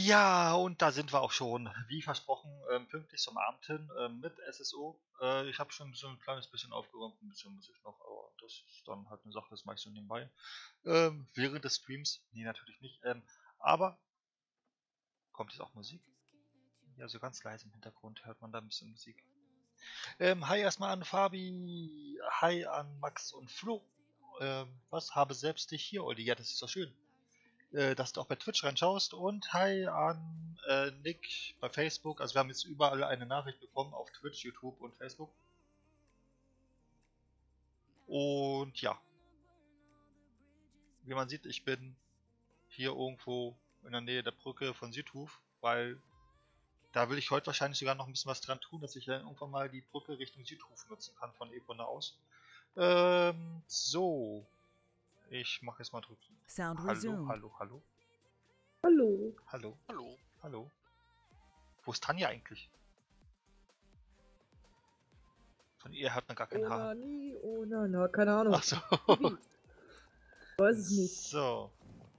Ja, und da sind wir auch schon, wie versprochen, pünktlich zum Abend hin mit SSO. Ich habe schon so ein kleines bisschen aufgeräumt, ein bisschen muss ich noch, aber das ist dann halt eine Sache, das mache ich so nebenbei. Während des Streams, nee, natürlich nicht. Aber kommt jetzt auch Musik? Ja, so ganz leise im Hintergrund hört man da ein bisschen Musik. Hi erstmal an Fabi, hi an Max und Flo. Was habe selbst dich hier, Olli? Ja, das ist doch schön, dass du auch bei Twitch reinschaust. Und hi an Nick bei Facebook. Also wir haben jetzt überall eine Nachricht bekommen auf Twitch, YouTube und Facebook. Und ja, wie man sieht, ich bin hier irgendwo in der Nähe der Brücke von Südhof, weil da will ich heute wahrscheinlich sogar noch ein bisschen was dran tun, dass ich dann irgendwann mal die Brücke Richtung Südhof nutzen kann von Epona aus. So. Ich mache jetzt mal drücken. Sound Hallo, resumed. hallo, hallo. Hallo. Hallo, Hallo. hallo. Wo ist Tanja eigentlich? Von ihr hat man gar kein Haar. Onani, Onana, keine Ahnung. Ach so. Ich weiß es nicht. So.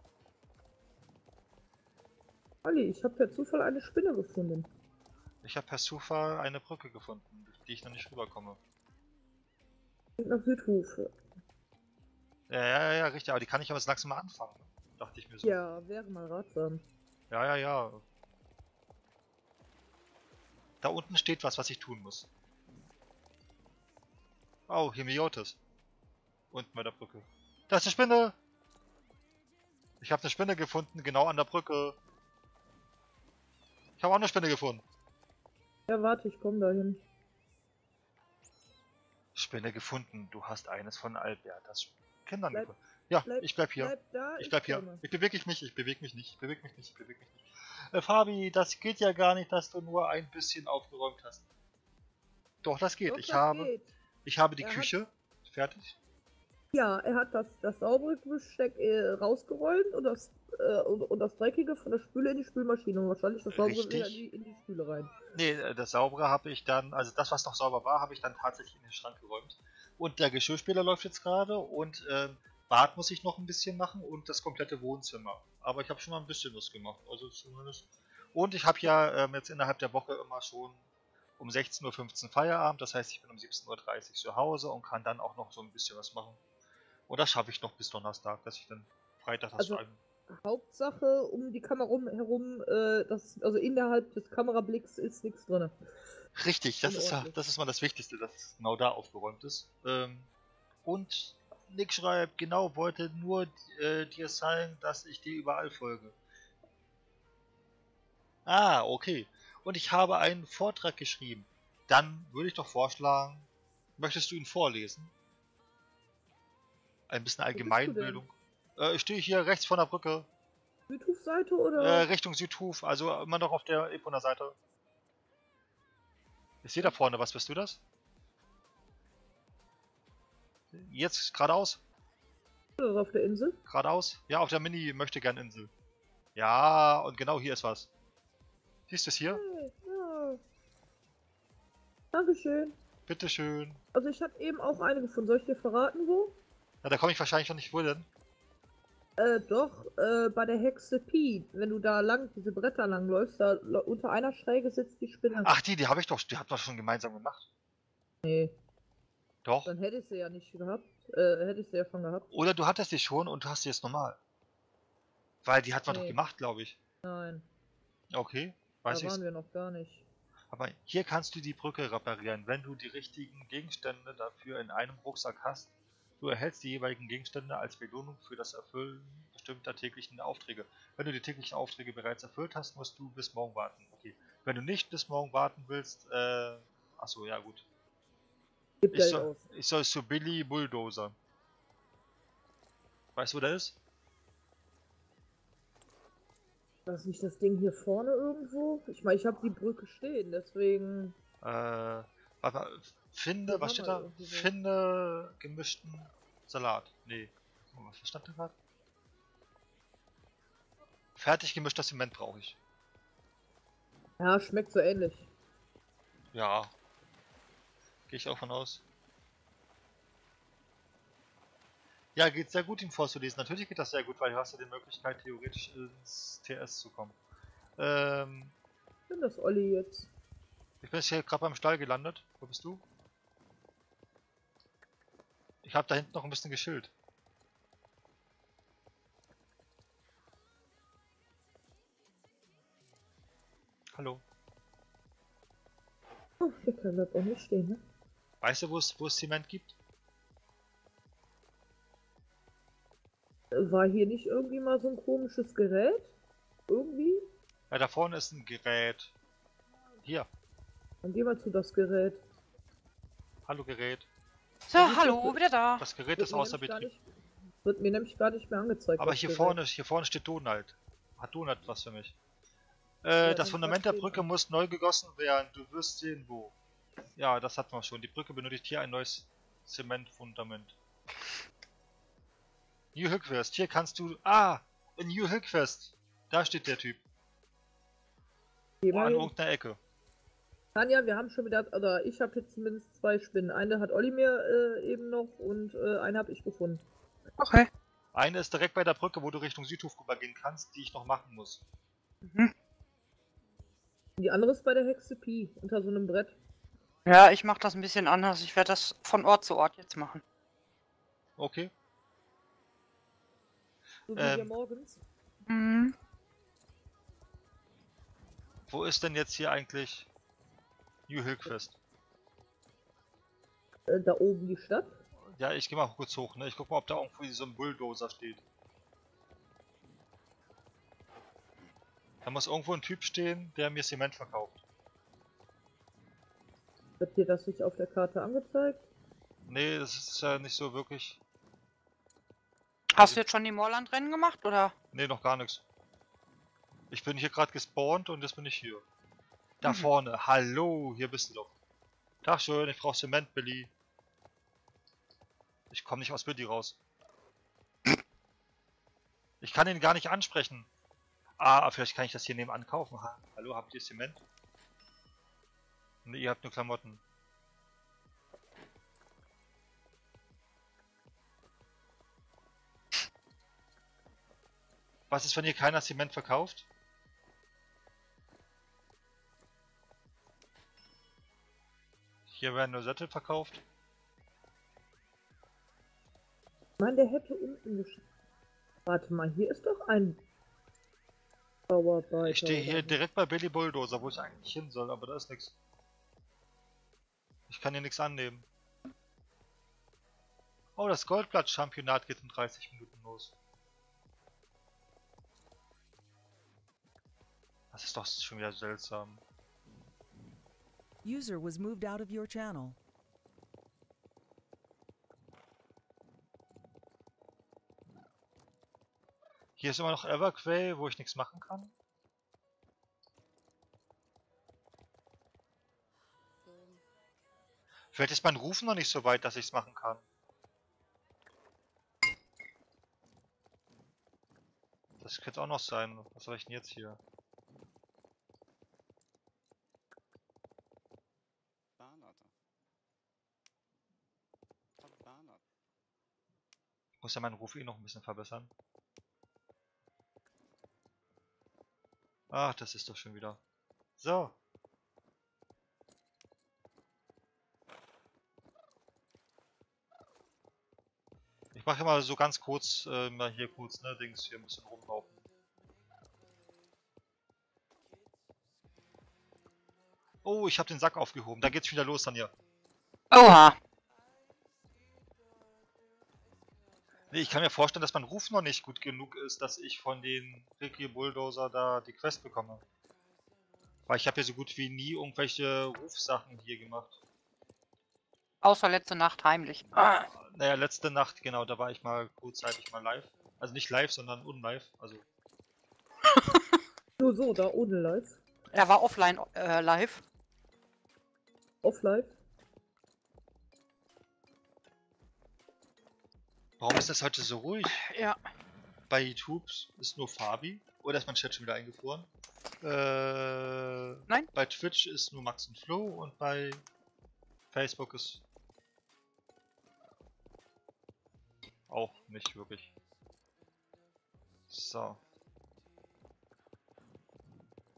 Ali, ich habe per Zufall eine Spinne gefunden. Ich habe per Zufall eine Brücke gefunden, durch die ich noch nicht rüberkomme. Klingt nach Südhofe. Ja, richtig, aber die kann ich aber jetzt langsam mal anfangen. Dachte ich mir so. Ja, wäre mal ratsam. Ja. Da unten steht was ich tun muss. Oh, Hemiotis. Unten bei der Brücke. Da ist eine Spinne! Ich habe eine Spinne gefunden, genau an der Brücke. Ich habe auch eine Spinne gefunden. Ja, warte, ich komme dahin. Spinne gefunden. Du hast eines von Albertas Kindern Bleib- gefunden. Ja, bleib- ich bleib hier. Bleib da, Ich bleib hier. komme. Ich bewege mich nicht. Fabi, das geht ja gar nicht, dass du nur ein bisschen aufgeräumt hast. Doch, das geht. Doch, Ich das habe geht. die Er Küche fertig. Ja, er hat das saubere Besteck rausgerollt und das Dreckige von der Spüle in die Spülmaschine und wahrscheinlich das saubere Richtig. wieder in die Spüle rein. Nee, das saubere habe ich dann, also das, was noch sauber war, habe ich dann tatsächlich in den Schrank geräumt. Und der Geschirrspüler läuft jetzt gerade und Bad muss ich noch ein bisschen machen und das komplette Wohnzimmer. Aber ich habe schon mal ein bisschen was gemacht, also zumindest. Und ich habe ja jetzt innerhalb der Woche immer schon um 16:15 Uhr Feierabend, das heißt, ich bin um 17:30 Uhr zu Hause und kann dann auch noch so ein bisschen was machen. Und das schaffe ich noch bis Donnerstag, dass ich dann Freitag das Also, Hauptsache um die Kamera herum, also innerhalb des Kamerablicks ist nichts drin. Richtig, das Unordentlich. ist mal das Wichtigste, dass es genau da aufgeräumt ist. Und Nick schreibt, genau, wollte nur dir sagen, dass ich dir überall folge. Ah, okay. Und ich habe einen Vortrag geschrieben. Dann würde ich doch vorschlagen, möchtest du ihn vorlesen? Ein bisschen Allgemeinbildung. Ich stehe hier rechts von der Brücke, Südhof-Seite oder? Richtung Südhof, also immer noch auf der Epona Seite. Ich sehe da vorne, was bist du das? Jetzt geradeaus? Oder auf der Insel? Geradeaus? Ja, auf der Mini-Möchtegern-Insel. Ja, und genau hier ist was. Siehst du es hier? Hey, ja. Dankeschön. Bitteschön. Also ich habe eben auch eine gefunden. Soll ich dir verraten, wo? Na, da komme ich wahrscheinlich noch nicht wohin. Doch, bei der Hexe Pi. Wenn du da lang, diese Bretter lang läufst, da unter einer Schräge sitzt die Spinne. Ach, die habe ich doch, die hat man schon gemeinsam gemacht. Nee, Doch. dann hätte ich sie ja nicht gehabt. Hätte ich sie ja schon gehabt. Oder du hattest die schon und du hast sie jetzt normal. Weil die hat man doch Nee. gemacht, glaube ich. Nein, Okay, da weiß ich. waren wir noch gar nicht. Aber hier kannst du die Brücke reparieren, wenn du die richtigen Gegenstände dafür in einem Rucksack hast. Du erhältst die jeweiligen Gegenstände als Belohnung für das Erfüllen bestimmter täglichen Aufträge. Wenn du die täglichen Aufträge bereits erfüllt hast, musst du bis morgen warten. Okay. Wenn du nicht bis morgen warten willst, achso, ja gut. Gib Geld aus. Ich soll zu Billy Bulldozer. Weißt du, wo der ist? Das ist nicht das Ding hier vorne irgendwo? Ich meine, ich habe die Brücke stehen, deswegen. Warte mal, finde, Da was war steht mal da? irgendwie so. Finde gemischten Salat. Nee. Was stand da gerade? Fertig gemischtes Zement brauche ich. Ja, schmeckt so ähnlich. Ja. Gehe ich auch von aus. Ja, geht sehr gut, ihn vorzulesen. Natürlich geht das sehr gut, weil du hast ja die Möglichkeit, theoretisch ins TS zu kommen. Ich bin das Olli jetzt. Ich bin jetzt hier gerade beim Stall gelandet. Wo bist du? Ich habe da hinten noch ein bisschen geschillt. Hallo. Oh, hier kann das auch nicht stehen, ne? Weißt du, wo es Zement gibt? War hier nicht irgendwie mal so ein komisches Gerät? Irgendwie? Ja, da vorne ist ein Gerät. Hier. Dann geh mal zu das Gerät. Hallo Gerät. So, Das ist hallo, das- wieder da. Das Gerät Wird ist mir außer nämlich gar Betrieb. wird mir nämlich gar nicht mehr angezeigt. Aber das hier Gerät. vorne steht Donald. Hat Donald was für mich? Ja, Das dann Fundament sag der den Brücke an. muss neu gegossen werden. Du wirst sehen, wo. Ja, das hatten wir schon. Die Brücke benötigt hier ein neues Zementfundament. New Hillquest. Hier kannst du... Ah! In New Hillquest. Da steht der Typ. Geh Oh, mal an hin. irgendeiner Ecke. Tanja, wir haben schon wieder, oder ich habe jetzt zumindest 2 Spinnen. Eine hat Olli mir eben noch und eine habe ich gefunden. Okay. Eine ist direkt bei der Brücke, wo du Richtung Südhof rübergehen kannst, die ich noch machen muss. Mhm. Die andere ist bei der Hexe Pi, unter so einem Brett. Ja, ich mache das ein bisschen anders. Ich werde das von Ort zu Ort jetzt machen. Okay. So wie wir morgens. Mhm. Wo ist denn jetzt hier eigentlich New Hillquest? Da oben die Stadt. Ja, ich gehe mal kurz hoch, ne? Ich guck mal, ob da irgendwo so ein Bulldozer steht. Da muss irgendwo ein Typ stehen, der mir Zement verkauft. Wird dir das nicht auf der Karte angezeigt? Nee, das ist ja nicht so wirklich. Hast du jetzt schon die Moorlandrennen gemacht, oder? Nee, noch gar nichts. Ich bin hier gerade gespawnt und jetzt bin ich hier. Da Mhm. vorne. Hallo, hier bist du doch. Tag schön, ich brauche Zement, Billy. Ich komme nicht aus Billy raus. Ich kann ihn gar nicht ansprechen. Ah, vielleicht kann ich das hier nebenan kaufen. Hallo, habt ihr Zement? Nee, ihr habt nur Klamotten. Was ist, wenn hier keiner Zement verkauft? Hier werden nur Sättel verkauft. Mann, der hätte unten geschickt. Warte mal, hier ist doch ein Bauarbeiter. Ich stehe oder hier so. direkt bei Billy Bulldozer, wo ich eigentlich hin soll, aber da ist nichts. Ich kann hier nichts annehmen. Oh, das Goldblatt-Championat geht in 30 Minuten los. Das ist doch schon wieder seltsam. User was moved out of your channel. Hier ist immer noch Everquay, wo ich nichts machen kann. Vielleicht ist mein Ruf noch nicht so weit, dass ich es machen kann. Das könnte auch noch sein. Was soll ich denn jetzt hier? Ich muss ja meinen Ruf eh noch ein bisschen verbessern. Ach, das ist doch schon wieder. So. Ich mache mal so ganz kurz, mal hier kurz, ne, Dings, hier ein bisschen rumlaufen. Oh, ich habe den Sack aufgehoben. Da geht's wieder los dann hier. Oha. Nee, ich kann mir vorstellen, dass mein Ruf noch nicht gut genug ist, dass ich von den Ricky Bulldozer da die Quest bekomme. Weil ich habe ja so gut wie nie irgendwelche Rufsachen hier gemacht. Außer letzte Nacht heimlich. Ah. Naja, letzte Nacht, genau, da war ich mal kurzzeitig mal live. Also nicht live, sondern unlive. Also, Nur so, da ohne Live. Er war offline live. Off Live. warum ist das heute so ruhig? Ja. Bei YouTube ist nur Fabi. Oder ist mein Chat schon wieder eingefroren? Nein. Bei Twitch ist nur Max und Flo und bei Facebook ist auch nicht wirklich. So.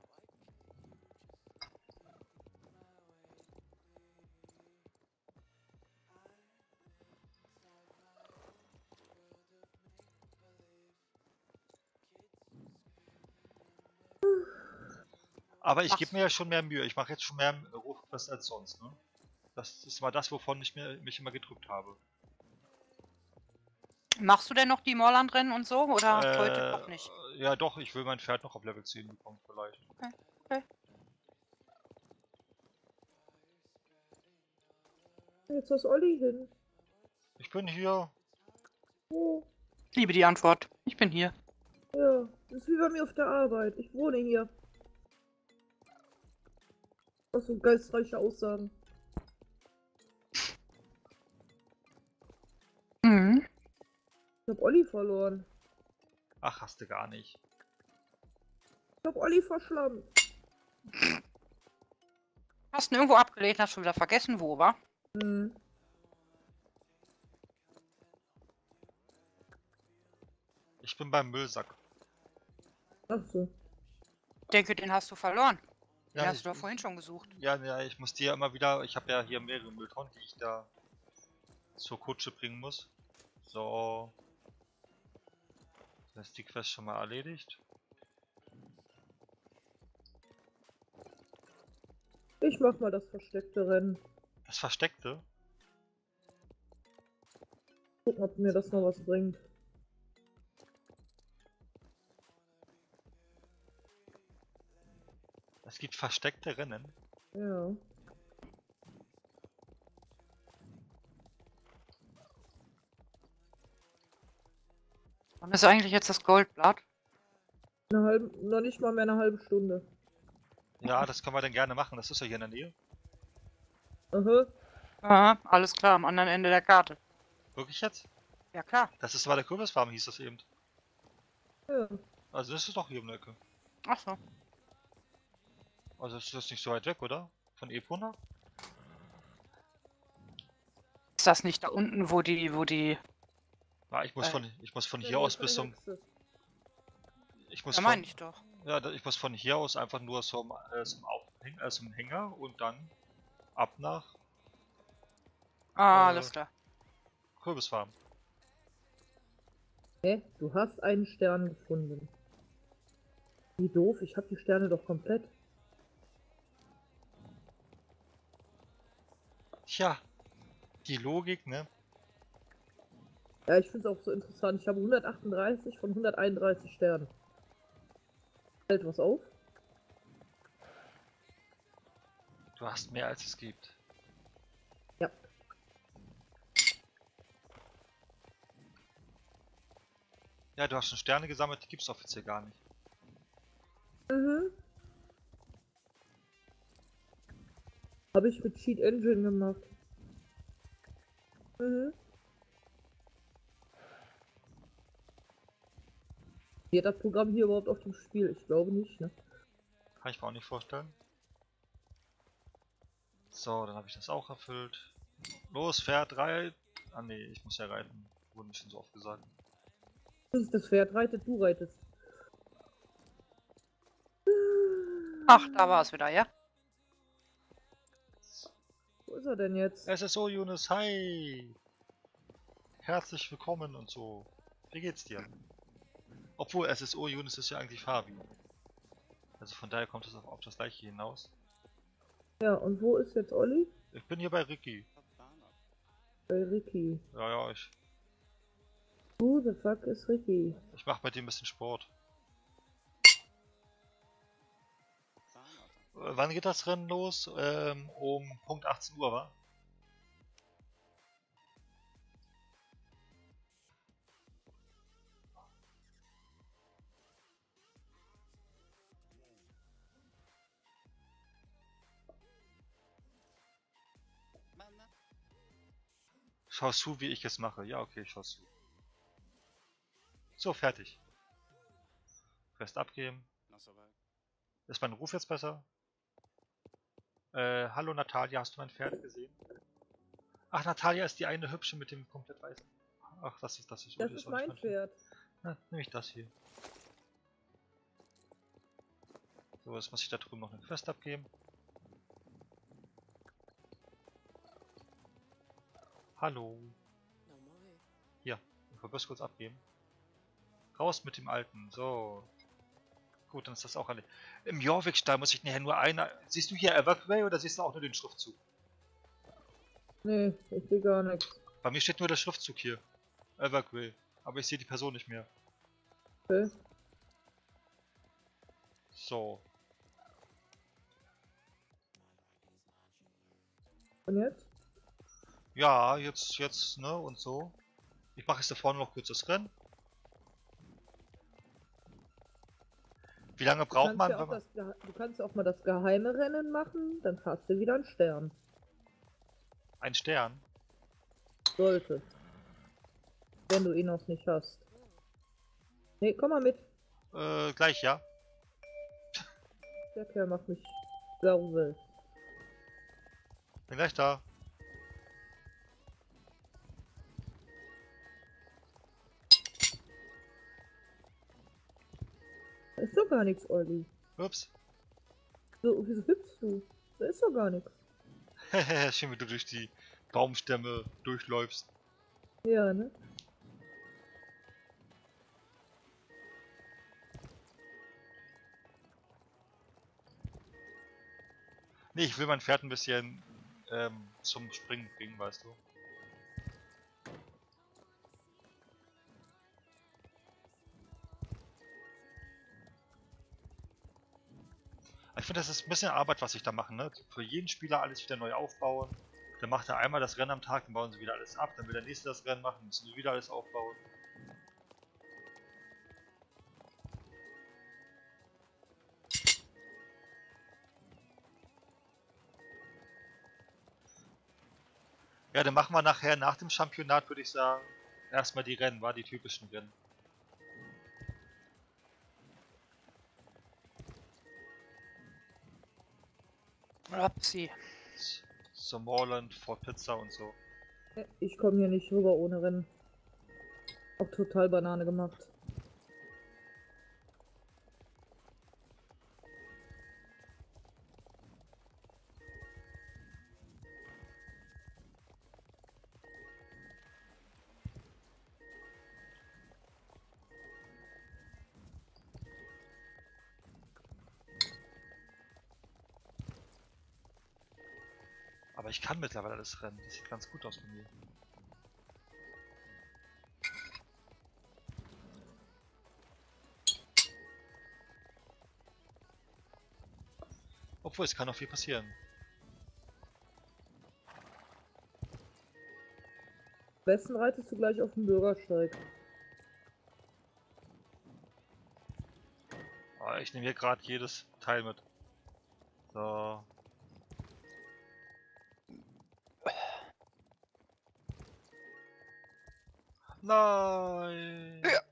Aber ich Mach's. gebe mir ja schon mehr Mühe. Ich mache jetzt schon mehr Rufquests als sonst, ne? Das ist mal das, wovon ich mich immer gedrückt habe. Machst du denn noch die Morland-Rennen und so? Oder heute noch nicht? Ja doch, ich will mein Pferd noch auf Level 10 bekommen vielleicht. Okay. Jetzt ist Olli hin. Ich bin hier. Oh, Liebe die Antwort. Ich bin hier. ja. Das ist wie bei mir auf der Arbeit. Ich wohne hier. Was so geistreiche Aussagen. Mhm. Ich hab Olli verloren. Ach, hast du gar nicht. Ich hab Olli verschlammt. Hast du ihn irgendwo abgelegt, hast du wieder vergessen, wo, war? Hm. Ich bin beim Müllsack. Ach so. Ich denke, den hast du verloren. Den Ja, hast du doch vorhin schon gesucht. ja, ich muss dir immer wieder. Ich habe ja hier mehrere Mülltonnen, die ich da zur Kutsche bringen muss. So. Dann ist die Quest schon mal erledigt. Ich mach mal das versteckte Rennen. Das Versteckte? Gucken, ob mir das noch was bringt. Es gibt versteckte Rennen. Ja. Wann ist eigentlich jetzt das Goldblatt? Noch nicht mal mehr eine halbe Stunde. Ja, das können wir dann gerne machen. Das ist ja hier in der Nähe. Aha. Aha, alles klar, am anderen Ende der Karte. Wirklich jetzt? Ja klar. Das ist bei der Kürbisfarm, hieß das eben. Ja. Also das ist doch hier um die Ecke. Ach so. Also das ist nicht so weit weg, oder? Von Epona? Ist das nicht da unten, wo die... Ja, ich muss von Ja, hier aus von bis der zum. Hexe. Ich muss Ja, von, meine ich doch. ja, ich muss von hier aus einfach nur zum zum Hänger und dann ab nach Ah, alles klar. Kürbisfarm. Hä? Du hast einen Stern gefunden. Wie doof, ich hab die Sterne doch komplett. Tja, die Logik, ne? Ja, ich find's auch so interessant. Ich habe 138 von 131 Sternen. Fällt was auf? Du hast mehr als es gibt. Ja. Ja, du hast schon Sterne gesammelt, die gibt's offiziell gar nicht. Mhm. Habe ich mit Cheat Engine gemacht. Mhm. Geht das Programm hier überhaupt auf dem Spiel? Ich glaube nicht, ne? Kann ich mir auch nicht vorstellen. So, dann habe ich das auch erfüllt. Los, Pferd, reit! Ah ne, ich muss ja reiten. Wurde mir schon so oft gesagt. Das ist das Pferd, reitet, du reitest. Ach, da war es wieder, ja? Wo ist er denn jetzt? SSO Yunus, hi! Herzlich willkommen und so. Wie geht's dir? Obwohl SSO Yunus ist ja eigentlich Fabi. Also von daher kommt es auf das gleiche hinaus. Ja, und wo ist jetzt Olli? Ich bin hier bei Ricky. Bei Ricky. Ja, Who the fuck ist Ricky? ich mache bei dir ein bisschen Sport. Wann geht das Rennen los? Um Punkt 18 Uhr, wa? Schaust du, wie ich es mache? Ja, okay, schaust du. So, fertig. Quest abgeben. Ist mein Ruf jetzt besser? Hallo Natalia, hast du mein Pferd gesehen? Ach, Natalia ist die eine hübsche mit dem komplett weißen. Ach, das ist Das auch ist nicht mein Pferd. Na, nehme ich das hier. So, jetzt muss ich da drüben noch eine Quest abgeben. Hallo. Hier, ich will bloß kurz abgeben. Raus mit dem Alten, so. Gut, dann ist das auch alle. Im Jorvik-Stall muss ich nachher nur einer. Siehst du hier Evergrey oder siehst du auch nur den Schriftzug? Nee, ich sehe gar nichts. Bei mir steht nur der Schriftzug hier. Evergrey. Aber ich sehe die Person nicht mehr. Okay. So. Und jetzt? Ja, jetzt, ne, und so. Ich mache jetzt da vorne noch kurz das Rennen. Wie lange braucht man, wenn man... Du kannst auch mal das geheime Rennen machen, dann hast du wieder einen Stern. Ein Stern? Sollte. Wenn du ihn noch nicht hast. Nee, komm mal mit. Gleich, ja. Der Kerl macht mich sauwild. Bin gleich da. Da ist doch gar nichts, Olli. Ups. So, wieso hüpfst du? Da ist doch gar nichts. Schön, wie du durch die Baumstämme durchläufst. Ja, ne? Nee, ich will mein Pferd ein bisschen zum Springen bringen, weißt du. Ich finde, das ist ein bisschen Arbeit, was ich da mache, ne? Für jeden Spieler alles wieder neu aufbauen. Dann macht er einmal das Rennen am Tag, dann bauen sie wieder alles ab, dann will der nächste das Rennen machen, müssen sie wieder alles aufbauen. Ja, dann machen wir nachher nach dem Championat, würde ich sagen, erstmal die Rennen, war die typischen Rennen. Upsi. Sommerland, Fort Pizza und so. Ich komme hier nicht rüber ohne Rennen. Auch total Banane gemacht. Aber ich kann mittlerweile alles rennen, das sieht ganz gut aus bei mir. Obwohl, es kann noch viel passieren. Am besten reitest du gleich auf dem Bürgersteig. Oh, ich nehme hier gerade jedes Teil mit. So. Nein! Ja.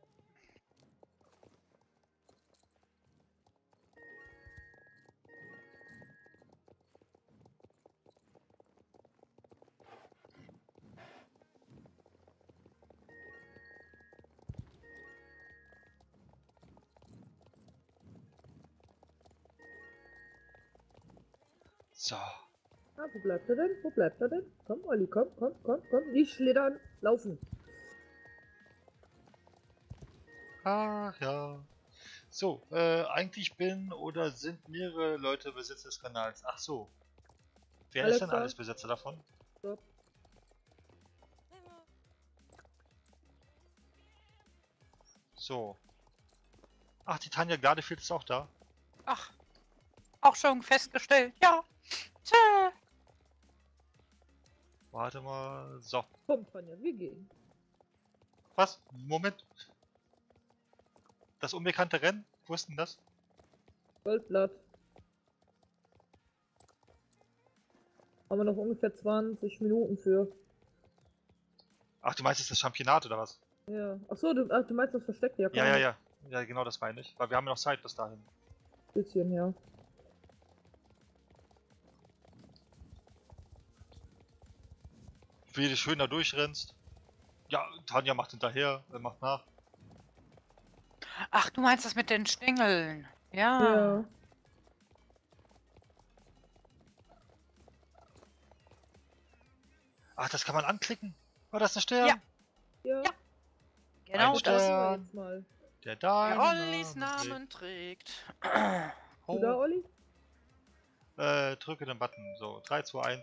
So. Ah, wo bleibt er denn? Wo bleibt er denn? Komm, Olli, komm, komm, komm, komm. Nicht schlittern, laufen. Ach ja. So, eigentlich bin oder sind mehrere Leute Besitzer des Kanals. Ach so. Wer ist denn Alexa? alles Besitzer davon? Stopp. So. Ach, die Tanja Gladefeld ist auch da. Ach, auch schon festgestellt. Ja. Tschö. Warte mal. So. Komm, Tanja, wir gehen. Was? Moment. Das unbekannte Rennen? Wo ist denn das? Goldblatt. Haben wir noch ungefähr 20 Minuten für. Ach, du meinst jetzt das Championat oder was? Ja. Achso, du meinst das Versteck? Ja, Ja, ja, ja. Ja, genau das meine ich. Weil wir haben ja noch Zeit bis dahin. Bisschen, ja. Wie du schön da durchrennst. Ja, Tanja macht hinterher, macht nach. Ach, du meinst das mit den Stängeln. Ja. Ja. Ach, das kann man anklicken. War das ein Stern? Ja. Ja. Ja. Genau Ein das. Stern. Jetzt mal. Der Der deinen Ollis Namen Namen trägt. Du da, Oh, Olli? drücke den Button. So, 3, 2, 1.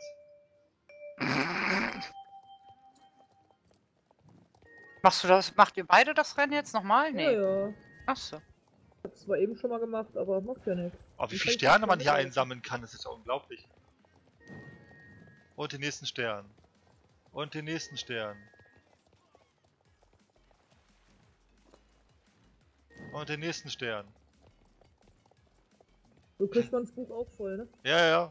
Macht ihr beide das Rennen jetzt nochmal? Ja, Nee. ja. Achso. Hab's zwar eben schon mal gemacht, aber macht ja nichts. Oh, wie Dann viele fängt Sterne das man schon hier mit an. einsammeln kann, das ist ja unglaublich. Und den nächsten Stern. Und den nächsten Stern. Und den nächsten Stern. So kriegt man das Buch auch voll, ne? Ja, ja.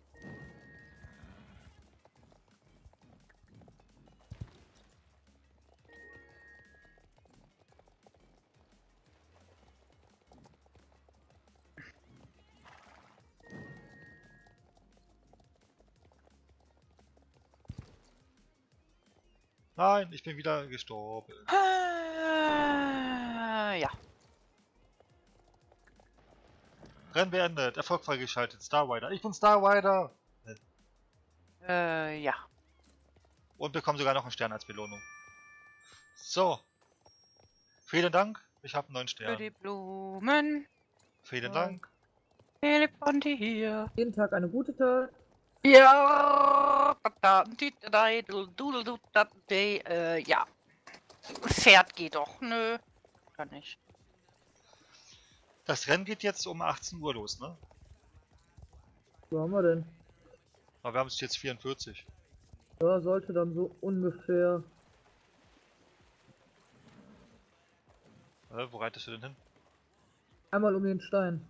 Nein, ich bin wieder gestorben. Ja. Rennen beendet, Erfolg freigeschaltet, Starwider. Ich bin Starwider! Ja. Und bekomme sogar noch einen Stern als Belohnung. So. Vielen Dank, ich habe einen neuen Für die Stern. Blumen. Vielen Ja. Dank. Philipp von dir. Jeden Tag eine gute Tat. Ja. Ja. Pferd geht doch. Nö. Kann nicht. Das Rennen geht jetzt um 18 Uhr los, ne? Wo haben wir denn? Aber wir haben es jetzt 44. Ja, sollte dann so ungefähr. Wo reitest du denn hin? Einmal um den Stein.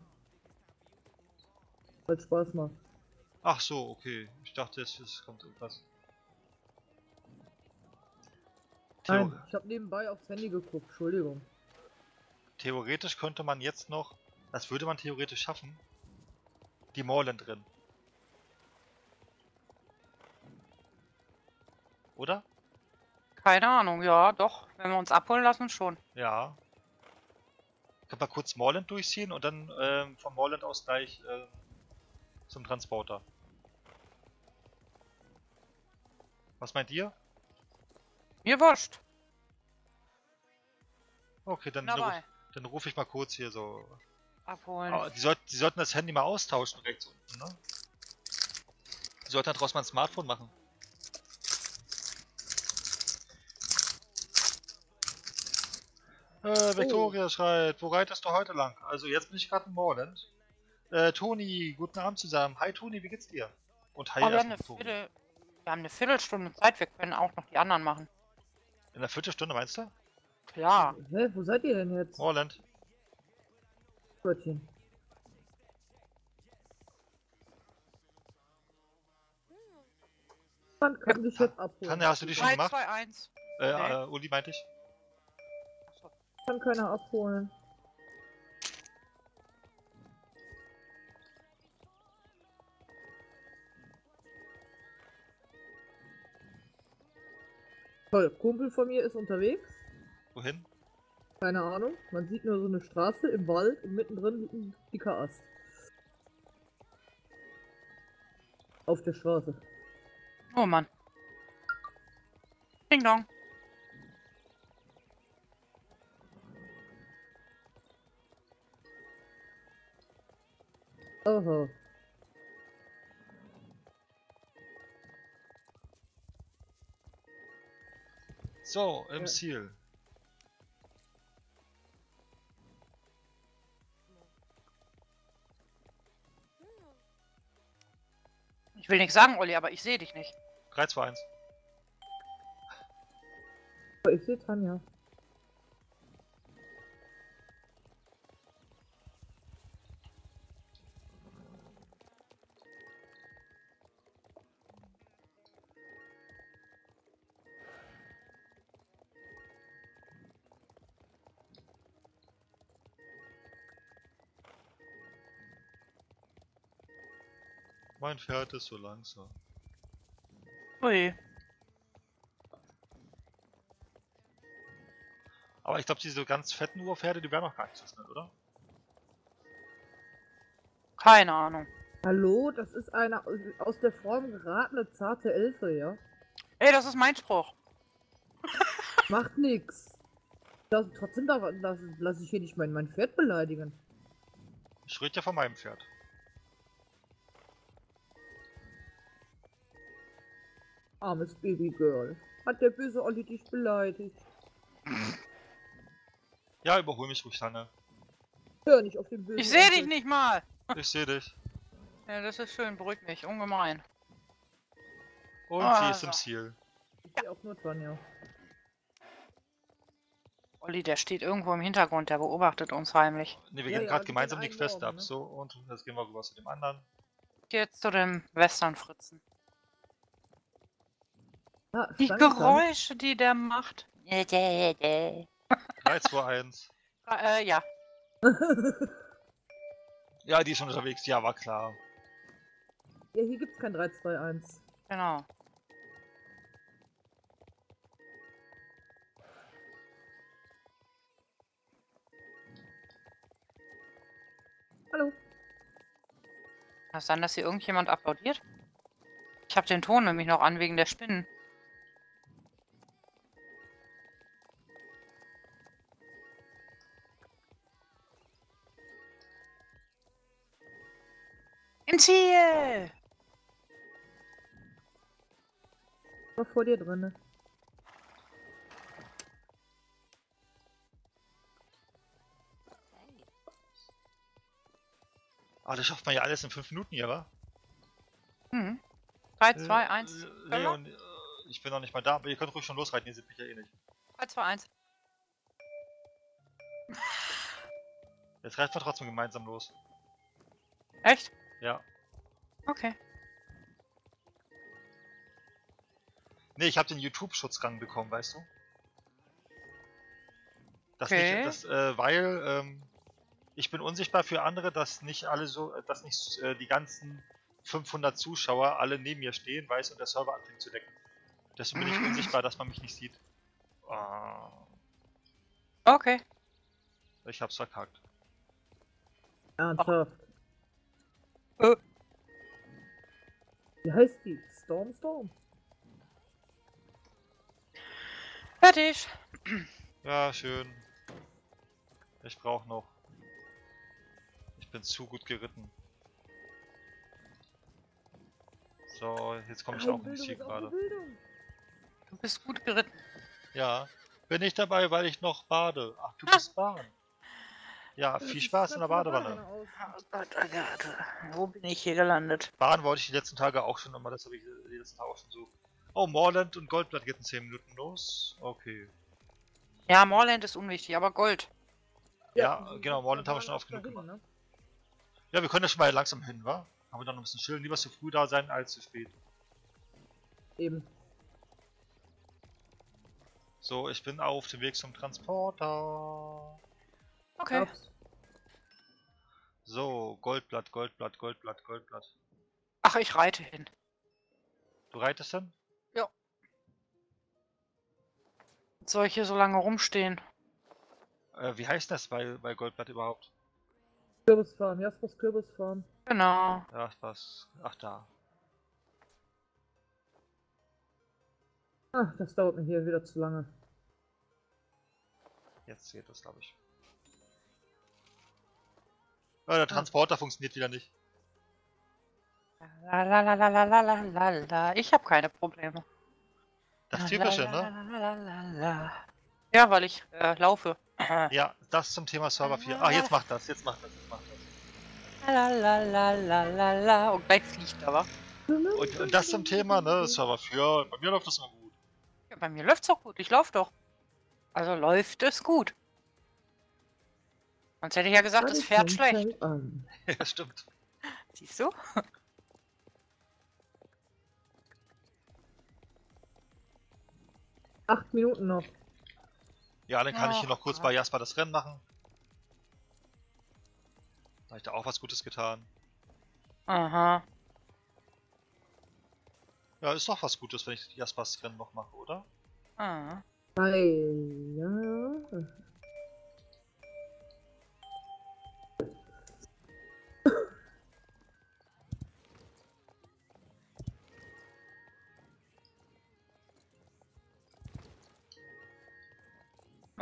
Weil Spaß macht. Ach so, okay. Ich dachte jetzt, es kommt irgendwas. Nein, ich habe nebenbei aufs Handy geguckt, Entschuldigung. Theoretisch könnte man jetzt noch, das würde man theoretisch schaffen, die Moorland drin. Oder? Keine Ahnung. Ja, doch. Wenn wir uns abholen lassen, schon. Ja. Kann man kurz Moorland durchziehen und dann vom Moorland aus gleich zum Transporter. Was meint ihr? Mir wurscht. Okay, Dabei. dann rufe ich mal kurz hier so. Abholen. Oh, die sollten das Handy mal austauschen rechts unten, ne? Die sollten da draußen mal ein Smartphone machen. Victoria schreibt, wo reitest du heute lang? Also jetzt bin ich gerade in Moorland. Toni, guten Abend zusammen. Hi Toni, wie geht's dir? Und hi Oh, wir haben erstmal Victoria. wir haben eine Viertelstunde Zeit. Wir können auch noch die anderen machen. In einer Viertelstunde meinst du? Klar. Hä, wo seid ihr denn jetzt? Moorland. Gottchen. Man kann dich jetzt abholen. Tanja, hast du die schon 3, gemacht? 2, 1. Uli meinte ich. Kann keiner abholen. Toll, Kumpel von mir ist unterwegs. Wohin? Keine Ahnung. Man sieht nur so eine Straße im Wald und mittendrin liegt ein dicker Ast. Auf der Straße. Oh Mann. Ding dong. Aha. So, im Ja. Ziel. Ich will nichts sagen, Olli, aber ich sehe dich nicht. 3, 2, 1. Ich sehe Tanja. Mein Pferd ist so langsam. Ui. Aber ich glaube, diese ganz fetten Urpferde, die wären noch gar nicht so schnell, oder? Keine Ahnung. Hallo, das ist eine aus der Form geratene zarte Elfe, ja? Ey, das ist mein Spruch. Macht nix. Trotzdem lasse ich hier nicht mein Pferd beleidigen. Ich rede ja von meinem Pferd. Armes Babygirl. Hat der böse Olli dich beleidigt? Ja, überhol mich ruhig, Hanne. Hör nicht auf den bösen Ich sehe dich Onkel. nicht mal. Ich sehe dich. Ja, das ist schön, beruhigt mich, ungemein. Und sie ist so. im Ziel. Ich sehe auch nur Tanja. Olli, der steht irgendwo im Hintergrund, der beobachtet uns heimlich. Ne, wir Ja, gehen ja, gerade die gemeinsam gehen die Quest einen ab. morgen, ne? So, und jetzt gehen wir rüber zu dem anderen. Jetzt zu dem Western-Fritzen. Ah, Die Stangentanz. Geräusche, die der macht. 3, 2, 1. Ja. Ja, die ist schon unterwegs. Ja, war klar. Ja, hier gibt's kein 3, 2, 1. Genau. Hallo. Kann es sein, dass hier irgendjemand applaudiert? Ich habe den Ton nämlich noch an wegen der Spinnen. Im Ziel! War vor dir drin. Ah, das schafft man ja alles in 5 Minuten hier, wa? Hm. 3, 2, 1. Leon, ich bin noch nicht mal da, aber ihr könnt ruhig schon losreiten, ihr seht mich ja eh nicht. 3, 2, 1. Jetzt reiten wir trotzdem gemeinsam los. Echt? Ja. Okay. Ne, ich habe den YouTube-Schutzrang bekommen, weißt du? Das Okay. nicht, das, weil, ich bin unsichtbar für andere, dass nicht alle so, dass nicht die ganzen 500 Zuschauer alle neben mir stehen, weißt du, und der Server anfängt zu decken. Deswegen bin ich unsichtbar, dass man mich nicht sieht. Ah, Okay. ich hab's verkackt. Ernsthaft. Äh. Wie heißt die? Storm? Fertig. Ja, schön. Ich brauche noch. Ich bin zu gut geritten. So, jetzt komme ich auch in die Sieg gerade. Du bist gut geritten. Ja, bin ich dabei, weil ich noch bade. Ach, du bist Bahn. Ja, viel Spaß in der Badewanne. Oh Gott, oh Gott. Wo bin ich hier gelandet? Bahn wollte ich die letzten Tage auch schon immer, das habe ich die letzten Tage auch schon so. Oh, Moorland und Goldblatt geht in 10 Minuten los. Okay. Ja, Moorland ist unwichtig, aber Gold. Ja, genau, Moorland haben wir schon oft genug gemacht. Ne? Ja, wir können ja schon mal langsam hin, wa? Haben wir dann noch ein bisschen chillen. Lieber zu früh da sein als zu spät. Eben. So, ich bin auf dem Weg zum Transporter. Okay. Darfst. So, Goldblatt, Goldblatt, Goldblatt, Goldblatt. Ach, ich reite hin. Du reitest denn? Soll ich hier so lange rumstehen? Wie heißt das bei Goldblatt überhaupt? Kürbisfarm, Jaspers Kürbisfarm. Genau. Ja, was? Ach, da. Ach, das dauert mir hier wieder zu lange. Jetzt geht das, glaube ich. Der Transporter funktioniert wieder nicht. La la la la la la la la la. Ich habe keine Probleme. Das Typische, La, ne? la, la, la, la. Ja, weil ich laufe. Ja, das zum Thema Server 4. Ah, jetzt macht das, jetzt macht das, jetzt macht das. La la la la la la. Und gleich fliegt er, wa? Und das zum Thema, ne? Server 4. Bei mir läuft das immer gut. Ja, bei mir läuft's auch gut. Ich laufe doch. Also läuft es gut. Sonst hätte ich ja gesagt, das fährt schlecht. Ja, stimmt. Siehst du? Acht Minuten noch. Ja, dann kann ich hier noch Ach, kurz Gott. bei Jasper das Rennen machen. Da habe ich da auch was Gutes getan. Aha. Ja, ist doch was Gutes, wenn ich Jaspers Rennen noch mache, oder? Ah. Weil, ja.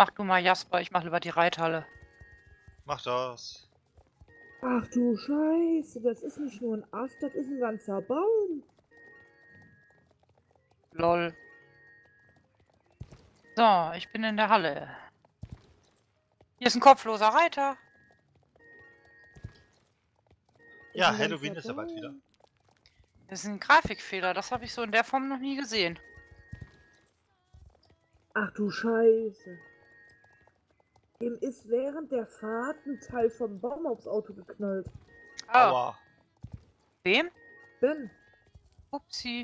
Mach du mal, Jasper, ich mach lieber die Reithalle. Mach das. Ach du Scheiße, das ist nicht nur ein Ast, das ist ein ganzer Baum. Lol. So, ich bin in der Halle. Hier ist ein kopfloser Reiter. Ja, ein ganzer Halloween ist ja bald Baum. wieder. Das ist ein Grafikfehler, das habe ich so in der Form noch nie gesehen. Ach du Scheiße. Dem ist während der Fahrt ein Teil vom Baum aufs Auto geknallt. Oh, Aua. wem? Ben, Upsi.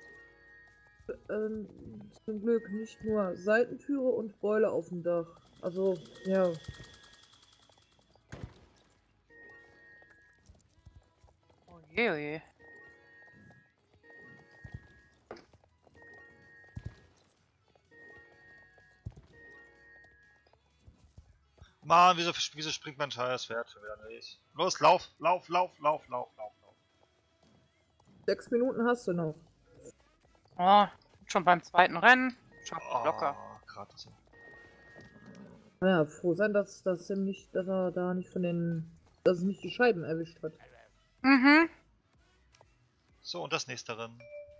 zum Glück nicht nur Seitentüre und Beule auf dem Dach. Also, ja. Oje, oje. Mann, wieso springt mein scheiß Pferd schon wieder nicht? Los, lauf, lauf, lauf, lauf, lauf, lauf, lauf. 6 Minuten hast du noch. Oh, schon beim zweiten Rennen. Schaff Oh, locker. gerade so. Naja, froh sein, dass er da nicht dass es nicht die Scheiben erwischt hat. Mhm. So, und das nächste Rennen.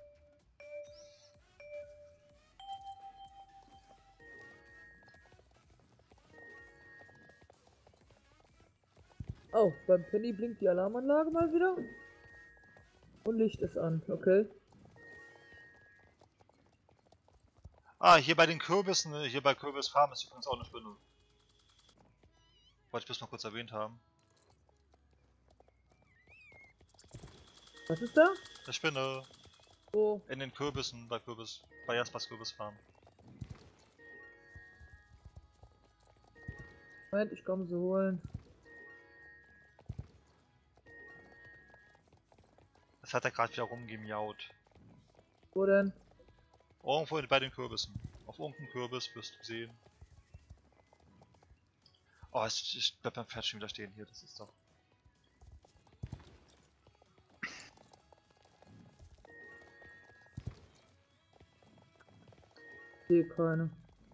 Oh, beim Penny blinkt die Alarmanlage mal wieder. Und Licht ist an, okay. Ah, hier bei den Kürbissen, hier bei Kürbis Farm ist übrigens auch eine Spinne. Wollte ich bloß noch kurz erwähnt haben. Was ist da? Eine Spinne Oh, in den Kürbissen bei Jaspers Kürbis Farm. Moment, ich komme sie holen. Das hat er gerade wieder rumgemiaut. Wo denn? Irgendwo bei den Kürbissen. Auf irgendeinem Kürbis wirst du sehen. Oh, ich bleib beim Pferd schon wieder stehen hier, das ist doch. Sehe keine.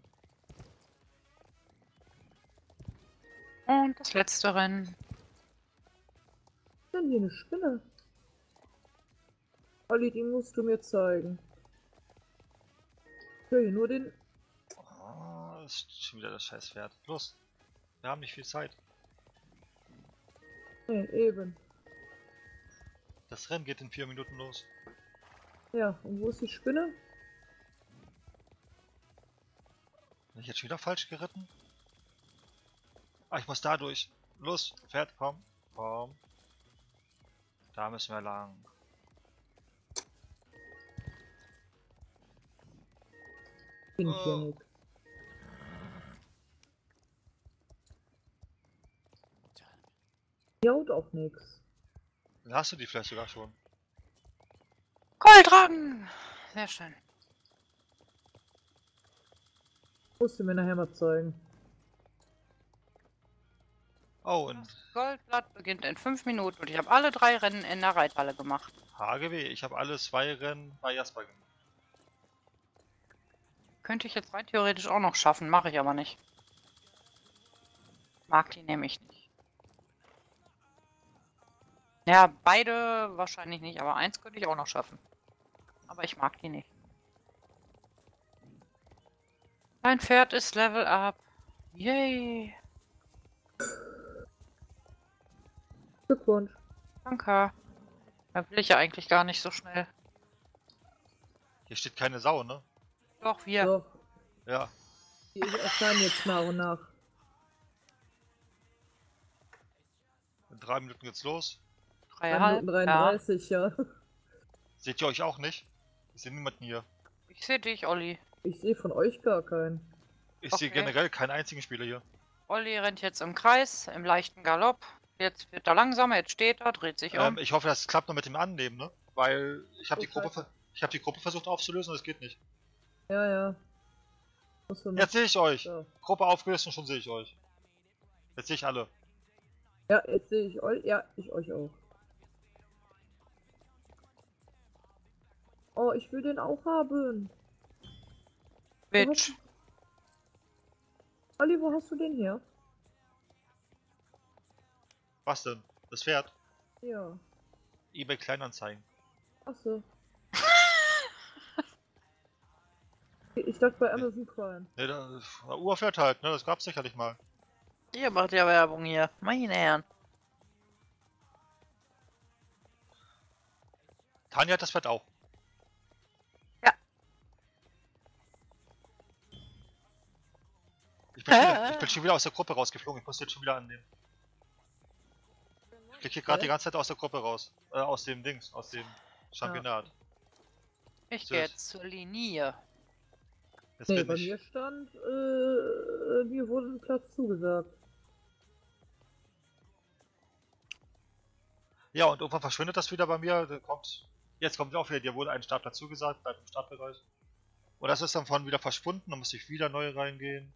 Und das letzte Rennen. Was ist denn hier eine Spinne? Olli, die musst du mir zeigen. Okay, nur den. Oh, das ist schon wieder das scheiß Pferd. Los, wir haben nicht viel Zeit. Nee, eben. Das Rennen geht in 4 Minuten los. Ja, und wo ist die Spinne? Bin ich jetzt schon wieder falsch geritten? Ah, ich muss da durch. Los, Pferd, komm. Komm. Da müssen wir lang. Finde ich ja Oh. nix. Jaut auch nix. Dann hast du die vielleicht sogar schon. Goldrang! Sehr schön. Musst du mir nachher mal zeigen. Oh, und Das Goldblatt beginnt in 5 Minuten und ich habe alle 3 Rennen in der Reithalle gemacht. HGW, ich habe alle 2 Rennen bei Jasper gemacht. Könnte ich jetzt rein theoretisch auch noch schaffen, mache ich aber nicht. Mag die nämlich nicht. Ja, beide wahrscheinlich nicht, aber eins könnte ich auch noch schaffen. Aber ich mag die nicht. Mein Pferd ist Level Up. Yay. Glückwunsch. Danke. Da will ich ja eigentlich gar nicht so schnell. Hier steht keine Sau, ne? Doch, wir. Doch, Ja. die erscheinen jetzt nach und nach. In 3 Minuten geht's los. 3 3,5. Minuten Ja. 33, ja. Seht ihr euch auch nicht? Ich sehe niemanden hier. Ich sehe dich, Olli. Ich sehe von euch gar keinen. Ich sehe Okay. generell keinen einzigen Spieler hier. Olli rennt jetzt im Kreis, im leichten Galopp. Jetzt wird er langsamer, jetzt steht er, dreht sich um. Ich hoffe, das klappt noch mit dem Annehmen, ne? Weil ich habe Oh, die Gruppe versucht aufzulösen und es geht nicht. Ja, ja. Muss man Jetzt sehe ich euch. Ja. Gruppe aufgelöst und schon sehe ich euch. Jetzt sehe ich alle. Ja, jetzt sehe ich euch. Ja, ich euch auch. Oh, ich will den auch haben. Bitch. Olli, wo hast du den her? Was denn? Das Pferd? Ja. eBay Kleinanzeigen. Achso. Ich dachte bei Amazon Prime. Ne, Urpferd halt, ne? Das gab's sicherlich mal. Ihr macht ja Werbung hier. Meine Herren. Tanja hat das Pferd auch. Ja. Ich bin schon wieder aus der Gruppe rausgeflogen. Ich muss jetzt schon wieder annehmen. Ich krieg hier gerade die ganze Zeit aus der Gruppe raus. Aus dem Dings, aus dem Championat. Ich So gehe ist- jetzt zur Linie. Jetzt Nee, bin bei ich. mir stand, mir wurde ein Platz zugesagt. Ja, und irgendwann verschwindet das wieder bei mir. Jetzt kommt auch wieder, dir wurde ein Start dazu gesagt, bleibt im Startbereich. Und das ist dann von wieder verschwunden, dann muss ich wieder neu reingehen.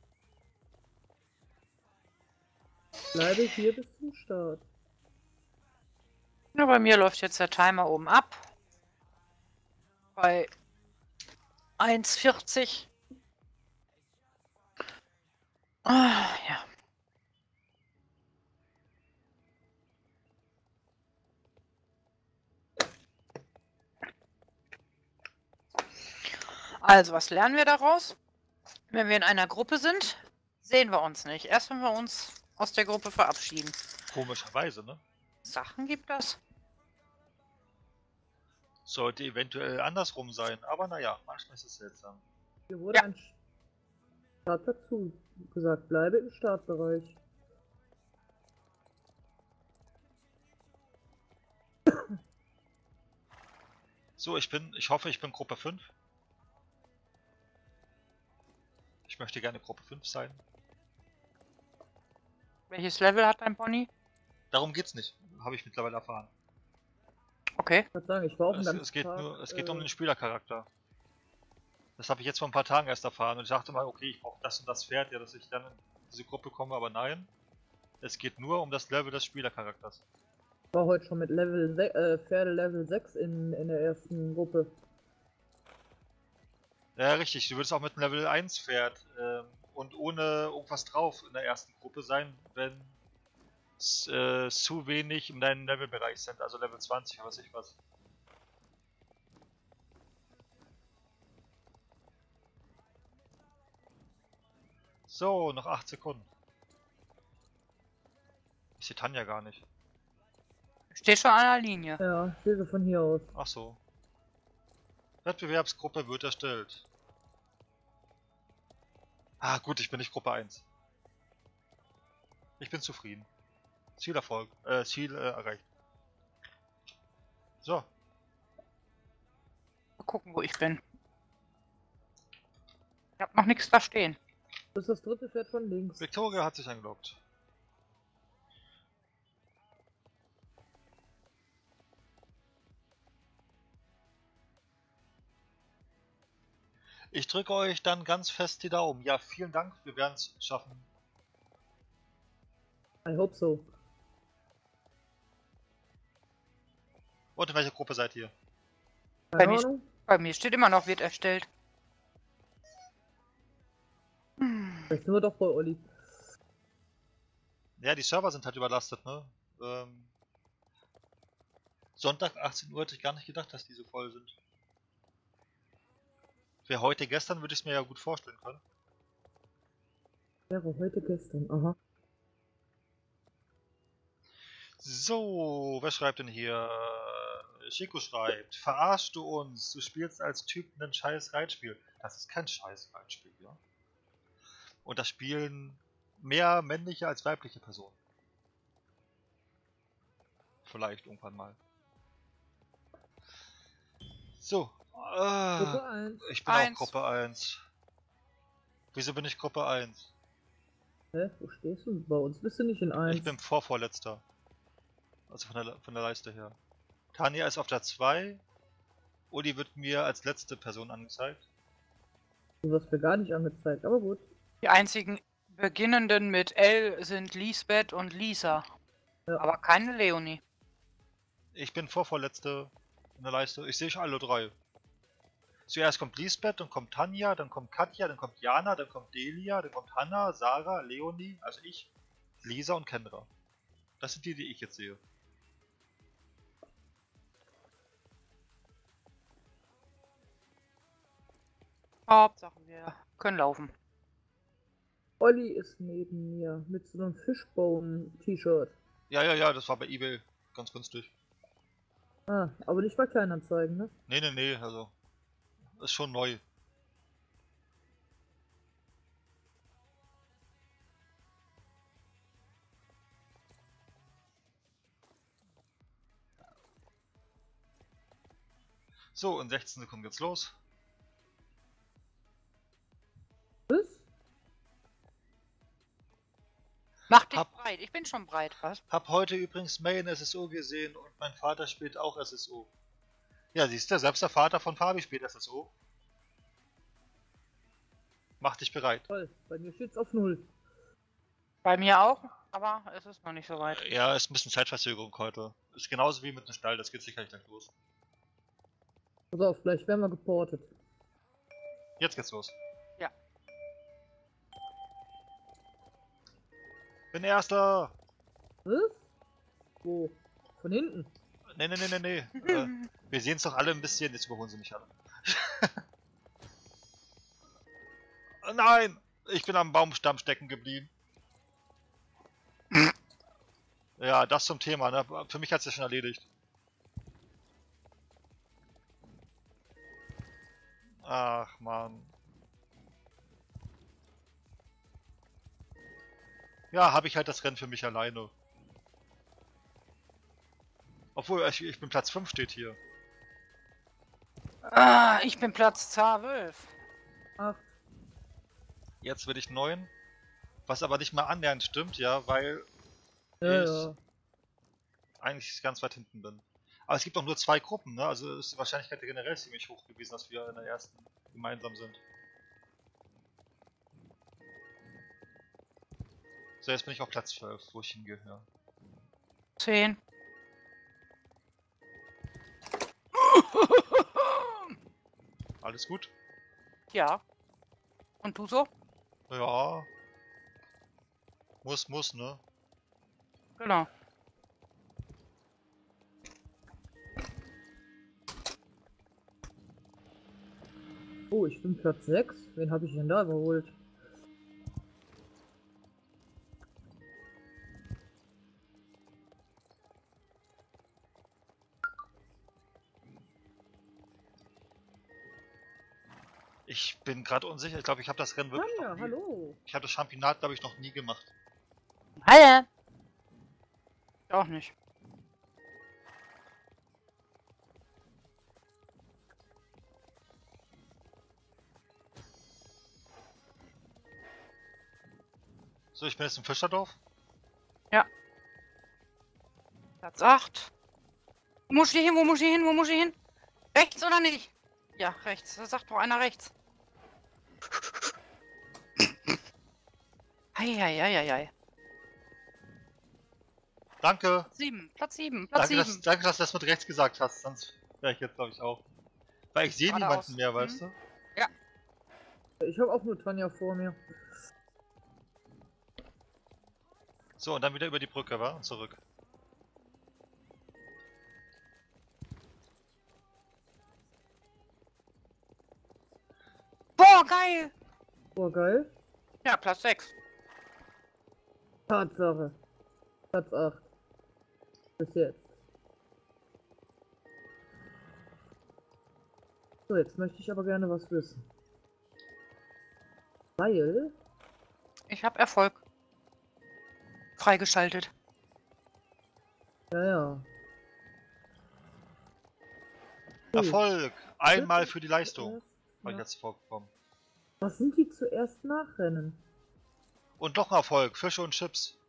Bleibe hier bis zum Start. Ja, bei mir läuft jetzt der Timer oben ab. Bei 1,40. Ja. Also, was lernen wir daraus? Wenn wir in einer Gruppe sind, sehen wir uns nicht. Erst wenn wir uns aus der Gruppe verabschieden. Komischerweise, ne? Sachen gibt das. Sollte eventuell andersrum sein, aber naja, manchmal ist es seltsam. Mir wurde Ja. ein Start dazu gesagt. Bleibe im Startbereich. So, ich hoffe, ich bin Gruppe 5. Ich möchte gerne Gruppe 5 sein. Welches Level hat dein Pony? Darum geht's nicht, habe ich mittlerweile erfahren. Okay. Ich würde sagen, ich war auch einen Es ganzen geht Tag, es geht um den Spielercharakter. Das habe ich jetzt vor ein paar Tagen erst erfahren und ich dachte mal, okay, ich brauche das und das Pferd, ja, dass ich dann in diese Gruppe komme, aber nein. Es geht nur um das Level des Spielercharakters. Ich war heute schon mit Pferde Level 6 in der ersten Gruppe. Ja, richtig, du würdest auch mit einem Level 1 Pferd und ohne irgendwas drauf in der ersten Gruppe sein, wenn zu wenig in deinem Levelbereich sind, also Level 20 oder was ich was. So, noch 8 Sekunden. Ich sehe Tanja gar nicht. Steht schon an der Linie. Ja, ich sehe sie von hier aus. Ach so. Wettbewerbsgruppe wird erstellt. Ah, gut, ich bin nicht Gruppe 1. Ich bin zufrieden. Ziel erreicht. So, Mal gucken, wo ich bin. Ich hab noch nichts da stehen. Das ist das dritte Pferd von links. Victoria hat sich eingeloggt. Ich drücke euch dann ganz fest die Daumen. Ja, vielen Dank, wir werden es schaffen. I hope so. Und in welcher Gruppe seid ihr? Bei Keine mir- Ahnung. Bei mir steht immer noch, wird erstellt. Vielleicht sind wir doch bei Olli. Ja, die Server sind halt überlastet, ne? Sonntag 18 Uhr hätte ich gar nicht gedacht, dass die so voll sind. Für heute, gestern würde ich es mir ja gut vorstellen können. Ja, war heute gestern. Aha. So, wer schreibt denn hier? Chico schreibt, verarschst du uns? Du spielst als Typ ein scheiß Reitspiel. Das ist kein scheiß Reitspiel, ja? Und das spielen mehr männliche als weibliche Personen. Vielleicht irgendwann mal. So, Gruppe 1. ich bin Eins. auch Gruppe 1. Wieso bin ich Gruppe 1? Hä? Wo stehst du? Bei uns bist du nicht in 1. Ich bin Vorvorletzter. Also von der Leiste her. Tanja ist auf der 2. Uli wird mir als letzte Person angezeigt. Du wirst mir gar nicht angezeigt, aber gut. Die einzigen beginnenden mit L sind Lisbeth und Lisa. Ja. Aber keine Leonie. Ich bin Vorvorletzte in der Leiste. Ich sehe schon alle drei. Zuerst kommt Lisbeth, dann kommt Tanja, dann kommt Katja, dann kommt Jana, dann kommt Delia, dann kommt Hanna, Sarah, Leonie, also ich, Lisa und Kendra. Das sind die, die ich jetzt sehe. Hauptsache wir können laufen. Olli ist neben mir mit so einem Fishbone-T-Shirt. Ja, das war bei eBay ganz günstig. Ah, aber nicht bei Kleinanzeigen, ne? Nee, also ist schon neu. So, in 16 Sekunden geht's los. Was? Mach dich Hab- breit. Ich bin schon breit, was? Hab heute übrigens Main SSO gesehen und mein Vater spielt auch SSO. Ja, siehst du, selbst der Vater von Fabi spielt SSO. Mach dich bereit. Toll, bei mir steht's auf 0. Bei mir auch, aber es ist noch nicht so weit. Ja, ist ein bisschen Zeitverzögerung heute. Ist genauso wie mit dem Stall, das geht sicherlich gleich los. Pass auf, gleich werden wir geportet. Jetzt geht's los. Ja. Bin Erster! Was? Wo? Von hinten? Nee. Wir sehen es doch alle ein bisschen, jetzt überholen sie mich alle. Nein! Ich bin am Baumstamm stecken geblieben. Ja, das zum Thema, ne? Für mich hat es ja schon erledigt. Ach, Mann. Ja, habe ich halt das Rennen für mich alleine. Obwohl, ich bin Platz 5 steht hier. Ah, ich bin Platz 12. 8. Jetzt will ich 9. Was aber nicht mal annähernd stimmt, ja, weil Ja, ich ja. eigentlich ganz weit hinten bin. Aber es gibt auch nur 2 Gruppen, ne? Also ist die Wahrscheinlichkeit generell ziemlich hoch gewesen, dass wir in der ersten gemeinsam sind. So, jetzt bin ich auf Platz 12, wo ich hingehöre. 10. Alles gut? Ja. Und du so? Ja. Muss, ne? Genau. Oh, ich bin Platz 6. Wen habe ich denn da überholt? Ich bin gerade unsicher. Ich glaube, ich habe das Rennen wirklich Tanja, noch nie. hallo. Ich habe das Championat, glaube ich, noch nie gemacht. Hallo. Auch nicht. So, ich bin jetzt im Fischerdorf. Platz 8. Wo muss ich hin? Wo muss ich hin? Wo muss ich hin? Rechts oder nicht? Ja, rechts. Da sagt doch einer rechts. Eieieiei. Danke. 7. Platz 7. Platz Danke, 7. danke, dass du das mit rechts gesagt hast. Sonst wäre ich jetzt, glaube ich, auch. Weil ich sehe Geradeaus. niemanden mehr, weißt du? Ich habe auch nur Tanja vor mir. So, und dann wieder über die Brücke, wa? Und zurück. Boah, geil. Oh, geil. Ja, Platz 6. Tatsache. Platz 8. Bis jetzt. So, jetzt möchte ich aber gerne was wissen. Weil... Ich habe Erfolg. Freigeschaltet. Ja. Erfolg! Einmal für die Leistung. Zuerst Habe ich nach- jetzt vorgekommen. Was sind die zuerst nachrennen? Und noch ein Erfolg. Fische und Chips.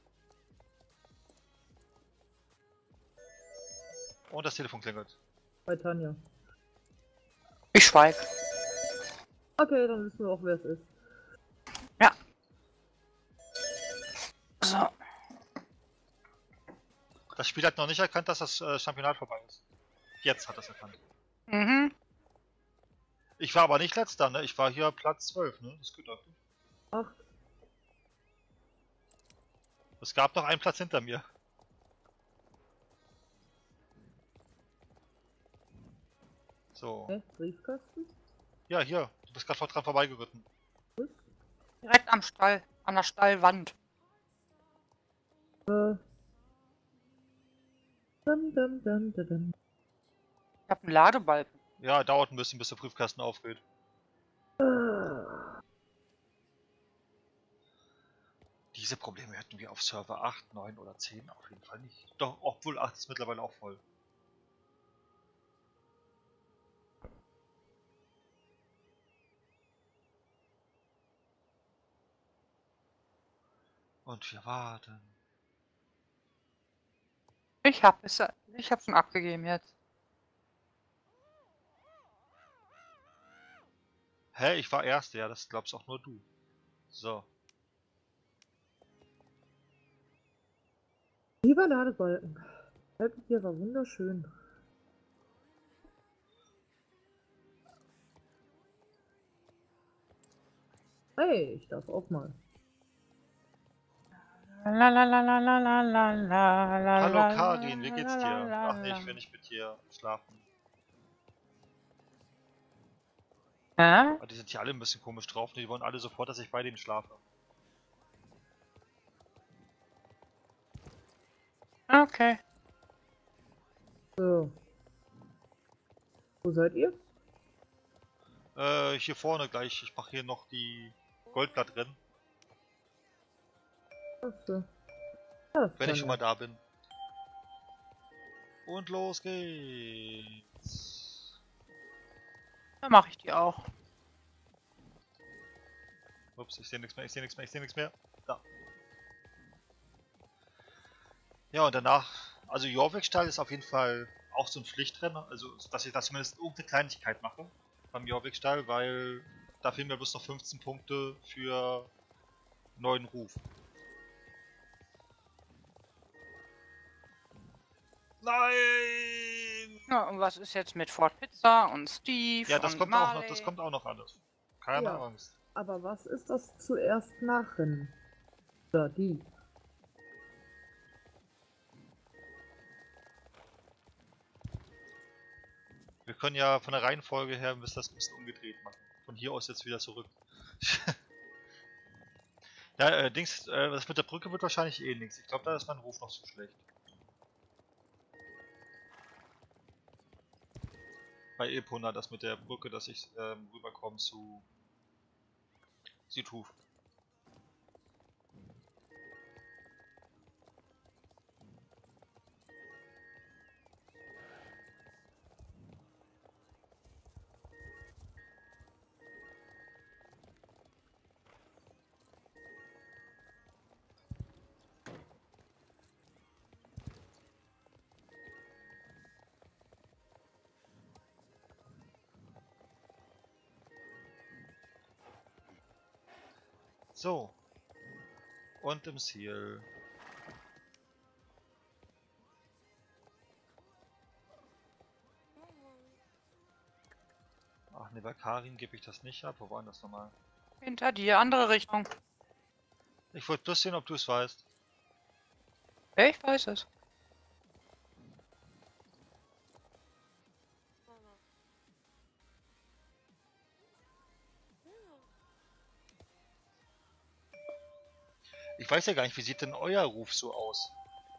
Und das Telefon klingelt. Bei Tanja. Ich schweig. Okay, dann wissen wir auch, wer es ist. So. Das Spiel hat noch nicht erkannt, dass das Championat vorbei ist. Jetzt hat es erkannt. Mhm. Ich war aber nicht letzter, ne? Ich war hier Platz 12, ne? Das geht eigentlich. 8. Es gab noch einen Platz hinter mir. So. Hä? Briefkasten? Ja, hier. Du bist gerade dran vorbeigeritten. Was? Direkt am Stall, an der Stallwand. Dum, dum, dum, dum, dum. Ich habe einen Ladebalken. Ja, dauert ein bisschen, bis der Prüfkasten aufgeht. Diese Probleme hätten wir auf Server 8, 9 oder 10 auf jeden Fall nicht. Doch, obwohl 8 ist mittlerweile auch voll. Und wir warten. Ich hab's schon abgegeben jetzt. Hä, ich war Erster, ja, das glaubst auch nur du. So. Lieber Ladebalken. Hier war wunderschön. Hey, ich darf auch mal. La la la la la la la la. Hallo Karin, wie geht's dir? Ach nee, ich will nicht mit dir schlafen. Hä? Aber die sind hier alle ein bisschen komisch drauf, die wollen alle sofort, dass ich bei denen schlafe. Okay. So. Wo seid ihr? Hier vorne gleich, ich mache hier noch die Goldblattrennen, Achso. Ja, das wenn kann ich schon mal da bin. Und los geht's. Dann mache ich die auch. Ups, ich sehe nichts mehr, ich sehe nichts mehr, ich sehe nichts mehr. Da. Ja, und danach, also Jorvikstall ist auf jeden Fall auch so ein Pflichtrennen, also dass ich da zumindest irgendeine Kleinigkeit mache beim Jorvikstall, weil da fehlen mir bloß noch 15 Punkte für neuen Ruf. Nein! Ja, und was ist jetzt mit Fort Pizza und Steve Ja, das und kommt auch noch, Marley? das kommt auch noch alles. Keine Ja. Angst. Aber was ist das zuerst nachrennen? Oder die? Wir können ja von der Reihenfolge her das ein bisschen umgedreht machen. Von hier aus jetzt wieder zurück. Ja, das mit der Brücke wird wahrscheinlich eh nichts. Ich glaube, da ist mein Ruf noch zu schlecht. Bei Epona, das mit der Brücke, dass ich rüberkomme zu Südhof. So. Und im Ziel. Ach ne, bei Karin gebe ich das nicht ab. Wo war denn das nochmal? Hinter dir, andere Richtung. Ich wollte bloß sehen, ob du es weißt. Ja, ich weiß es. Ich weiß ja gar nicht, wie sieht denn euer Ruf so aus?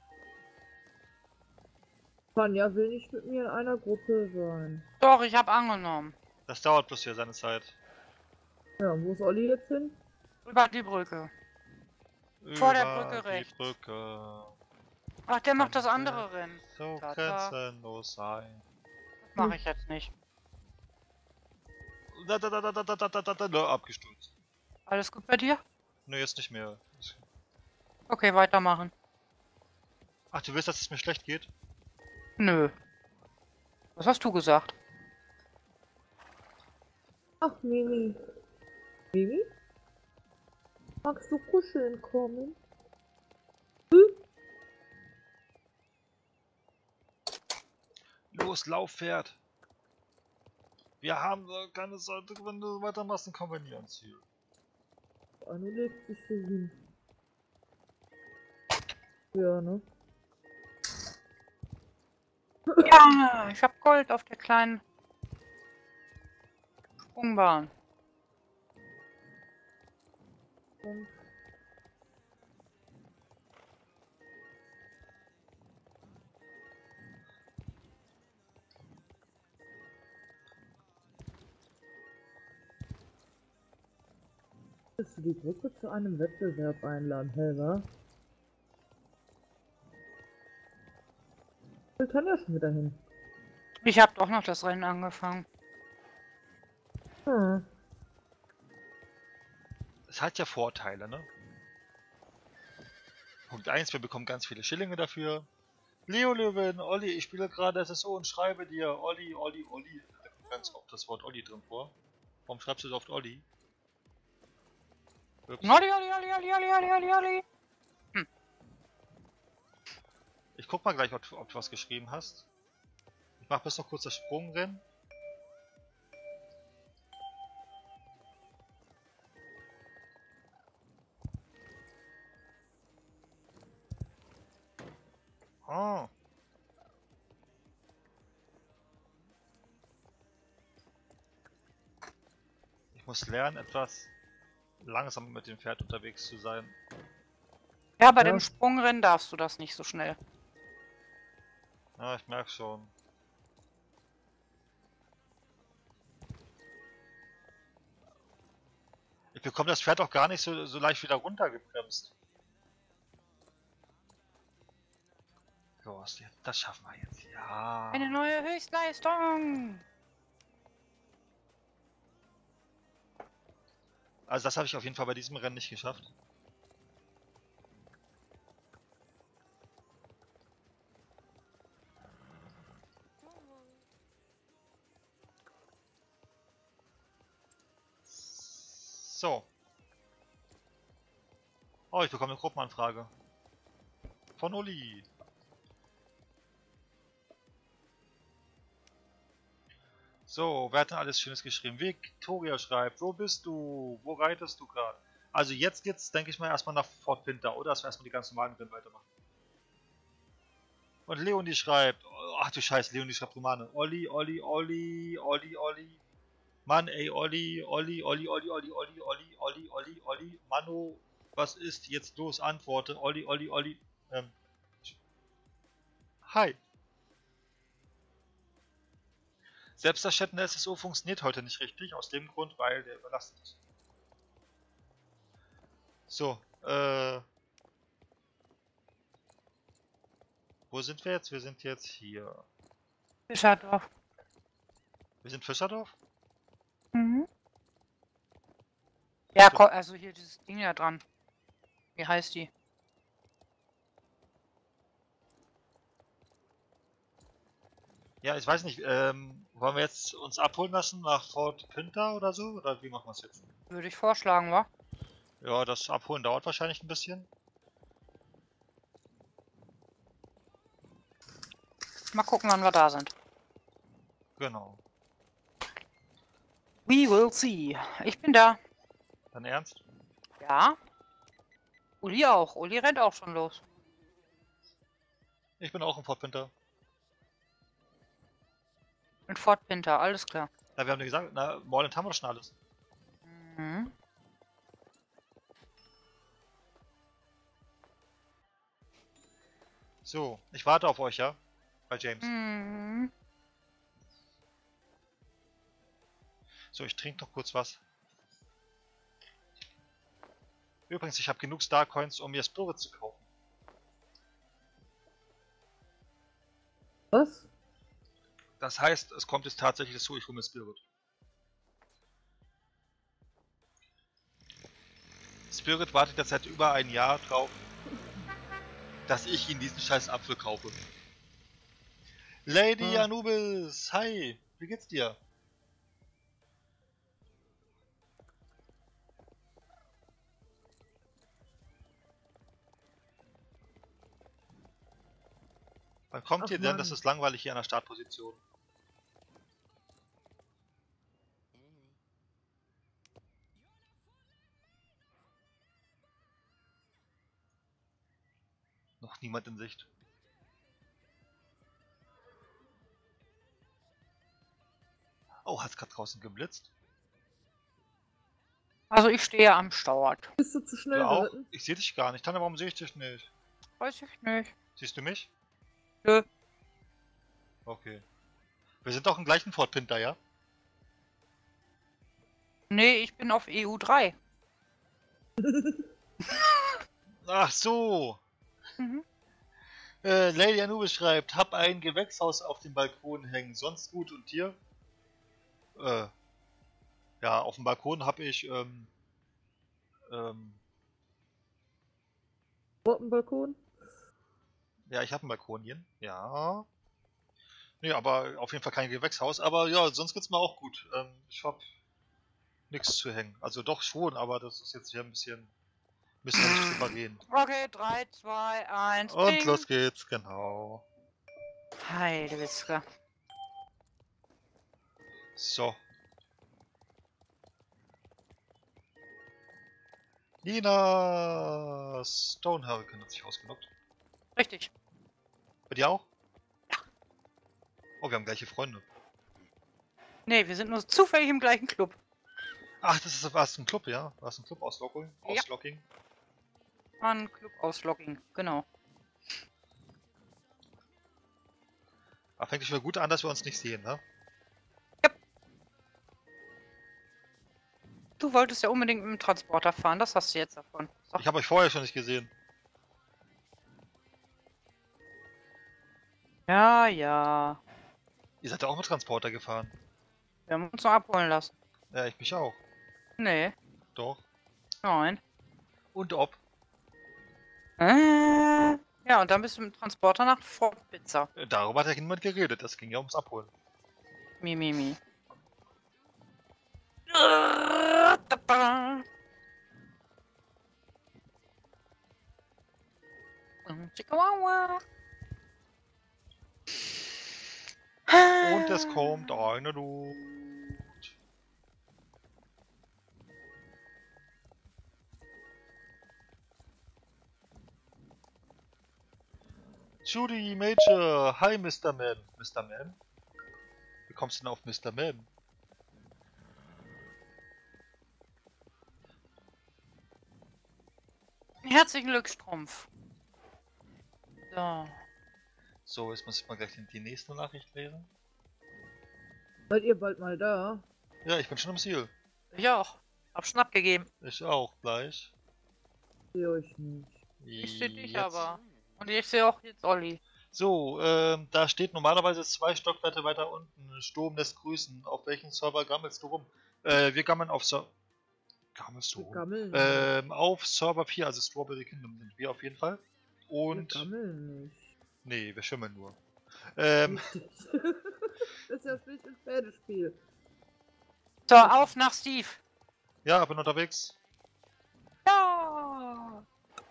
Tanja will nicht mit mir in einer Gruppe sein. Doch, ich habe angenommen. Das dauert bloß hier seine Zeit. Ja, wo ist Olli jetzt hin? Über die Brücke. Vor der Über Brücke die rechts. Brücke. Ach, der macht das Danke. andere Rennen. So Tata. grenzenlos sein. Das mache ich jetzt nicht. Abgestürzt. Alles gut bei dir? Ne, jetzt nicht mehr. Okay, weitermachen. Ach, du willst, dass es mir schlecht geht? Nö. Was hast du gesagt? Ach, Mimi. Mimi? Magst du kuscheln kommen? Los, Lauf, Pferd! Wir haben keine Seite, wenn du weitermachst, dann kommen wir nie ans Ziel. Anu legt sich hier hin. Ja, ne? Ja, ich hab Gold auf der kleinen Sprungbahn. Und willst du die Gruppe zu einem Wettbewerb einladen, Helga? Ich kann ja schon wieder hin. Ich hab doch noch das Rennen angefangen. Hm. Es hat ja Vorteile, ne? Punkt 1, wir bekommen ganz viele Schillinge dafür. Leo Löwen, Olli, ich spiele gerade SSO und schreibe dir Olli, Olli, Olli. Da kommt ganz oft das Wort Olli drin vor. Warum schreibst du so oft Olli? Ups. Olli, Olli, Olli, Olli, Olli, Olli, Olli, Olli. Ich guck mal gleich, ob du was geschrieben hast. Ich mach bis noch kurz das Sprungrennen. Oh. Ich muss lernen, etwas langsam mit dem Pferd unterwegs zu sein. Ja, bei Ja. dem Sprungrennen darfst du das nicht so schnell. Ja, ich merke schon. Ich bekomme das Pferd auch gar nicht so leicht wieder runtergebremst. So, das schaffen wir jetzt. Ja. Eine neue Höchstleistung. Also das habe ich auf jeden Fall bei diesem Rennen nicht geschafft. So. Oh, ich bekomme eine Gruppenanfrage. Von Uli. So, wer hat denn alles Schönes geschrieben? Victoria schreibt, wo bist du? Wo reitest du gerade? Also jetzt geht's, denke ich mal, erstmal nach Fort Pinter, oder? Dass wir erstmal die ganz normalen Rennen weitermachen. Und Leonie schreibt, ach du Scheiße, Leonie schreibt Romane. Olli, Olli, Olli, Olli, Olli. Mann, ey, Olli, Olli, Olli, Olli, Olli, Olli, Olli, Olli, Olli, Olli. Mano, was ist jetzt los? Antworte. Olli, Olli, Olli. Hi. Selbst das Chat in der SSO funktioniert heute nicht richtig, aus dem Grund, weil der überlastet ist. So, wo sind wir jetzt? Wir sind jetzt hier. Fischerdorf. Wir sind Fischerdorf? Mhm. Ja, komm, also hier dieses Ding da dran. Wie heißt die? Ja, ich weiß nicht, wollen wir jetzt uns abholen lassen nach Fort Pinter oder so? Oder wie machen wir es jetzt? Würde ich vorschlagen, wa? Ja, das Abholen dauert wahrscheinlich ein bisschen. Mal gucken, wann wir da sind. Genau. We will see. Ich bin da. Dann ernst? Ja. Uli auch. Uli rennt auch schon los. Ich bin auch im Fort Pinter. In Fort Pinter, alles klar. Na, wir haben ja gesagt, na, Morland haben wir schon alles. Mhm. So, ich warte auf euch, ja? Bei James. Mhm. So, ich trinke noch kurz was. Übrigens, ich habe genug Starcoins, um mir Spirit zu kaufen. Was? Das heißt, es kommt jetzt tatsächlich dazu, ich hole mir Spirit. Spirit wartet jetzt seit über ein Jahr drauf, dass ich ihn diesen scheiß Apfel kaufe. Lady Anubis, hi, wie geht's dir? Wann kommt Ach ihr denn? Mann. Das ist langweilig hier an der Startposition. Auch niemand in Sicht. Oh, hat's gerade draußen geblitzt? Also ich stehe am Start. Bist du zu schnell Du auch? geritten? Ich sehe dich gar nicht. Tanja, warum sehe ich dich nicht? Weiß ich nicht. Siehst du mich? Nö. Okay. Wir sind doch im gleichen Fort Pinter, ja? Nee, ich bin auf EU3. Ach so. Mhm. Lady Anubis schreibt, hab ein Gewächshaus auf dem Balkon hängen, sonst gut und dir? Ja, auf dem Balkon habe ich, Balkon? ja, ich habe einen Balkon hier. Ja. Nee, aber auf jeden Fall kein Gewächshaus. Aber ja, sonst geht's mir auch gut. Ich hab nichts zu hängen. Also doch schon, aber das ist jetzt hier ein bisschen. Müssen wir nicht drüber reden. Okay, 3, 2, 1. Und Ping. los geht's, genau. Heidewitzka. So. Nina Stone Hurricane hat sich ausgelockt. Richtig. Bei dir auch? Oh, wir haben gleiche Freunde. Nee, wir sind nur zufällig im gleichen Club. Ach, war es ein Club, ja? War es ein Club Auslocking? Ja. Auslocking? Ein Club Auslogging, genau. Aber fängt schon gut an, dass wir uns nicht sehen, ne? Du wolltest ja unbedingt mit dem Transporter fahren, das hast du jetzt davon. So. Ich habe euch vorher schon nicht gesehen. Ja, ja. Ihr seid ja auch mit Transporter gefahren. Wir haben uns noch abholen lassen. Ja, ich mich auch. Nee, Doch. nein. Und ob? Ja, und dann bist du mit dem Transporter nach Fort Pizza. Darüber hat ja niemand geredet. Das ging ja ums Abholen. Mi. Chihuahua. Und es kommt eine Not. Judy Major. Hi, Mr. Man. Mr. Man? Wie kommst du denn auf Mr. Man? Herzlichen Glückstrumpf. So. So, jetzt muss ich mal gleich die nächste Nachricht lesen. Seid ihr bald mal da? Ja, ich bin schon im Ziel. Ich auch. Hab schon abgegeben. Ich auch gleich. Ich sehe euch nicht. Ich seh dich Jetzt. aber. Und ich sehe auch jetzt Olli. So, da steht normalerweise 2 Stockwerke weiter unten. Sturm lässt grüßen. Auf welchen Server gammelst du rum? Wir gammeln auf Gammelst du Wir rum? gammeln Auf Server 4, also Strawberry Kingdom sind wir auf jeden Fall. nicht. Und. Wir gammeln nicht. Nee, wir schimmeln nur. Richtig. Das ist ja schlicht ein Pferdespiel. So, auf nach Steve. Ja, bin unterwegs. Ja.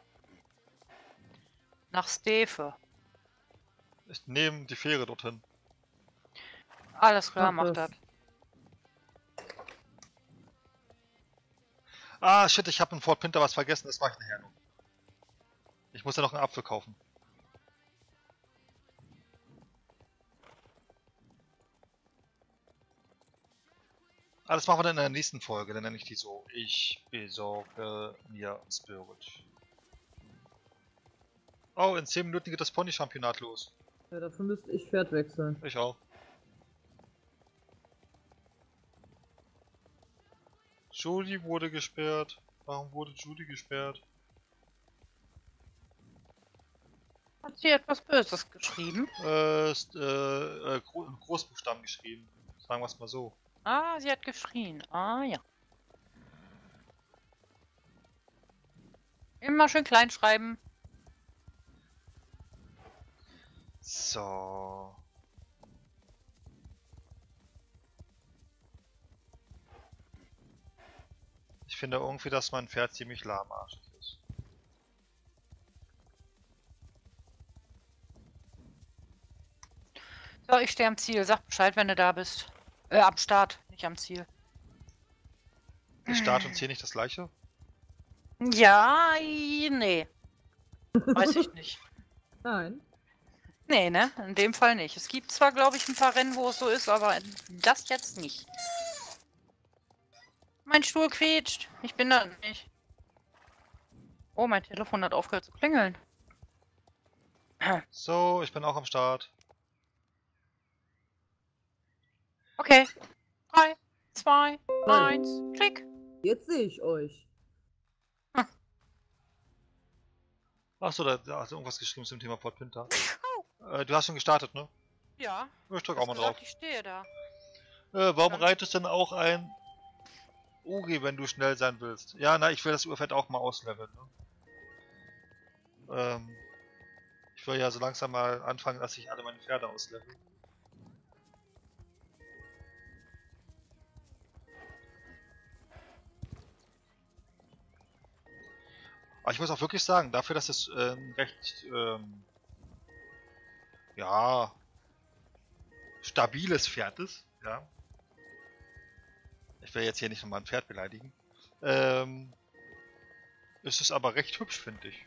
Nach Stefe. Ich nehme die Fähre dorthin. Alles klar, Mach mach das. das. Ah, shit, ich habe in Fort Pinter was vergessen. Das mache ich nachher noch. Ich muss ja noch einen Apfel kaufen. Ah, das machen wir dann in der nächsten Folge. Dann nenne ich die so. Ich besorge mir Spirit. Oh, in 10 Minuten geht das Pony-Championat los. Ja, dafür müsste ich Pferd wechseln. Ich auch. Judy wurde gesperrt. Warum wurde Judy gesperrt? Hat sie etwas Böses geschrieben? In Großbuchstaben geschrieben. Sagen wir es mal so. Ah, sie hat geschrien. Ah, ja. Immer schön klein schreiben. So. Ich finde irgendwie, dass mein Pferd ziemlich lahmarschig ist. So, ich stehe am Ziel. Sag Bescheid, wenn du da bist. Am Start, nicht am Ziel. Ist Start und Ziel nicht das gleiche? Ja, nee. Weiß ich nicht. Nein. Nee, ne? In dem Fall nicht. Es gibt zwar, glaube ich, ein paar Rennen, wo es so ist, aber das jetzt nicht. Mein Stuhl quietscht. Ich bin da nicht. Oh, mein Telefon hat aufgehört zu klingeln. So, ich bin auch am Start. Okay. 3, 2, 1, klick. Jetzt sehe ich euch. Achso, da hast du irgendwas geschrieben zum Thema Fort Pinter. Du hast schon gestartet, ne? Ja. Ich drück Du auch hast mal drauf. gesagt, ich stehe da. Warum Dann- reitest du denn auch ein Uri, wenn du schnell sein willst? Ja, na, ich will das Urpferd auch mal ausleveln, ne? Ich will ja so langsam mal anfangen, dass ich alle meine Pferde auslevel. Aber ich muss auch wirklich sagen, dafür, dass es ein recht, ja, stabiles Pferd ist, ja. Ich will jetzt hier nicht nochmal ein Pferd beleidigen. Ist es aber recht hübsch, finde ich.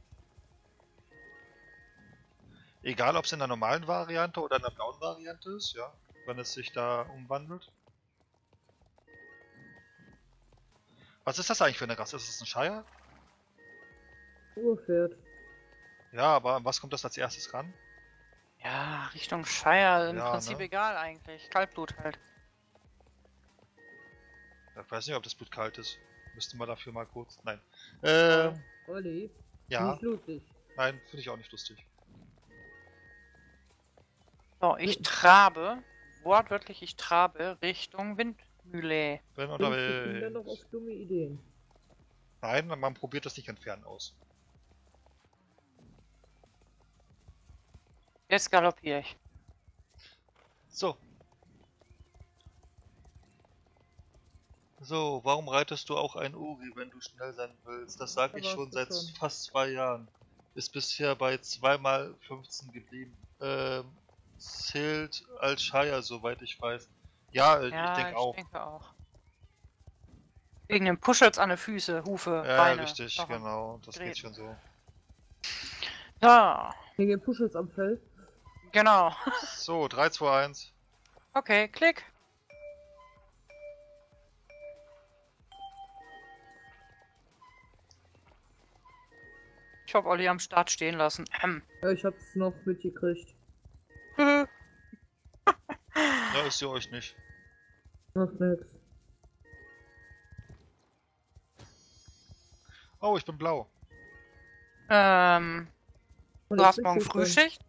Egal, ob es in der normalen Variante oder in der blauen Variante ist, ja, wenn es sich da umwandelt. Was ist das eigentlich für eine Rasse? Ist es ein Shire? Urpferd. Ja, aber an was kommt das als erstes ran? Ja, Richtung Shire. Im Ja, Prinzip ne? egal eigentlich. Kaltblut halt. Ich weiß nicht, ob das Blut kalt ist. Müsste man dafür mal kurz. Nein. Olli. Ja. Nicht lustig. Nein, finde ich auch nicht lustig. So, ich trabe. Wortwörtlich, ich trabe Richtung Windmühle. Bin Bringst die Kinder noch unterwegs. auf dumme Ideen. Nein, man probiert das nicht entfernen aus. Jetzt galoppiere ich. So. So, warum reitest du auch ein Uri, wenn du schnell sein willst? Das sage Da ich warst schon du seit schon. fast 2 Jahren. Ist bisher bei 2x15 geblieben. Zählt als Shire, soweit ich weiß. Ja, Ja, ich denke auch. denke auch. Wegen den Puschels an den Füße, Hufe, Ja, Beine. richtig, Knochen. genau. Das geht Gräten. schon so. So, Wegen den Puschels am Fell. genau. So, 3, 2, 1. Okay, klick. Ich hab Olli am Start stehen lassen. Ja, ich hab's noch mitgekriegt. Ja, ist sie euch nicht. Macht nix. Oh, ich bin blau. Und Du ich hast bin morgen schüchtern. Frühschicht?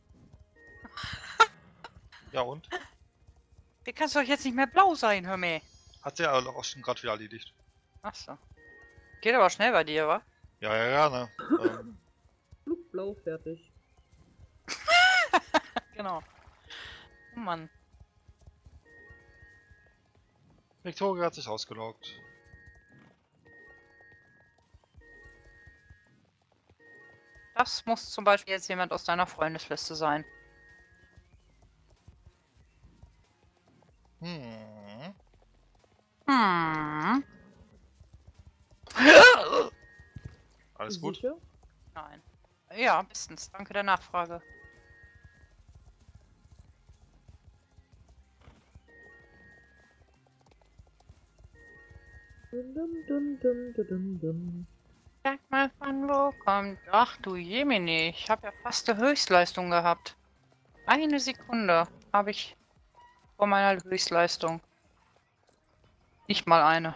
Ja und? Wie kannst du doch jetzt nicht mehr blau sein, hör mir. Hat sie ja auch schon gerade wieder erledigt. Achso. Geht aber schnell bei dir, wa? Ja, ja, ja, ne? Flugblau fertig. Genau. Oh Mann. Victoria hat sich ausgeloggt. Das muss zum Beispiel jetzt jemand aus deiner Freundesliste sein. Hm. Hm. Alles gut? Sicher? Nein. Ja, bestens. Danke der Nachfrage. Dum, dum, dum, dum, dum, dum, dum. Sag mal, von wo kommt... Ach du Jemini, ich habe ja fast eine Höchstleistung gehabt. Eine Sekunde habe ich vor meiner Höchstleistung. Nicht mal eine.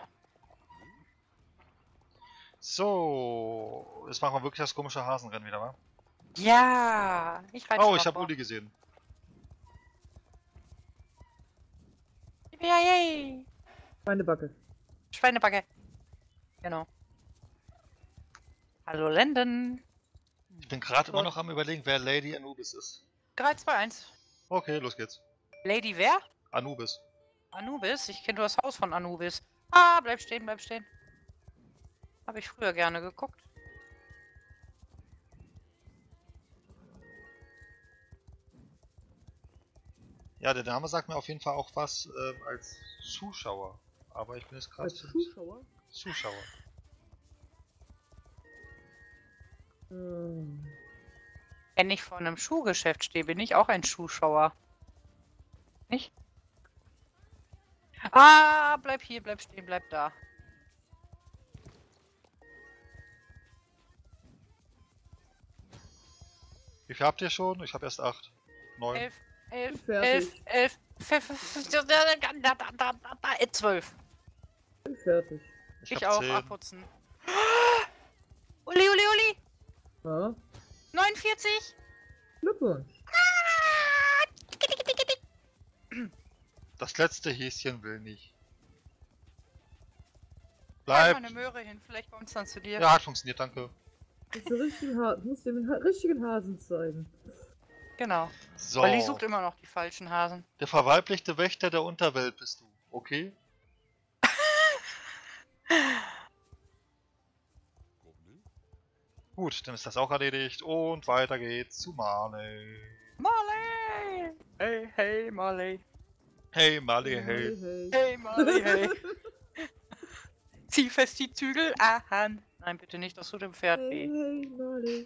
So, jetzt machen wir wirklich das komische Hasenrennen wieder, wa? Ja, ich reite Oh, schon ich mal habe vor. Uli gesehen. Yay! Schweinebacke. Schweinebacke. Genau. Hallo Lenden. Ich bin gerade immer noch am überlegen, wer Lady Anubis ist. 3, 2, 1. Okay, los geht's. Lady wer? Anubis. Anubis? Ich kenne nur das Haus von Anubis. Ah, bleib stehen, bleib stehen. Habe ich früher gerne geguckt. Ja, der Name sagt mir auf jeden Fall auch was als Zuschauer. Aber ich bin jetzt gerade Als Zuschauer? Zuschauer. Wenn ich vor einem Schuhgeschäft stehe, bin ich auch ein Schuhschauer. Nicht? Ah, bleib hier, bleib stehen, bleib da. Wie viel habt ihr schon? Ich habe erst 8. 9. 11, 11, Fertig. 11, 12. Bin fertig. Ich hab auch, 10. abputzen. Uli, Uli, Uli! Ja, 49! Glückwunsch. Das letzte Häschen will nicht. Bleib Bleib. mal eine Möhre hin, vielleicht kommt es dann zu dir. Ja, hat funktioniert, danke. Muss dem richtigen Hasen zeigen. Genau. So. Olli sucht immer noch die falschen Hasen. Der verweiblichte Wächter der Unterwelt bist du. Okay? Gut, dann ist das auch erledigt. Und weiter geht's zu Marley. Marley! Hey, hey, Marley. Hey, Marley, hey. Hey. Hey, Marley, hey. Zieh fest die Zügel an. Nein, bitte nicht, das tut dem Pferd Hey, weh. hey, Marley.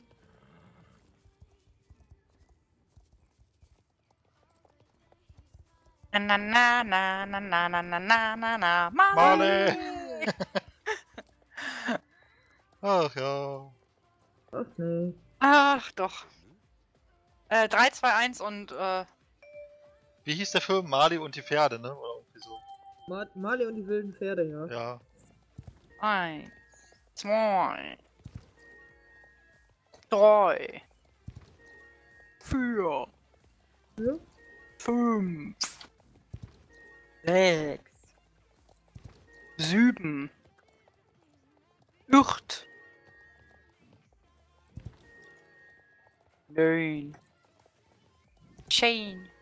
Na na na na na na na na na na na Marley! Ach ja. Ach nee. Ach doch. 3, 2, 1 und Wie hieß der Film? Marley und die Pferde, ne? Oder irgendwie so. Marley und die wilden Pferde, ja. Ja. 1, 2, 3, 4, Ja? 5, 6, 7, 8, 9, 10,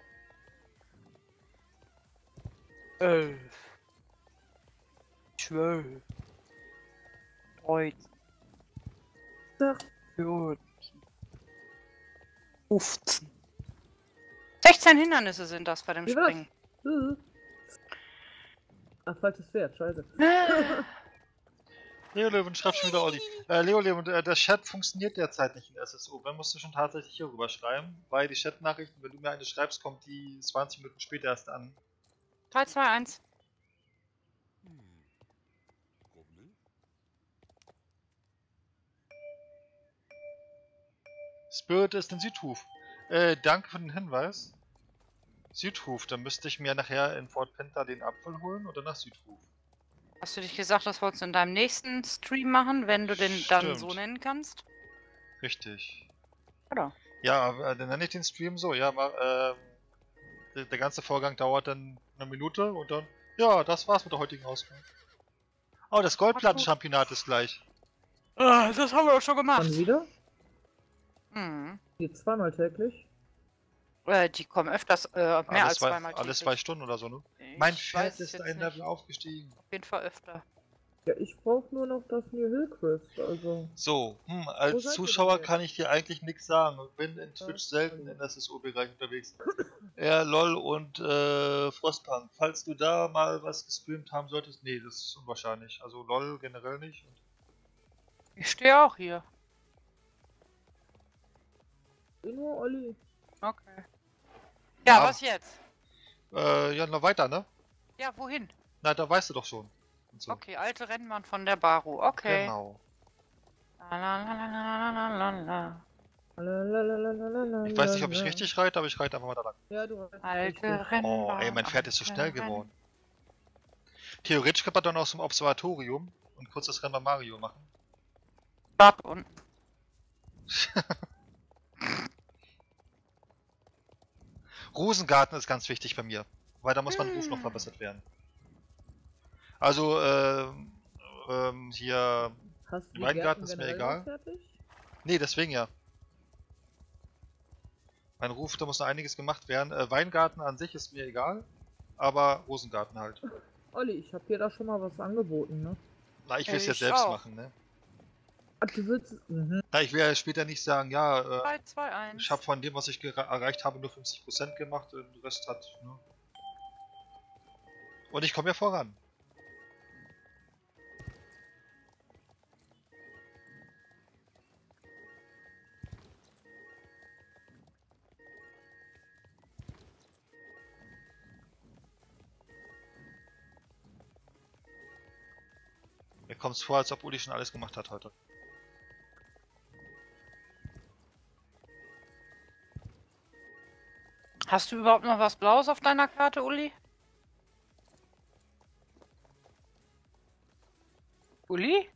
11, 12, 13, Sag, 14, 15. 16 Hindernisse sind das bei dem Wie war's? Springen. Ach, falsches Pferd, scheiße. Leo Löwen schreibt schon wieder Olli. Leo Löwen, der Chat funktioniert derzeit nicht in SSO. Dann musst du schon tatsächlich hier rüber schreiben, weil die Chat-Nachrichten, wenn du mir eine schreibst, kommt die 20 Minuten später erst an. 3, 2, 1. Spirit ist in Südhof. Danke für den Hinweis. Südhof, dann müsste ich mir nachher in Fort Penta den Apfel holen oder nach Südhof. Hast du dich gesagt, das wolltest du in deinem nächsten Stream machen, wenn du den dann Stimmt. so nennen kannst? Richtig. Oder? Ja, dann nenne ich den Stream so. Ja, der ganze Vorgang dauert dann eine Minute und dann. Ja, das war's mit der heutigen Ausgabe. Oh, das Goldplatten-Championat ist gleich. Das haben wir doch schon gemacht. Dann wieder? Mhm. Die zweimal täglich? Die kommen öfters, mehr als zweimal Alle täglich. 2 Stunden oder so, ne? Ich Mein weiß Pferd es ist jetzt ein nicht. Level aufgestiegen. Auf jeden Fall öfter. Ja, ich brauche nur noch das New Hillcrest, also. So, Wo als seid ihr Zuschauer denn jetzt? kann ich dir eigentlich nichts sagen. Ich bin in Twitch selten im SSO-Bereich unterwegs. Eher LOL und Frostpunk. Falls du da mal was gestreamt haben solltest, nee, das ist unwahrscheinlich. Also LOL generell nicht. Ich stehe auch hier. Nur Olli. Okay. Ja, Ja. was jetzt? Ja, noch weiter, ne? Ja, wohin? Na, da weißt du doch schon. Und so. Okay, alte Rennbahn von der Baru. Okay. Genau. La, la, la, la, la, la, la. Lalalala. Ich weiß nicht, ob ich richtig reite, aber ich reite einfach mal da lang. Ja, du hast Alte richtig. Rennbahn. Oh, ey, mein Pferd ist so alte schnell Renn- geworden. Theoretisch könnte man dann aus dem Observatorium und kurz das Rennen bei Mario machen. Dort unten. Rosengarten ist ganz wichtig bei mir, weil da muss mein Ruf noch verbessert werden. Also, hier, Hast du Im Weingarten ist mir generell egal. noch fertig? nee, deswegen ja. Mein Ruf, da muss noch einiges gemacht werden. Weingarten an sich ist mir egal, aber Rosengarten halt. Olli, ich habe dir da schon mal was angeboten, ne? Na, ich will es Ich ja selbst auch. machen, ne? Ach, du willst. Mhm. Na, ich will ja später nicht sagen, ja, 3, 2, 1. ich habe von dem, was ich erreicht habe, nur 50% gemacht, und der Rest hat, ne? Und ich komme ja voran. kommst vor, als ob Uli schon alles gemacht hat heute. Hast du überhaupt noch was Blaues auf deiner Karte, Uli? Uli?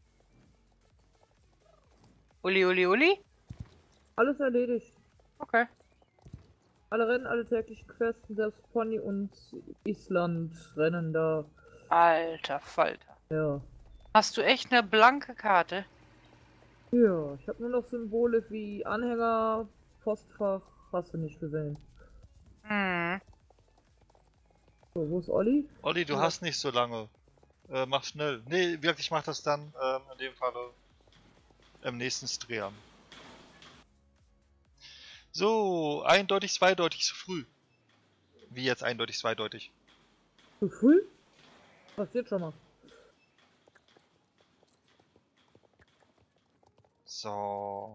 Uli? Alles erledigt. Okay. Alle Rennen, alle täglichen Questen, selbst Pony und Island-Rennen da. Alter Falter. Ja. Hast du echt eine blanke Karte? Ja, ich habe nur noch Symbole wie Anhänger, Postfach, hast du nicht gesehen. Hm. So, wo ist Olli? Olli, du Ja. hast nicht so lange. Mach schnell. Nee, wirklich, mach das dann in dem Fall im nächsten Stream. So, eindeutig, zweideutig, zu früh. Wie jetzt eindeutig, zweideutig? Zu früh? Passiert schon mal. So.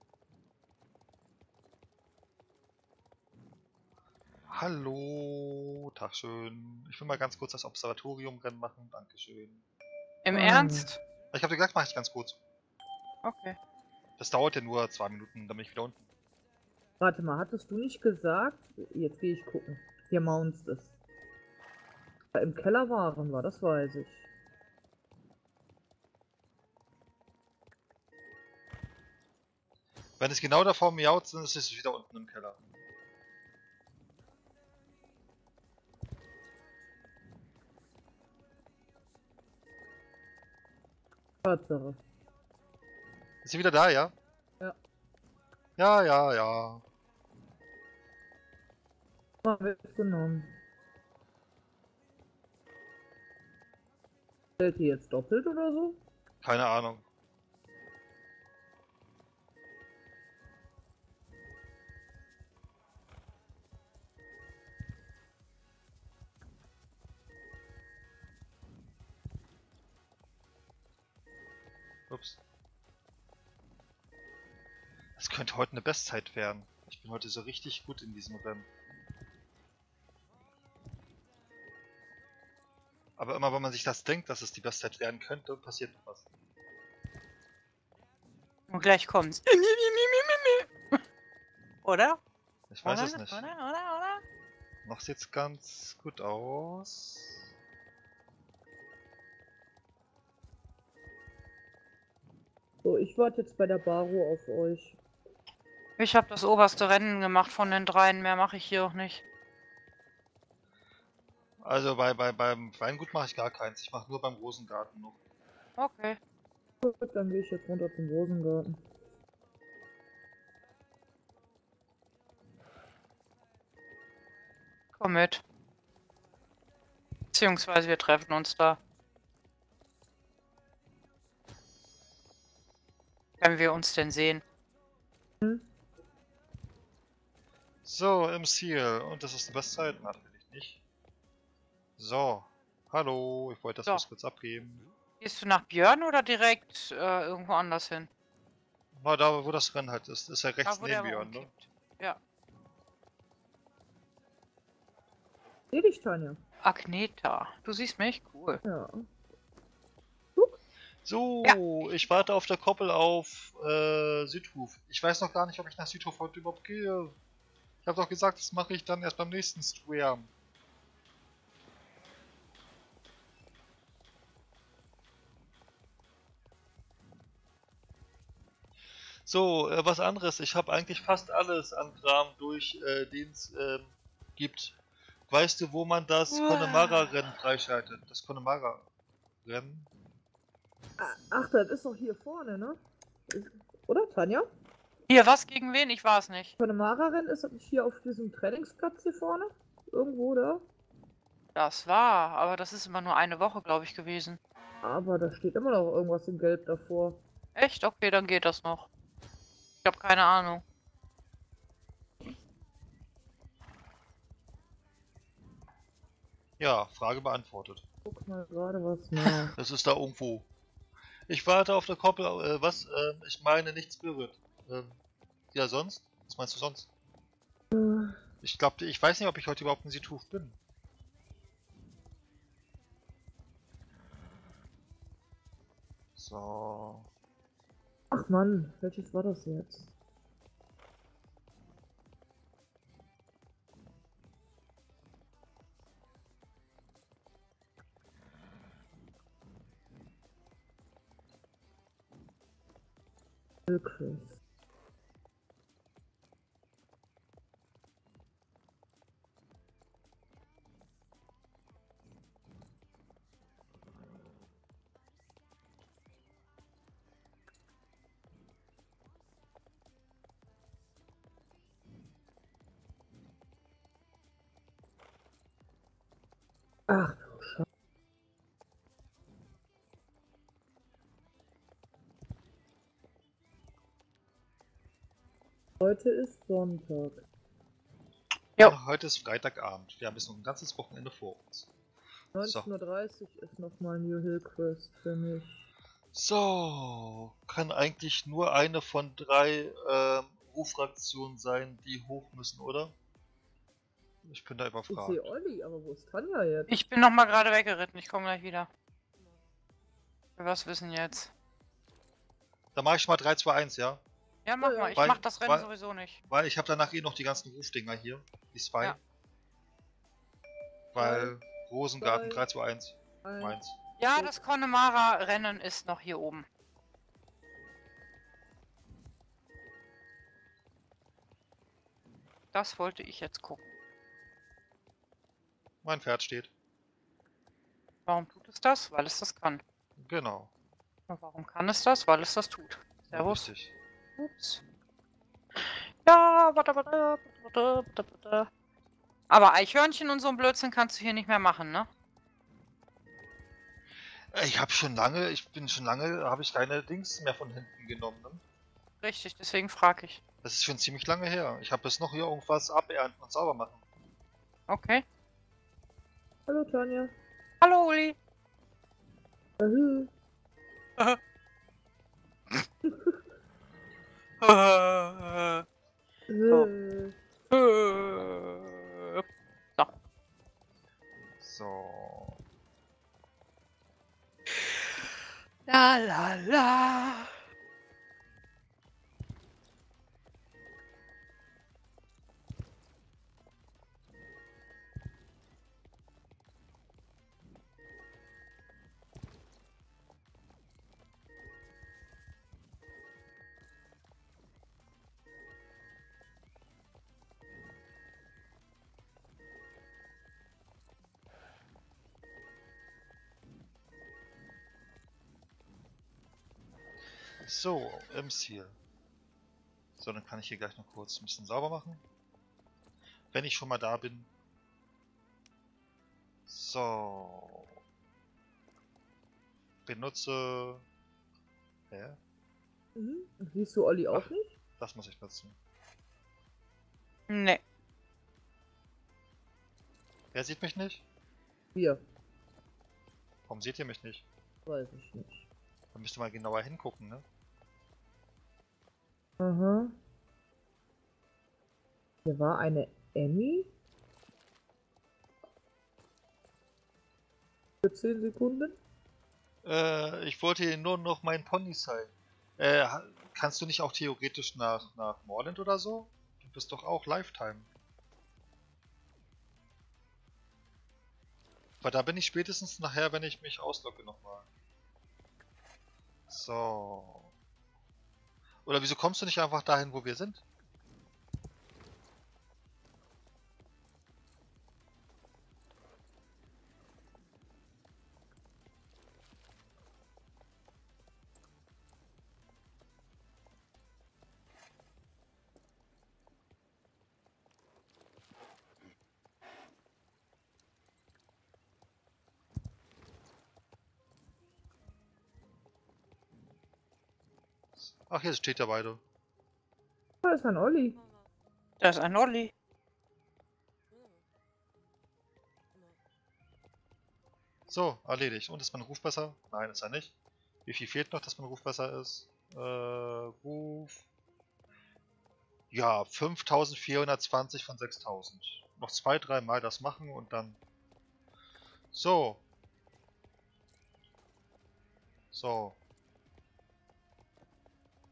Hallo, Tag schön. Ich will mal ganz kurz das Observatorium-Rennen machen. Dankeschön. Im Ah. Ernst? Ich habe dir gesagt, mache ich ganz kurz. Okay. Das dauert ja nur 2 Minuten, dann bin ich wieder unten. Warte mal, hattest du nicht gesagt? Jetzt gehe ich gucken. Hier Mounts ist. Da im Keller waren wir, das weiß ich. Wenn es genau davor miaut, dann ist es wieder unten im Keller. Tatsache. Ist sie wieder da, ja? Ja. Ja. Mal weggenommen. Zählt die jetzt doppelt oder so? Keine Ahnung. Ups. Das könnte heute eine Bestzeit werden. Ich bin heute so richtig gut in diesem Rennen. Aber immer wenn man sich das denkt, dass es die Bestzeit werden könnte, passiert noch was. Und gleich kommt's. Oder? Ich weiß oder? es nicht. Oder? Noch sieht's ganz gut aus. So, ich warte jetzt bei der Baro auf euch. Ich habe das oberste Rennen gemacht von den dreien, mehr mache ich hier auch nicht. Also beim Weingut mache ich gar keins. Ich mache nur beim Rosengarten noch. Okay. Gut, dann gehe ich jetzt runter zum Rosengarten. Komm mit. Beziehungsweise wir treffen uns da. Wenn wir uns denn sehen. So, im Ziel. Und das ist die Bestzeit? Natürlich nicht. So. Hallo, ich wollte das So. was kurz abgeben. Gehst du nach Björn oder direkt irgendwo anders hin? Mal da, wo das Rennen halt ist. Ist ja rechts Da, wo der neben mal Björn, ne? umkippt. Ja. Seh dich, Tanja. Agneta. Du siehst mich? Cool. Ja. So, Ja. ich warte auf der Koppel auf Südhof. Ich weiß noch gar nicht, ob ich nach Südhof heute überhaupt gehe. Ich habe doch gesagt, das mache ich dann erst beim nächsten Stream. So, was anderes. Ich habe eigentlich fast alles an Kram durch, den es gibt. Weißt du, wo man das Connemara-Rennen freischaltet? Das Connemara-Rennen? Ach, das ist doch hier vorne, ne? Oder, Tanja? Hier, was gegen wen? Ich weiß nicht. Connemara-Rennen ist das nicht hier auf diesem Trainingsplatz hier vorne? Irgendwo da? Das war, aber das ist immer nur eine Woche, glaube ich, gewesen. Aber da steht immer noch irgendwas in Gelb davor. Echt? Okay, dann geht das noch. Ich habe keine Ahnung. Ja, Frage beantwortet. Guck mal gerade was nach. Das ist da irgendwo. Ich warte auf der Koppel, was? Ich meine nichts berührt. Ja, sonst? Was meinst du sonst? Ich glaube, ich weiß nicht, ob ich heute überhaupt in Südhof bin. So. Ach Mann, welches war das jetzt? Chris. Ach du Scheiße. Heute ist Sonntag. Jo. Ja, heute ist Freitagabend. Wir haben jetzt noch ein ganzes Wochenende vor uns. 19:30 Uhr ist nochmal New Hill Quest für mich. So, kann eigentlich nur eine von 3 Rufraktionen sein, die hoch müssen, oder? Ich bin da Ich überfragt. sehe Olli, aber wo ist Tanja jetzt? Ich bin noch mal gerade weggeritten. Ich komme gleich wieder. Wir was wissen jetzt. Da mache ich mal 3, 2, 1, ja? Ja, mach Ja, mal. Ich weil- mach das Rennen weil- sowieso nicht. Weil ich habe danach eh noch die ganzen Rufdinger hier. Die 2. Ja. Weil Rosengarten 3, 2, 1. Eins. Meins. Ja, das Connemara-Rennen ist noch hier oben. Das wollte ich jetzt gucken. Mein Pferd steht. Warum tut es das? Weil es das kann. Genau. Und warum kann es das? Weil es das tut. Servus. Richtig. Ups. Ja, warte. Aber Eichhörnchen und so ein Blödsinn kannst du hier nicht mehr machen, ne? Habe ich keine Dings mehr von hinten genommen. Ne? Richtig, deswegen frage ich. Das ist schon ziemlich lange her. Ich habe jetzt noch hier irgendwas abernten und sauber machen. Okay. Hallo Tanja. Hallo, Uli. Ahü. So. So. La la la. So, im Ziel. So, dann kann ich hier gleich noch kurz ein bisschen sauber machen. Wenn ich schon mal da bin. So. Benutze. Hä? Mhm. Siehst du Olli auch Ach. nicht? Das muss ich dazu. Nee. Wer sieht mich nicht? Wir. Warum seht ihr mich nicht? Weiß ich nicht. Da müsst ihr mal genauer hingucken, ne? Aha. Hier war eine Annie. Für 10 Sekunden. Ich wollte hier nur noch meinen Pony zeigen. Kannst du nicht auch theoretisch nach Moorland oder so? Du bist doch auch Lifetime. Weil da bin ich spätestens nachher, wenn ich mich auslogge nochmal. So. Oder wieso kommst du nicht einfach dahin, wo wir sind? Ach, hier steht der beide. Da ist ein Olli. Da ist ein Olli. So, erledigt. Und ist mein Ruf besser? Nein, ist er nicht. Wie viel fehlt noch, dass mein Ruf besser ist? Ruf. Ja, 5420 von 6000. Noch 2-3 Mal das machen und dann. So. So.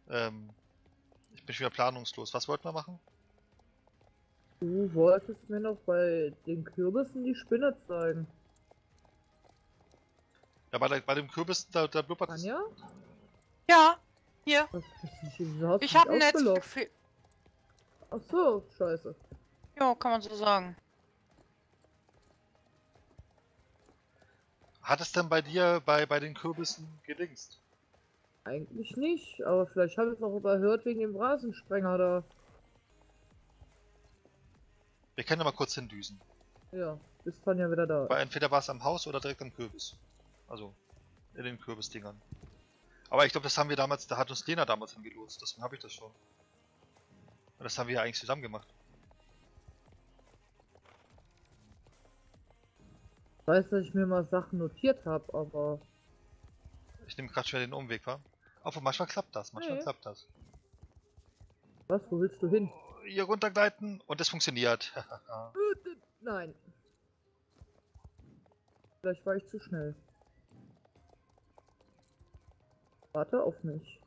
Ich bin schon wieder planungslos. Was wollten wir machen? Du wolltest mir noch bei den Kürbissen die Spinne zeigen. Ja, bei dem Kürbis, da blubbert es. Anja? Ja, hier. Wieso hast du Ich mich habe ein ausgelockt? Netzwerk. Ach so, scheiße. Ja, kann man so sagen. Hat es denn bei dir bei den Kürbissen gedingst? Eigentlich nicht, aber vielleicht habe ich es auch überhört wegen dem Rasensprenger da. Wir können ja mal kurz hindüsen. Ja, bis Tanja wieder da Weil ist. entweder war es am Haus oder direkt am Kürbis. Also, in den Kürbisdingern. Aber ich glaube, das haben wir damals, da hat uns Lena damals hingelotst, deswegen habe ich das schon. Und das haben wir ja eigentlich zusammen gemacht. Ich weiß, dass ich mir mal Sachen notiert habe, aber Ich nehme gerade schnell den Umweg, wa? Aber manchmal klappt das, manchmal Nee. klappt das. was, wo willst du hin? Hier runtergleiten und es funktioniert. Nein. Vielleicht war ich zu schnell. Warte auf mich.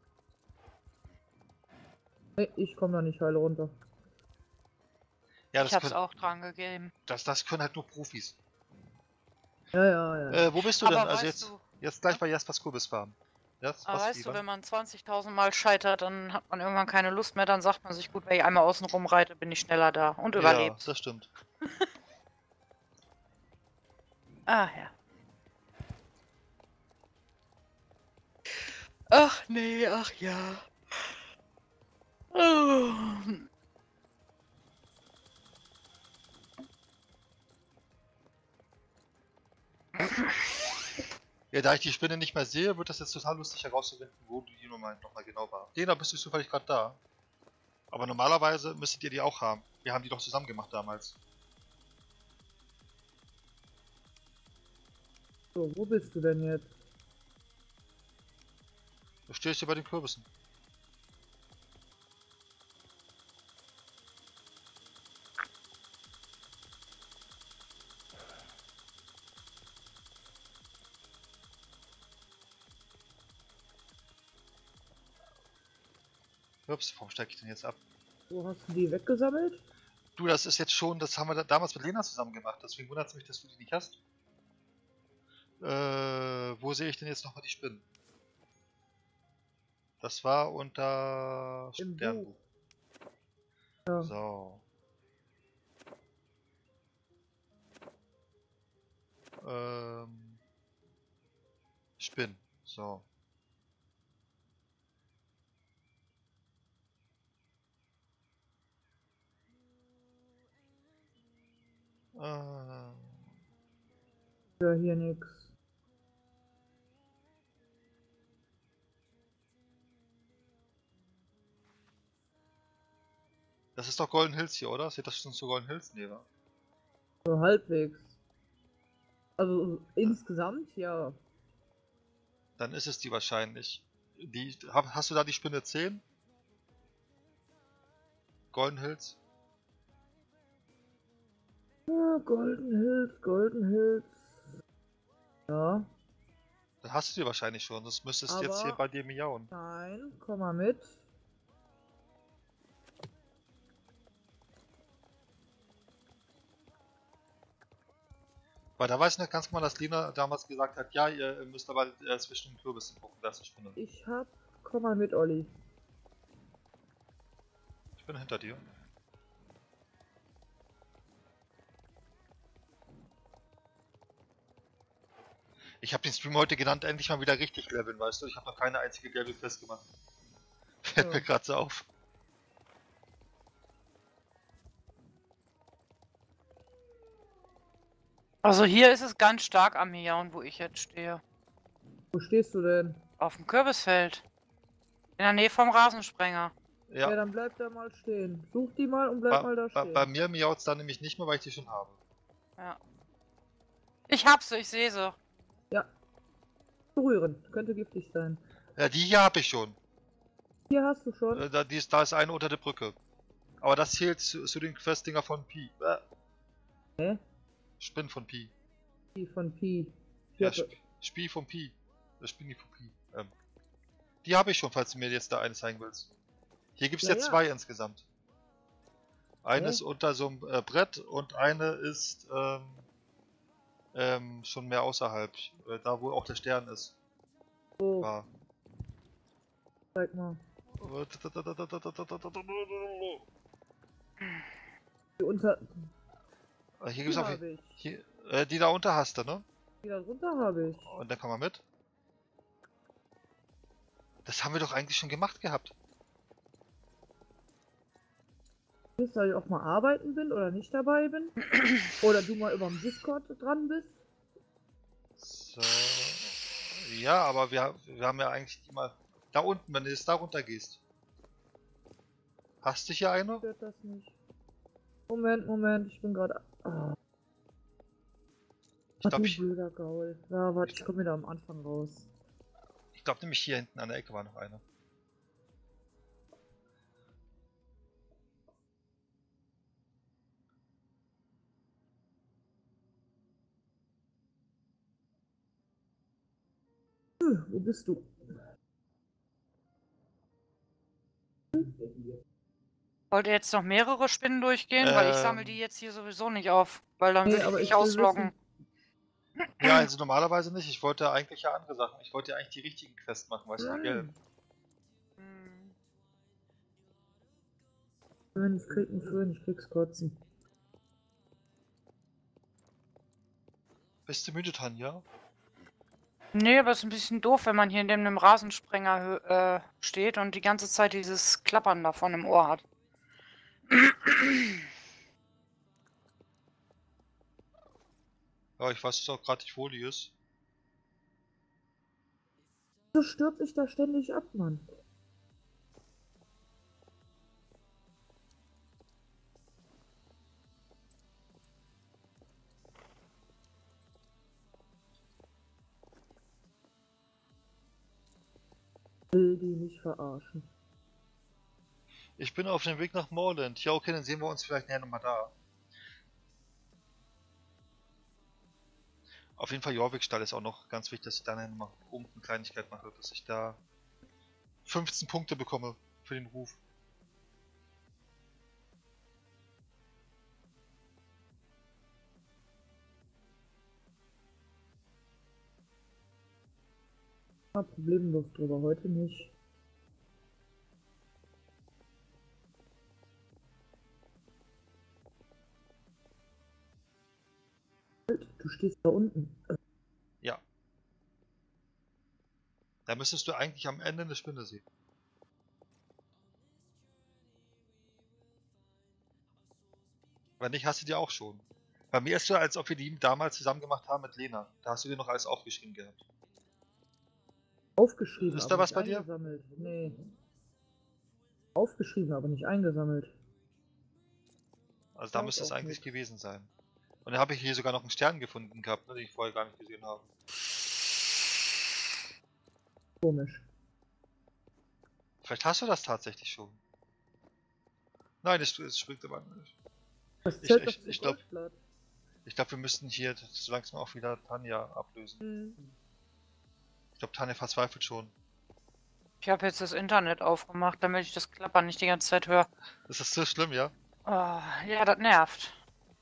Nee, ich komme da nicht heile runter. Ja, Ich hab's auch dran gegeben. das können halt nur Profis. Ja, ja, ja. Wo bist du Aber denn? Also weißt du, jetzt gleich bei Jaspers Kürbis fahren. aber weißt wie du, war? wenn man 20.000 Mal scheitert, dann hat man irgendwann keine Lust mehr, dann sagt man sich, gut, wenn ich einmal außen rum reite, bin ich schneller da und Ja, überlebt. das stimmt. Ah ja. Ach nee, ach ja. Oh. Ja, da ich die Spinne nicht mehr sehe, wird das jetzt total lustig herauszufinden, wo die nochmal genau war. Lena, bist du zufällig gerade da? Aber normalerweise müsstet ihr die auch haben. Wir haben die doch zusammen gemacht damals. So, wo bist du denn jetzt? Du stehst hier bei den Kürbissen. Ups, warum steige ich denn jetzt ab? Wo hast du die weggesammelt? Du, das ist jetzt schon, das haben wir damals mit Lena zusammen gemacht, deswegen wundert es mich, dass du die nicht hast. Wo sehe ich denn jetzt nochmal die Spinnen? Das war unter Im Sternbuch. Ja. So. Spinnen. So. Äh, Ja, hier nix. Das ist doch Golden Hills hier, oder? Sieht das schon zu Golden Hills? Nee, wa? So halbwegs. Also insgesamt, ja. Dann ist es die wahrscheinlich. Hast du da die Spinne 10? Golden Hills? Ah, Golden Hills, Golden Hills. Ja. Dann hast du die wahrscheinlich schon. Das müsstest du jetzt Aber- hier bei dir miauen. Nein, komm mal mit. Weil da weiß ich nicht ganz mal, dass Lena damals gesagt hat, ja, ihr müsst aber zwischen den Kürbissen gucken, da ist eine Spinne. Komm mal mit, Olli. Ich bin hinter dir. Ich habe den Stream heute genannt, endlich mal wieder richtig leveln, weißt du? Ich habe noch keine einzige gelbe Quest gemacht. Fällt Ja. mir gerade so auf. Also hier ist es ganz stark am Miauen, wo ich jetzt stehe. Wo stehst du denn? Auf dem Kürbisfeld. In der Nähe vom Rasensprenger. Ja, Ja, dann bleib da mal stehen. Such die mal und bleib mal da stehen. bei mir miaut's dann nämlich nicht mehr, weil ich die schon habe. Ja. Ich hab sie, ich sehe sie. Ja. Berühren. Könnte giftig sein. Ja, die hier habe ich schon. Hier hast du schon. Da ist eine unter der Brücke. Aber das zählt zu den Questdinger von Pi. Hä? Spinn von Pi. Die von Pi. Ja, Vierte. Spie von Pi. Spinni von Pi. Die habe ich schon, falls du mir jetzt da eine zeigen willst. Hier gibt es ja Ja, ja. 2 insgesamt. Eine Hä? ist unter so einem Brett und eine ist schon mehr außerhalb. Da wo auch der Stern ist. Oh, War. zeig mal. Die unter... Hier Die gibt's auch. habe ich. Hier, die da unter hast du, ne? Die da drunter habe ich. Und dann komm mal mit. Das haben wir doch eigentlich schon gemacht gehabt. Dass ich auch mal arbeiten bin oder nicht dabei bin. Oder du mal über dem Discord dran bist. So. Ja, aber wir haben ja eigentlich die mal da unten, wenn du jetzt da runter gehst. Hast du hier eine? Stört das nicht. Moment, ich bin gerade... Ah, Ich du glaube blöder Gaul. Ja, warte, ich komme wieder am Anfang raus. nämlich hier hinten an der Ecke war noch eine. Wo bist du? Wollt ihr jetzt noch mehrere Spinnen durchgehen? Weil ich sammle die jetzt hier sowieso nicht auf. Weil dann Nee, würde ich aber mich ich will ausloggen. Ja, also normalerweise nicht. Ich wollte eigentlich ja andere Sachen. Ich wollte ja eigentlich die richtigen Quests machen, weißt du, die gelben. Hm. Föhn, ich krieg einen Föhn, ich krieg's kotzen. Bist du müde, Tanja? Nee, aber es ist ein bisschen doof, wenn man hier neben einem Rasensprenger steht und die ganze Zeit dieses Klappern davon im Ohr hat. Ja, ich weiß doch gerade nicht, wo die ist. Wieso stürzt ich da ständig ab, Mann? Will die mich verarschen? Ich bin auf dem Weg nach Moorland. Ja, okay, dann sehen wir uns vielleicht näher nochmal da. Auf jeden Fall Jorvikstall ist auch noch ganz wichtig, dass ich da nochmal oben eine Kleinigkeit mache, dass ich da 15 Punkte bekomme für den Ruf. Ja, problemlos drüber, heute nicht. Du stehst da unten. Ja. Da müsstest du eigentlich am Ende eine Spinne sehen. Wenn nicht, hast du die auch schon. Bei mir ist so, als ob wir die damals zusammen gemacht haben mit Lena. Da hast du dir noch alles aufgeschrieben gehabt. Aufgeschrieben, Ist aber da was nicht bei dir? eingesammelt. Nee. Aufgeschrieben, aber nicht eingesammelt. Also da Auch müsste es auch eigentlich nix. gewesen sein. Und dann habe ich hier sogar noch einen Stern gefunden gehabt, ne, den ich vorher gar nicht gesehen habe. Komisch. Vielleicht hast du das tatsächlich schon. Nein, es springt aber nicht. Das Ich- zählt ich- doch ich zum glaub- Goldblatt. Ich glaube, wir müssten hier so langsam auch wieder Tanja ablösen. Hm. Ich glaube, Tanja verzweifelt schon. Ich habe jetzt das Internet aufgemacht, damit ich das Klappern nicht die ganze Zeit höre. Ist das so schlimm, ja? Oh, ja, das nervt.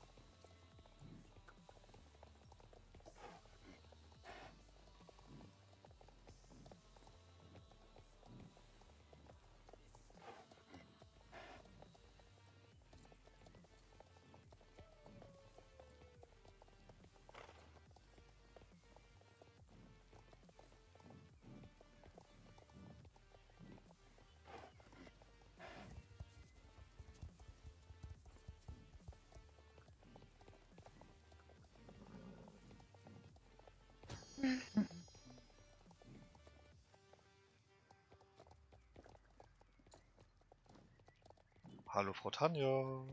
Hallo, Frau Tanja.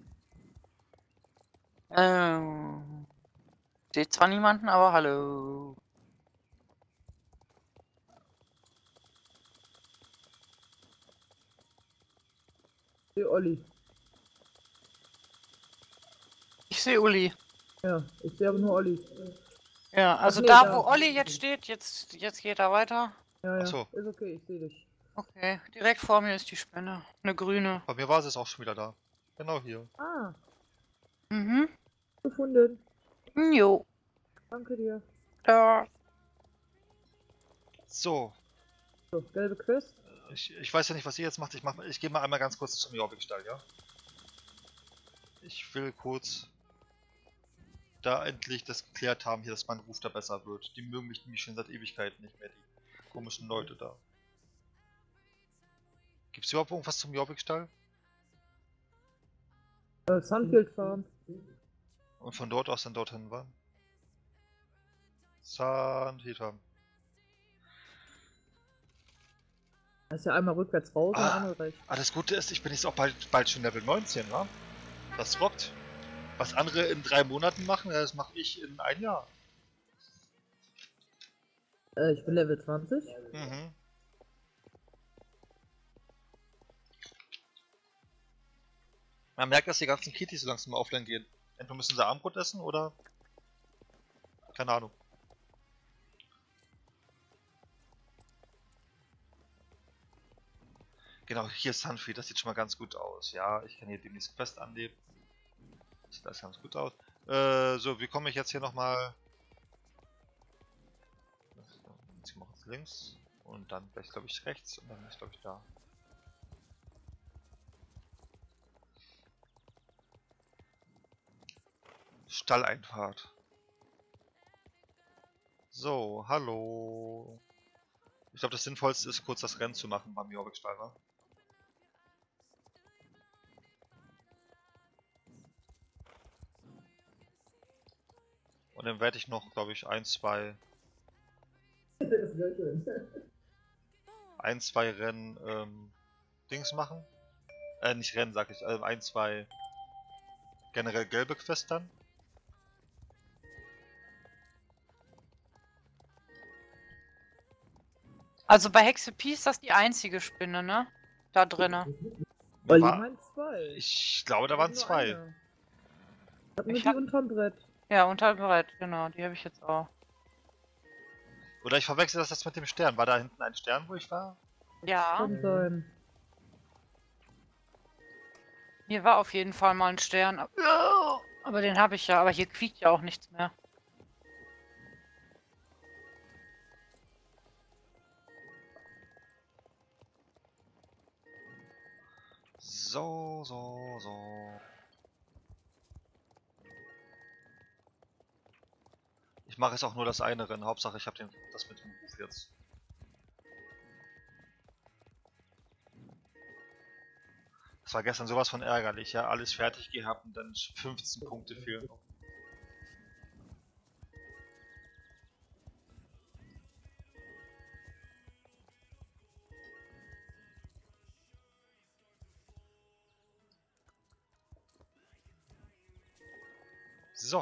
Seht zwar niemanden, aber hallo. Hey, Olli. Ich sehe Uli. Ja, ich sehe aber nur Olli. Ja, also nee, da, da. wo Olli jetzt steht, jetzt geht er weiter. Ja, ja, Achso. ist okay, ich sehe dich. Okay, direkt vor mir ist die Spinne. Eine grüne. Bei mir war es auch schon wieder da. Genau hier. Ah, Mhm. gefunden. Jo. Danke dir. Da. So, So, gelbe Quest. ich weiß ja nicht, was ihr jetzt macht. Ich gehe mal einmal ganz kurz zum Jorvik-Stall, ja? Ich will kurz da endlich das geklärt haben hier, dass mein Ruf da besser wird. Die mögen mich nämlich schon seit Ewigkeiten nicht mehr, die komischen Leute da. Gibt's überhaupt irgendwas zum Jorvik-Stall? Sunfield Farm. Und von dort aus dann dorthin war? Sandhita. Da ist ja einmal rückwärts raus und einmal rechts. Das Gute ist, ich bin jetzt auch bald schon Level 19, wa? Das rockt. Was andere in 3 Monaten machen, das mache ich in 1 Jahr. Ich bin Level 20. Mhm. Man merkt, dass die ganzen Kitties so langsam offline gehen. Entweder müssen sie Abendbrot essen oder... Keine Ahnung. Genau, hier ist Sunfield, das sieht schon mal ganz gut aus. Ja, ich kann hier demnächst Quest annehmen. Das sieht alles ganz gut aus. So, wie komme ich jetzt hier nochmal... Jetzt mache ich links. Und dann gleich, glaube ich, rechts. Und dann ist, glaube ich, da. Stalleinfahrt. So, hallo. Ich glaube, das Sinnvollste ist, kurz das Rennen zu machen beim Jorvik-Stall, ne? Und dann werde ich noch, glaube ich, ein, zwei Rennen, Dings machen. Nicht Rennen, sag ich, ein, zwei generell gelbe Quests dann. Also bei Hexapie ist das die einzige Spinne, ne? Da drinne. Weil War- ich mein zwei. Ich glaube, da waren Nur 2. eine. Hat nur Ich die hab- unterm Brett. Ja, unter Brett, genau. Die habe ich jetzt auch. Oder ich verwechsel das jetzt mit dem Stern. War da hinten ein Stern, wo ich war? Ja, Kann sein. hier war auf jeden Fall mal ein Stern. Aber den habe ich ja. Aber hier quiekt ja auch nichts mehr. So. Ich mache jetzt auch nur das eine Rennen. Hauptsache, ich habe das mit dem Ruf jetzt. Das war gestern sowas von ärgerlich, ja. Alles fertig gehabt und dann 15 Punkte fehlen noch. So.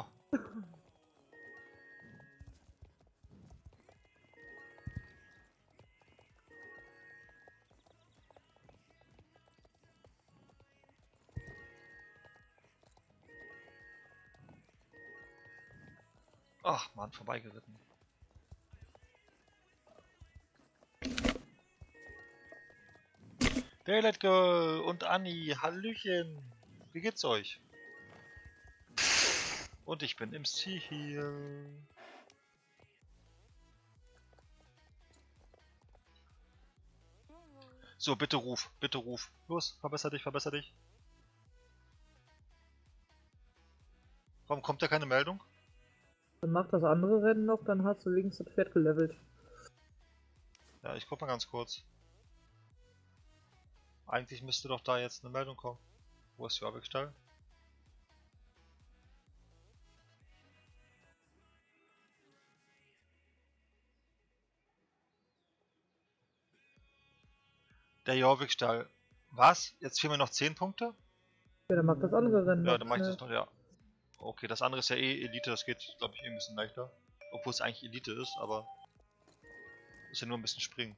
Ach man, vorbeigeritten. Daylight Girl und Anni, Hallöchen. Wie geht's euch? Und ich bin im Ziel. So, bitte ruf, bitte ruf. Los, verbessere dich, verbessere dich. Warum kommt da keine Meldung? Dann mach das andere Rennen noch, dann hast du links das Pferd gelevelt. Ja, ich guck mal ganz kurz. Eigentlich müsste doch da jetzt eine Meldung kommen. Wo ist der Jorvik-Stall? Der Jorvik-Stall. Was? Jetzt fehlen mir noch 10 Punkte? Ja, dann mach das andere Rennen Ja, noch. dann mach ich schnell. das noch, ja. Okay, das andere ist ja eh Elite, das geht, glaube ich, eh ein bisschen leichter. Obwohl es eigentlich Elite ist, aber... Ist ja nur ein bisschen springen.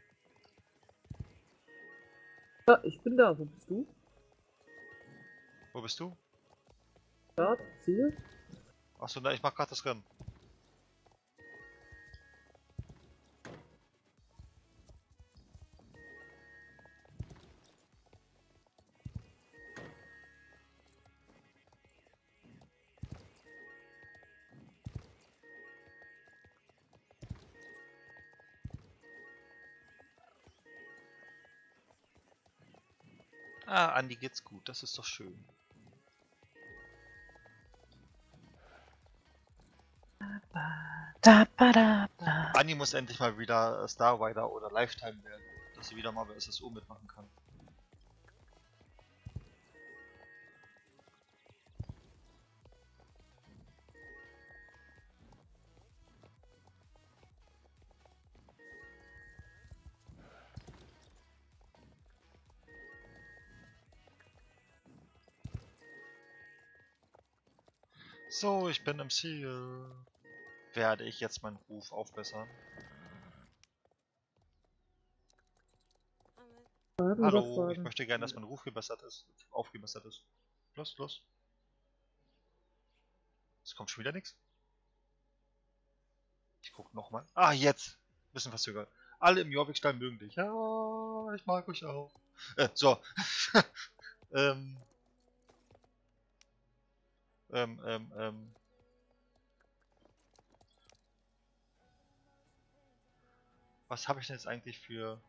Ja, ich bin da, wo bist du? Wo bist du? Start, Ziel. Achso, na, ich mach gerade das Rennen. Ah, Andi geht's gut, das ist doch schön. Da, ba, da, ba. Andi muss endlich mal wieder Starrider oder Lifetime werden, dass sie wieder mal bei SSO mitmachen kann. So, ich bin im Ziel. Werde ich jetzt meinen Ruf aufbessern? Fragen Hallo, oder ich Fragen? möchte gerne, dass mein Ruf gebessert ist, aufgebessert ist. Los, los. Es kommt schon wieder nichts. Ich gucke nochmal. Ah, jetzt! Bisschen verzögert. Alle im Jorvikstall mögen dich. Ja, ich mag euch auch. So. ähm. Ähm, ähm, ähm. Was habe ich denn jetzt eigentlich für...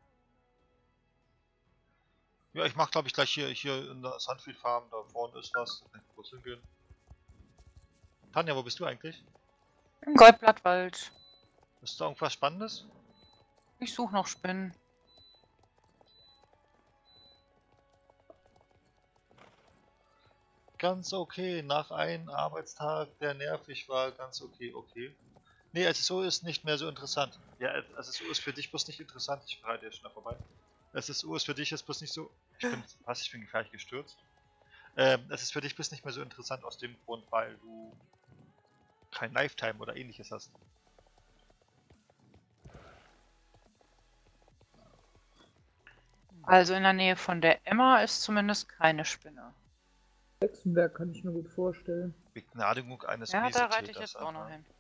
Ja, ich mach glaube ich gleich hier in der Sunfield Farm, da vorne ist was, da kann ich kurz hingehen. Tanja, wo bist du eigentlich? Im Goldblattwald. Ist da irgendwas Spannendes? Ich suche noch Spinnen. Ganz okay, nach einem Arbeitstag, der nervig war, ganz okay, okay. Nee, SSO ist nicht mehr so interessant. Ja, SSO ist für dich bloß nicht interessant, ich bereite jetzt schnell vorbei. SSO ist für dich jetzt bloß nicht so... ich bin gefährlich gestürzt. Es ist für dich bloß nicht mehr so interessant aus dem Grund, weil du kein Lifetime oder ähnliches hast. Also in der Nähe von der Emma ist zumindest keine Spinne. Hexenberg kann ich mir gut vorstellen. Begnadigung eines Ja, da reite ich Miesetäters, jetzt auch noch aha. hin.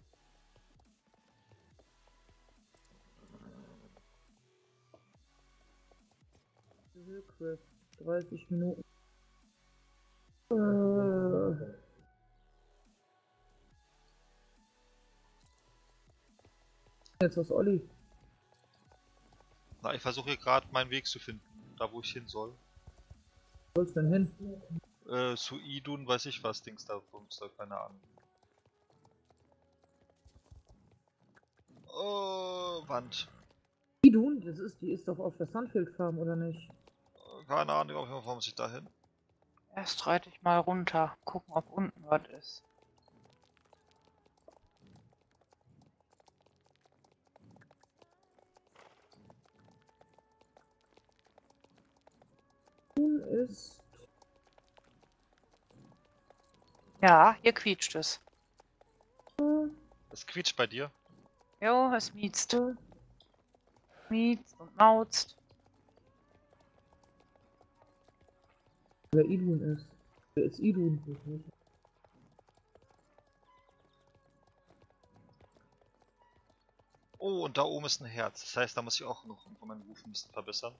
Quest, 30 Minuten. Jetzt was Olli. Na, ich versuche hier gerade meinen Weg zu finden, da wo ich hin soll. Wo soll's denn hin? Zu Idun, weiß ich was, Dings da, Bums da, keine Ahnung. Oh, Wand. Idun, die ist doch auf der Sunfield Farm, oder nicht? Keine Ahnung, warum muss ich da hin? Erst reite ich mal runter, gucken, ob unten was ist. Idun ist... Ja, hier quietscht es. Es quietscht bei dir. Jo, es mietzt. Mietzt und mauzt. Wer Idun ist. Wer ist Idun? Oh, und da oben ist ein Herz. Das heißt, da muss ich auch noch meinen Ruf ein bisschen verbessern.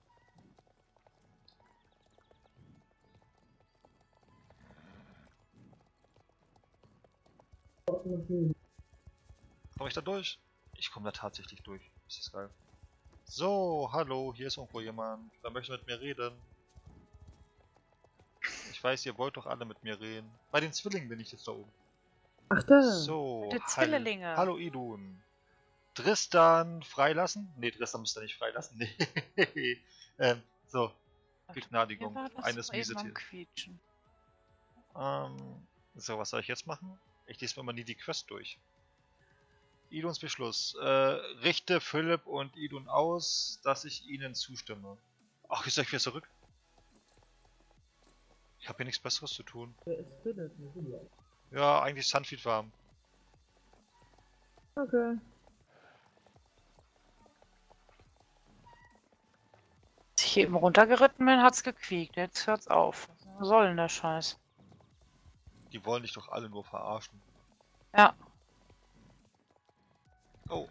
Komme ich da durch? Ich komme da tatsächlich durch. Das ist geil. So, hallo, hier ist irgendwo jemand. Wer möchte mit mir reden? Ich weiß, ihr wollt doch alle mit mir reden. Bei den Zwillingen bin ich jetzt da oben. Ach da! So, Die Zwillinge. Hallo Idun. Tristan freilassen? Ne, Tristan müsst ihr nicht freilassen. Nee. So, Begnadigung Hier war das eines doch eben am Miesetiers. Quietschen. So, was soll ich jetzt machen? Ich lese mir mal nie die Quest durch. Iduns Beschluss. Richte Philipp und Idun aus, dass ich ihnen zustimme. Ach, ist euch wieder zurück? Ich habe hier nichts Besseres zu tun. Wer ist Philipp? Ja, eigentlich Sunfield Farm. Okay. Als ich eben runtergeritten bin, hat's gequiekt. Jetzt hört's auf. Was soll denn der Scheiß? Die wollen dich doch alle nur verarschen. Ja. Oh.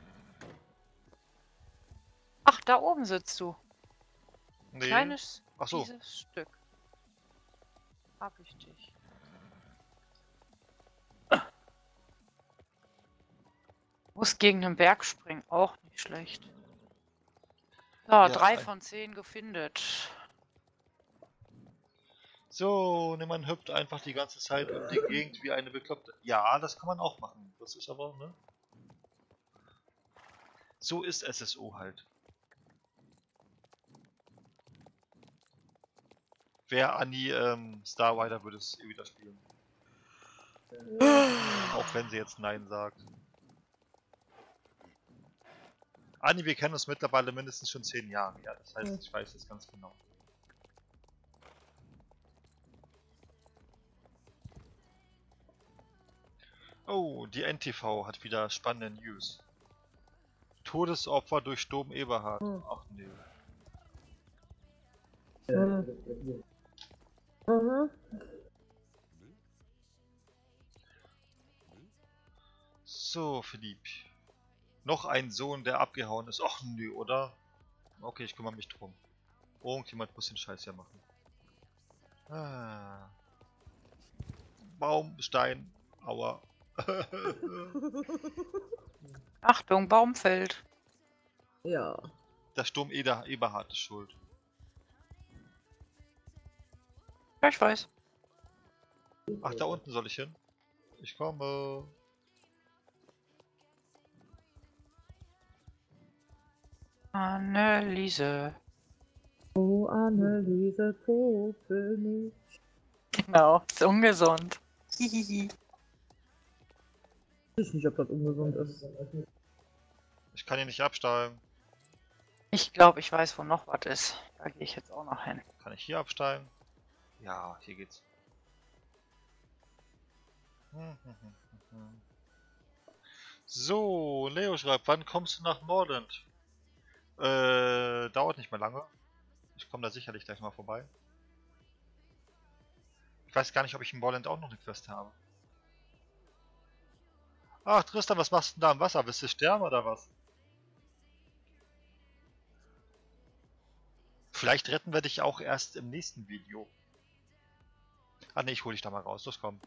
Ach, da oben sitzt du. Nee. Kleines, Ach so. dieses Stück. Hab ich dich. Muss gegen den Berg springen, auch nicht schlecht. So, Ja, 3 von 10 gefindet. So, ne, man hüpft einfach die ganze Zeit um die Gegend wie eine Bekloppte. Ja, das kann man auch machen. Das ist aber, ne? So ist SSO halt. Wer Annie Starrider würde es wieder spielen. Auch wenn sie jetzt Nein sagt. Anni, wir kennen uns mittlerweile mindestens schon 10 Jahre. Ja, das heißt, ich weiß es ganz genau. Oh, die NTV hat wieder spannende News. Todesopfer durch Sturm Eberhard. Ach nee. Aha. So, Philipp. Noch ein Sohn, der abgehauen ist. Ach nö, oder? Okay, ich kümmere mich drum. Irgendjemand muss den Scheiß ja machen. Ah. Baum, Stein, Aua. Achtung, Baum fällt. Ja. Der Sturm Eberhard ist schuld. Ja, ich weiß. Ach, da unten soll ich hin? Ich komme. Anneliese. Oh, Anneliese, popel mich. Genau, ist ungesund. Hihihi. Ich weiß nicht, ob das ungesund ist. Ich kann hier nicht absteigen. Ich glaube, ich weiß, wo noch was ist. Da gehe ich jetzt auch noch hin. Kann ich hier absteigen? Ja, hier geht's. So, Leo schreibt, wann kommst du nach Mordant? Dauert nicht mehr lange. Ich komme da sicherlich gleich mal vorbei. Ich weiß gar nicht, ob ich in Mordant auch noch eine Quest habe. Ach, Tristan, was machst du denn da im Wasser? Willst du sterben oder was? Vielleicht retten wir dich auch erst im nächsten Video. Ah ne, ich hol dich da mal raus. Los, komm.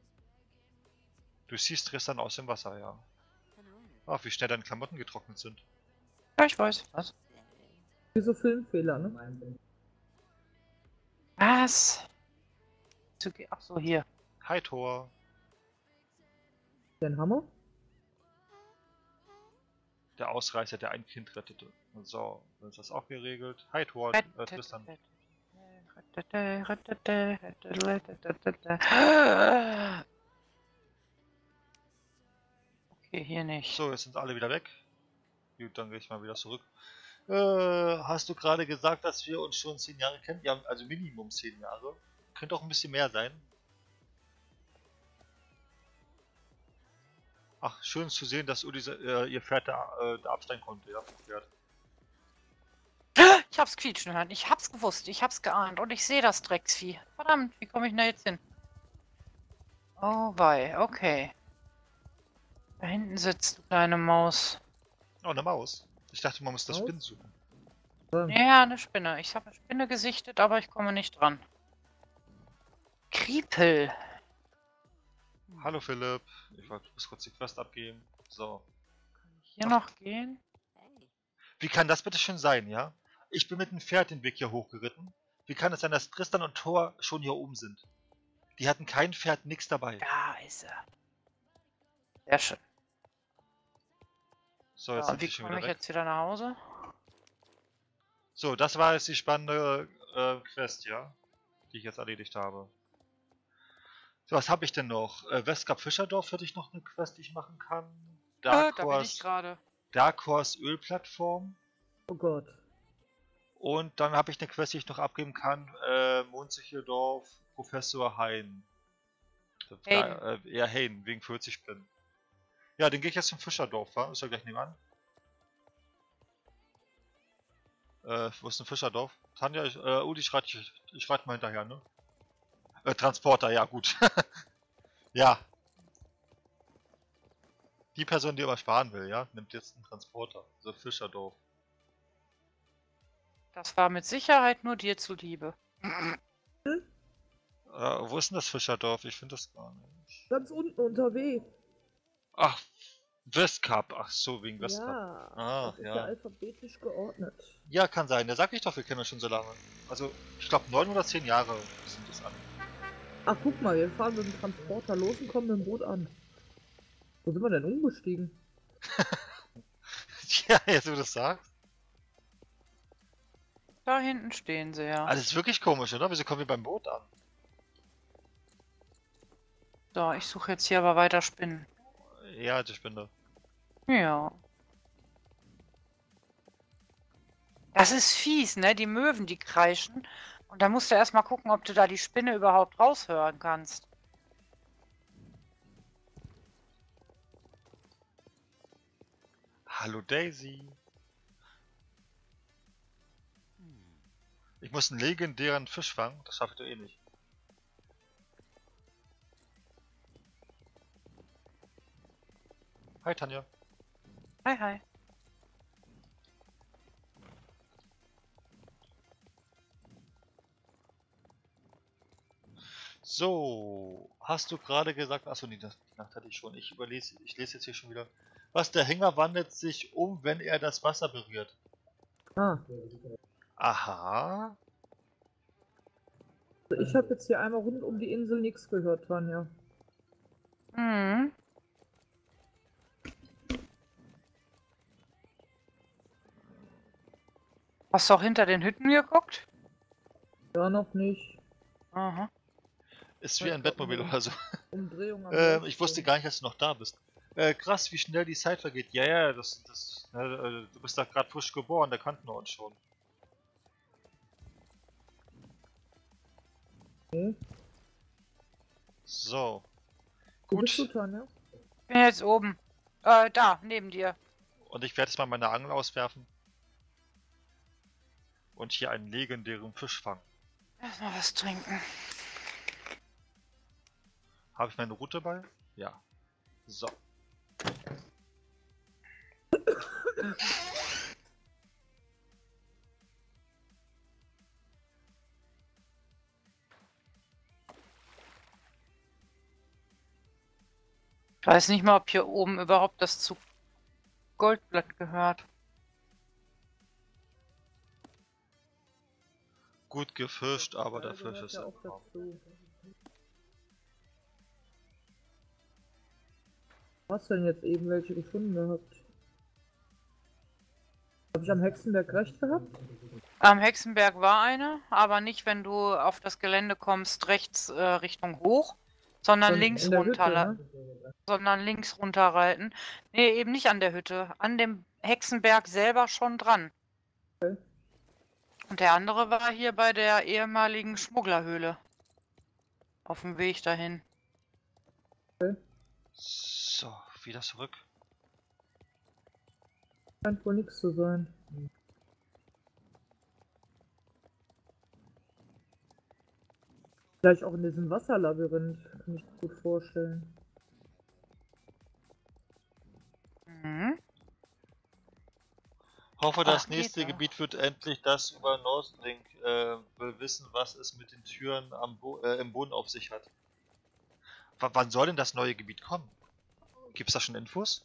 Du siehst Tristan aus dem Wasser, ja. Ach, wie schnell deine Klamotten getrocknet sind. Ja, ich weiß. Was? Wie so Filmfehler, ne? Was? Ach so, hier. Hi, Thor. Den Hammer? Der Ausreißer, der ein Kind rettete. So, dann ist das auch geregelt. Hi, Thor. Tristan. Okay, hier nicht. So, jetzt sind alle wieder weg. Gut, dann gehe ich mal wieder zurück. Hast du gerade gesagt, dass wir uns schon 10 Jahre kennen? Ja, also Minimum 10 Jahre. Könnte auch ein bisschen mehr sein. Ach, schön zu sehen, dass Uli ihr Pferd da absteigen konnte. Ja, Pferd. Ich hab's quietschen hören. Ich hab's gewusst. Ich hab's geahnt. Und ich sehe das Drecksvieh. Verdammt, wie komme ich denn da jetzt hin? Oh wei, okay. Da hinten sitzt du, kleine Maus. Oh, eine Maus. Ich dachte, man muss das Maus? Spinnen suchen. Ja, eine Spinne. Ich habe eine Spinne gesichtet, aber ich komme nicht dran. Kriepel. Hallo Philipp. Ich wollte bis kurz die Quest abgeben. So. Hier noch gehen? Wie kann das bitte schön sein, ja? Ich bin mit dem Pferd den Weg hier hochgeritten. Wie kann es sein, dass Tristan und Thor schon hier oben sind? Die hatten kein Pferd, nix dabei. Da ist er. Sehr schön. So, jetzt So, sind wie sie schon komme wieder ich weg. jetzt wieder nach Hause? So, das war jetzt die spannende Quest, ja? Die ich jetzt erledigt habe. So, was habe ich denn noch? Westkap Fischerdorf hätte ich noch eine Quest, die ich machen kann. Da bin ich gerade. Dark Horse Ölplattform. Oh Gott. Und dann habe ich eine Quest, die ich noch abgeben kann. Mondsicherdorf, Professor Hein. Hayden. Ja, Hein, wegen 40 Spinnen. Ja, den gehe ich jetzt zum Fischerdorf, wa? Ist ja gleich nebenan. Wo ist ein Fischerdorf? Tanja, Udi, ich reite mal hinterher, ne? Transporter, ja gut. Ja. Die Person, die aber sparen will, ja, nimmt jetzt einen Transporter. So Fischerdorf. Das war mit Sicherheit nur dir zuliebe. Wo ist denn das Fischerdorf? Ich finde das gar nicht. Ganz unten unterwegs. Ach, Westcup. Ach so, wegen Westcup. Ja, Ah, das ist ja ja. alphabetisch geordnet. Ja, kann sein. Da sag ich doch, wir kennen uns schon so lange. Also, ich glaube 9 oder 10 Jahre sind das an. Ach, guck mal, wir fahren mit dem Transporter los und kommen mit dem Boot an. Wo sind wir denn umgestiegen? Ja, jetzt wo du das sagst. Da hinten stehen sie ja. Ah, das ist wirklich komisch, oder? Wieso kommen wir beim Boot an? So, ich suche jetzt hier aber weiter Spinnen. Ja, die Spinne. Ja. Das ist fies, ne? Die Möwen, die kreischen. Und da musst du erstmal gucken, ob du da die Spinne überhaupt raushören kannst. Hallo Daisy. Ich muss einen legendären Fisch fangen. Das schaffe ich doch eh nicht. Hi Tanja. Hi, hi. So, hast du gerade gesagt, achso, nee, die Nacht hatte ich schon. Ich lese jetzt hier schon wieder. Was, der Hänger wandelt sich um, wenn er das Wasser berührt. Ah, Aha. also ich habe jetzt hier einmal rund um die Insel nichts gehört, Tanja. Mhm. Hast du auch hinter den Hütten geguckt? Ja, noch nicht. Aha. Ist wie ein Bettmobil oder so. Umdrehung am Ich wusste gar nicht, dass du noch da bist. Krass, wie schnell die Zeit vergeht. Ja, ja, du bist da gerade frisch geboren, da kannten wir uns schon. Okay. So. Wo bist du, Gut. Tanja? Ich bin jetzt oben. Da, neben dir. Und ich werde jetzt mal meine Angel auswerfen. Und hier einen legendären Fisch fangen. Erstmal was trinken. Habe ich meine Route bei? Ja. So. Ich weiß nicht mal, ob hier oben überhaupt das zu Goldblatt gehört. Gut gefischt, aber der Ja, Fisch gehört ist ja im auch Raum. dazu. Was denn jetzt eben welche gefunden gehabt? Habe ich am Hexenberg recht gehabt? Am Hexenberg war eine, aber nicht, wenn du auf das Gelände kommst, rechts Richtung hoch, sondern Dann links in der Hütte, runter, ne? sondern links runterreiten. Nee, eben nicht an der Hütte, an dem Hexenberg selber schon dran. Okay. Und der andere war hier bei der ehemaligen Schmugglerhöhle. Auf dem Weg dahin. So, wieder zurück. Scheint wohl nichts zu sein. Vielleicht auch in diesem Wasserlabyrinth, kann ich mir gut vorstellen. Mhm. Hoffe, das Ach, nächste geht doch. Gebiet wird endlich das über Northlink. Will wissen, was es mit den Türen im Boden auf sich hat. Wann soll denn das neue Gebiet kommen? Gibt's da schon Infos?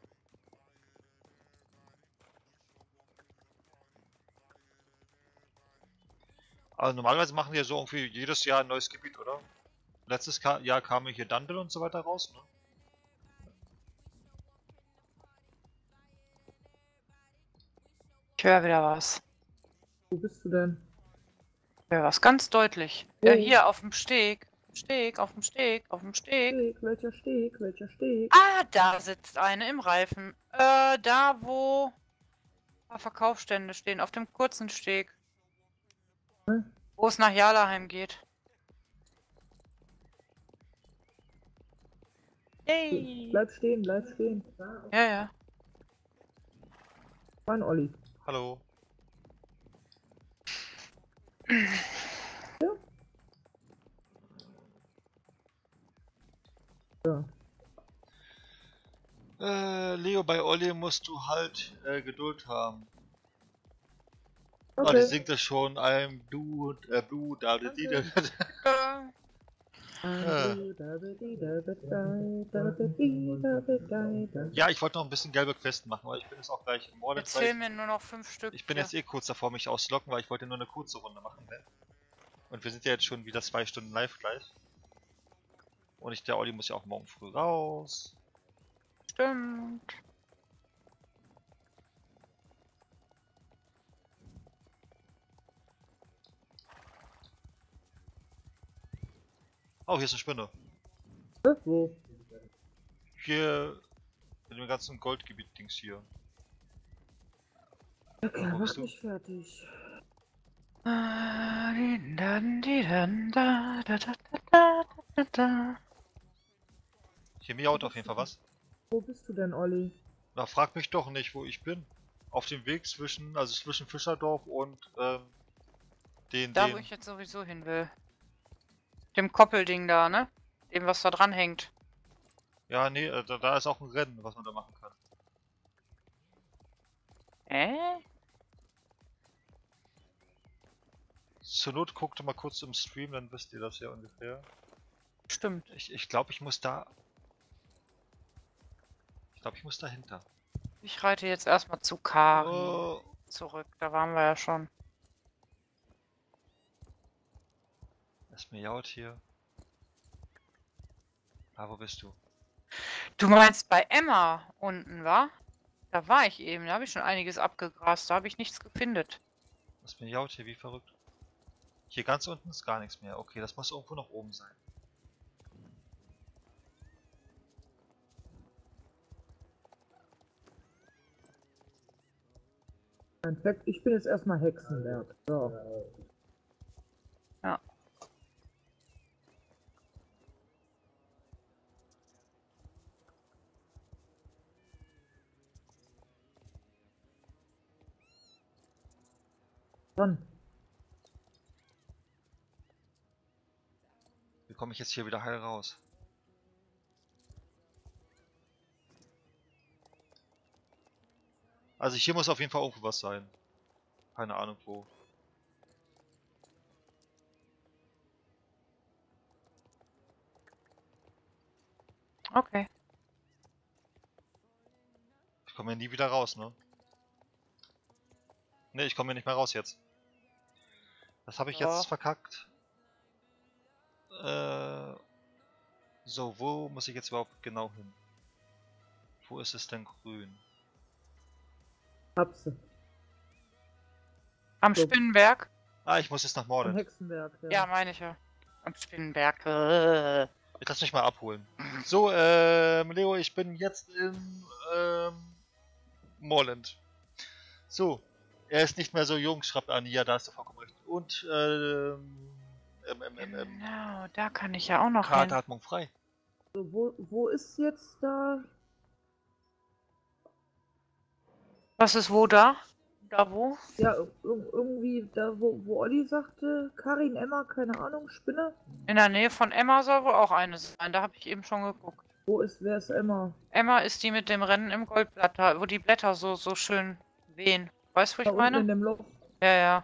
Also normalerweise machen wir ja so irgendwie jedes Jahr ein neues Gebiet, oder? Letztes Jahr kam hier Dandel und so weiter raus, ne? Ich höre wieder was. Wo bist du denn? Ich höre was ganz deutlich. Wo? Hier auf dem Steg. Steg, auf dem Steg, auf dem Steg. Steg, welcher Steg, welcher Steg? Ah, da sitzt eine im Reifen. Da wo Verkaufsstände stehen, auf dem kurzen Steg. Hm? Wo es nach Jalaheim geht. Yay! Bleib stehen, bleib stehen. Ja, ja. Mein Olli. Hallo. Ja. Leo, bei Olli musst du halt Geduld haben. Oh, die Okay. singt das schon. I'm blue, da, da, die, da. Ja, ich wollte noch ein bisschen gelbe Quests machen, aber ich bin jetzt auch gleich im Wallet. Jetzt fehlen mir nur noch 5 Stück. Ich bin jetzt eh kurz davor, mich auszuloggen, weil ich wollte nur eine kurze Runde machen. Ne? Und wir sind ja jetzt schon wieder 2 Stunden live gleich. Und der Olli muss ja auch morgen früh raus. Stimmt. Oh, hier ist eine Spinne. Wo? Hier in dem ganzen Goldgebiet-Dings hier. Okay, Wo mach bist du? mich fertig. Hier miaut auf jeden Fall was. Wo bist du denn, Olli? Na, frag mich doch nicht, wo ich bin. Auf dem Weg zwischen Fischerdorf und Da, wo ich jetzt sowieso hin will. Dem Koppelding da, ne? Dem, was da dran hängt. Ja, nee, da ist auch ein Rennen, was man da machen kann. Zur Not guckt mal kurz im Stream, dann wisst ihr das ja ungefähr. Stimmt. Ich glaube, ich muss da... Ich glaube, ich muss dahinter. Ich reite jetzt erstmal zu Kari Oh, zurück. Da waren wir ja schon. es miaut hier. Ah, wo bist du? Du meinst bei Emma unten, wa? Da war ich eben. Da habe ich schon einiges abgegrast. Da habe ich nichts gefindet. Es miaut hier wie verrückt. Hier ganz unten ist gar nichts mehr. Okay, das muss irgendwo noch oben sein. Perfekt, ich bin jetzt erstmal Hexenberg. So. Ja. Dann. Wie komme ich jetzt hier wieder heil raus? Also hier muss auf jeden Fall irgendwo was sein. Keine Ahnung wo. Okay. Ich komme hier nie wieder raus, ne? Ne, ich komme hier nicht mehr raus jetzt. Das habe ich Ja. jetzt verkackt. So, wo muss ich jetzt überhaupt genau hin? Wo ist es denn grün? Hab's. Am So. Spinnenberg? Ah, ich muss jetzt nach Am Morden. Hexenberg, ja. Ja, meine ich ja. Am Spinnenberg. Ich lass mich mal abholen. So, Leo, ich bin jetzt in Moorland. So, er ist nicht mehr so jung, schreibt Anni. Ja, da hast du vollkommen recht. Und Genau, da kann ich ja auch noch hin. Kateratmung frei. So, wo ist jetzt da? Was ist wo da? Da wo? Ja, irgendwie da, wo Olli sagte, Karin, Emma, keine Ahnung, Spinne. In der Nähe von Emma soll wohl auch eine sein. Da habe ich eben schon geguckt. Wer ist Emma? Emma ist die mit dem Rennen im Goldblatt, da, wo die Blätter so schön wehen. Weißt du, wo Da ich unten meine? in dem Loch. Ja, ja.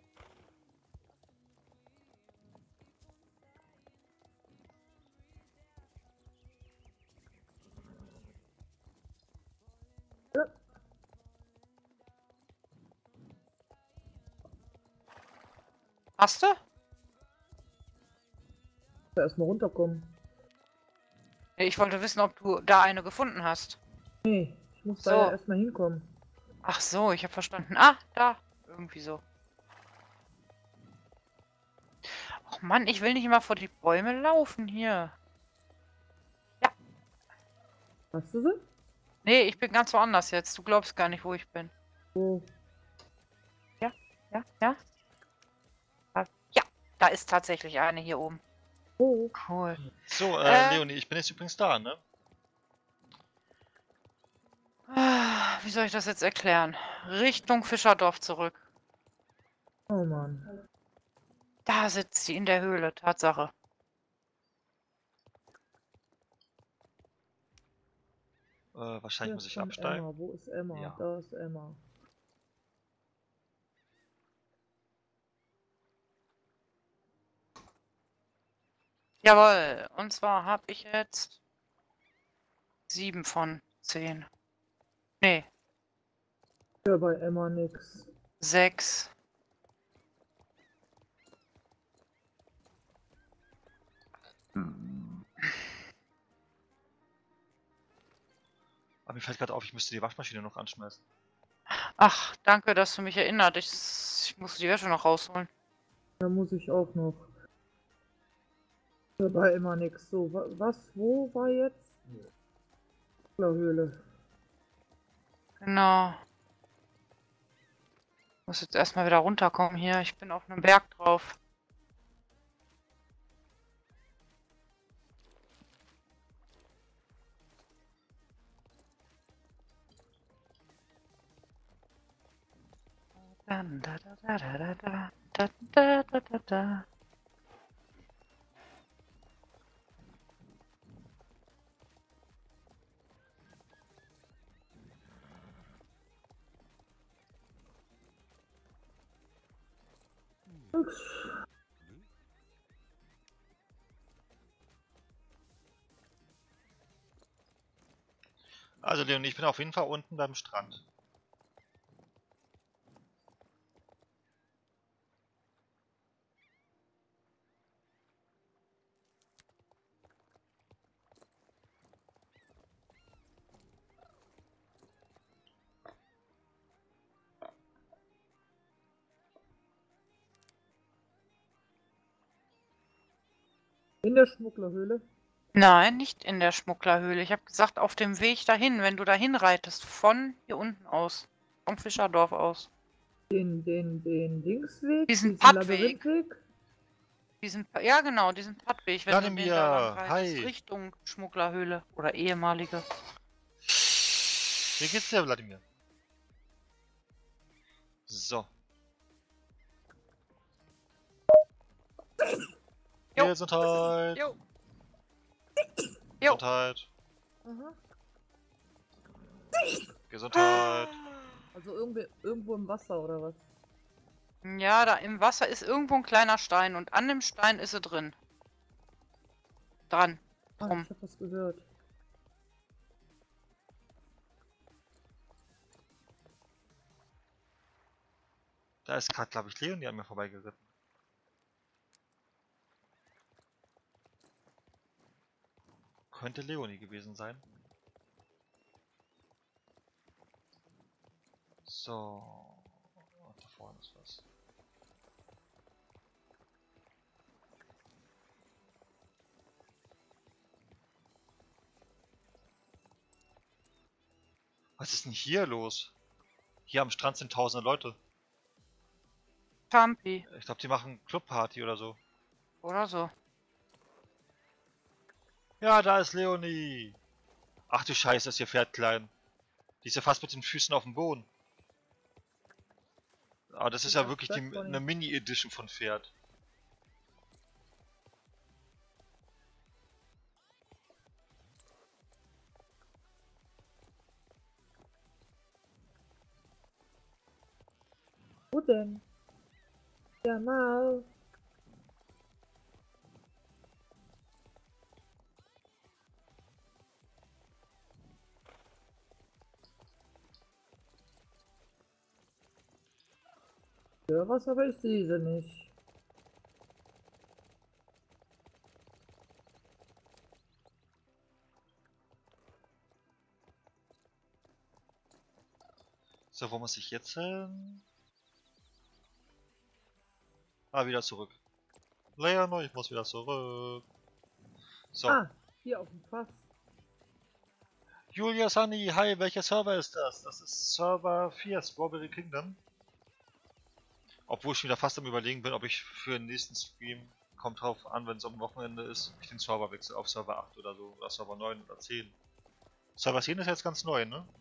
Hast du? Da erstmal runterkommen. Ich wollte wissen, ob du da eine gefunden hast. Nee, ich muss da So. ja erstmal hinkommen. Ach so, ich habe verstanden. Ah, da. Irgendwie so. Och Mann, ich will nicht immer vor die Bäume laufen hier. Hast du sie? Nee, ich bin ganz woanders jetzt. Du glaubst gar nicht, wo ich bin. Wo? Ja? Ja, da ist tatsächlich eine hier oben. Wo? Cool. So, Leonie, ich bin jetzt übrigens da, ne? Ah, wie soll ich das jetzt erklären? Richtung Fischerdorf zurück. Oh Mann. Da sitzt sie in der Höhle, Tatsache. Wahrscheinlich Hier muss ist ich schon absteigen. Emma. Wo ist Emma? Ja. Da ist Emma. Jawohl, und zwar habe ich jetzt 7 von 10. Nee, Ja, bei Emma nix. 6. Aber mir fällt gerade auf, ich müsste die Waschmaschine noch anschmeißen. Ach, danke, dass du mich erinnert. Ich muss die Wäsche noch rausholen. Da muss ich auch noch. Ja, bei Emma nix. So, was? Wo war jetzt? Höhle. Genau. Muss jetzt erstmal wieder runterkommen hier. Ich bin auf einem Berg drauf. Da, da, da, da, da, da, da, da, da, da, da. Also Leon, ich bin auf jeden Fall unten beim Strand. In der Schmugglerhöhle? Nein, nicht in der Schmugglerhöhle. Ich habe gesagt, auf dem Weg dahin, wenn du dahin reitest, von hier unten aus. Vom Fischerdorf aus. Den Dingsweg? Diesen Diesen Pattweg. Labyrinthweg? Ja genau, diesen Pattweg, wenn du den da lang Wladimir, reitest, hi. Richtung Schmugglerhöhle oder ehemalige. Wie geht's dir, Wladimir? So. Jo. Gesundheit. Jo. Jo. Gesundheit. Aha. Gesundheit. Also irgendwo im Wasser oder was? Ja, da im Wasser ist irgendwo ein kleiner Stein und an dem Stein ist sie drin. Dran. Ah, Drum. ich hab was gehört. Da ist gerade, glaube ich, Leonie an mir vorbeigeritten. Könnte Leonie gewesen sein. So. Und da vorne ist was. Was ist denn hier los? Hier am Strand sind tausende Leute. Champi. Ich glaube, die machen Clubparty oder so. Oder so. Ja, da ist Leonie. Ach du Scheiße, ist ihr Pferd klein. Die ist ja fast mit den Füßen auf dem Boden. Aber das ist ja wirklich eine Mini-Edition von Pferd. Wo denn? Ja, mal. Ja, was, aber ich sehe sie nicht. So, wo muss ich jetzt hin? Ah, wieder zurück. Leon, ich muss wieder zurück. So. Ah, hier auf dem Fass. Julia Sunny, hi, welcher Server ist das? Das ist Server 4, Strawberry Kingdom. Obwohl ich wieder fast am Überlegen bin, ob ich für den nächsten Stream, kommt drauf an, wenn es am Wochenende ist, ich den Server wechsle auf Server 8 oder so, oder Server 9 oder 10. Server 10 ist jetzt ganz neu, ne?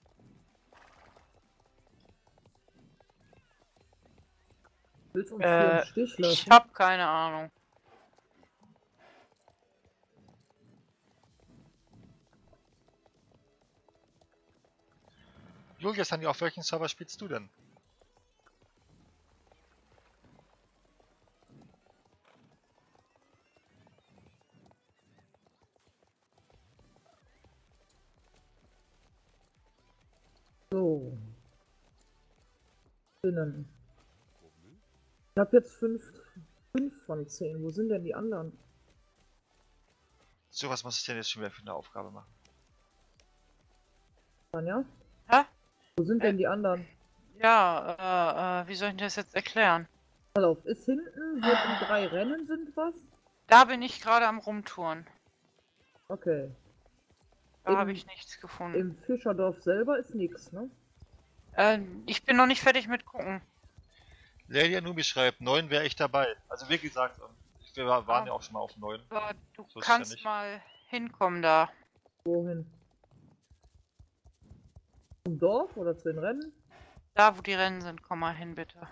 Willst du uns hier im Stich Ich lassen? hab keine Ahnung. Julius, Hanni, auf welchen Server spielst du denn? So. Innen. Ich habe jetzt 5 von 10. Wo sind denn die anderen? So, was muss ich denn jetzt schon wieder für eine Aufgabe machen? Tanja? Hä? Wo sind denn die anderen? Ja, wie soll ich das jetzt erklären? Pass auf, ist hinten, wird in 3 Rennen sind was? Da bin ich gerade am Rumtouren. Okay. Da habe ich nichts gefunden. Im Fischerdorf selber ist nichts, ne? Ich bin noch nicht fertig mit gucken. Lady Anubi schreibt, 9 wäre ich dabei. Also wie gesagt, wir waren ja auch schon mal auf 9. Aber du So ist es ja kannst nicht. mal hinkommen da. Wohin? Zum Dorf oder zu den Rennen? Da, wo die Rennen sind, komm mal hin, bitte.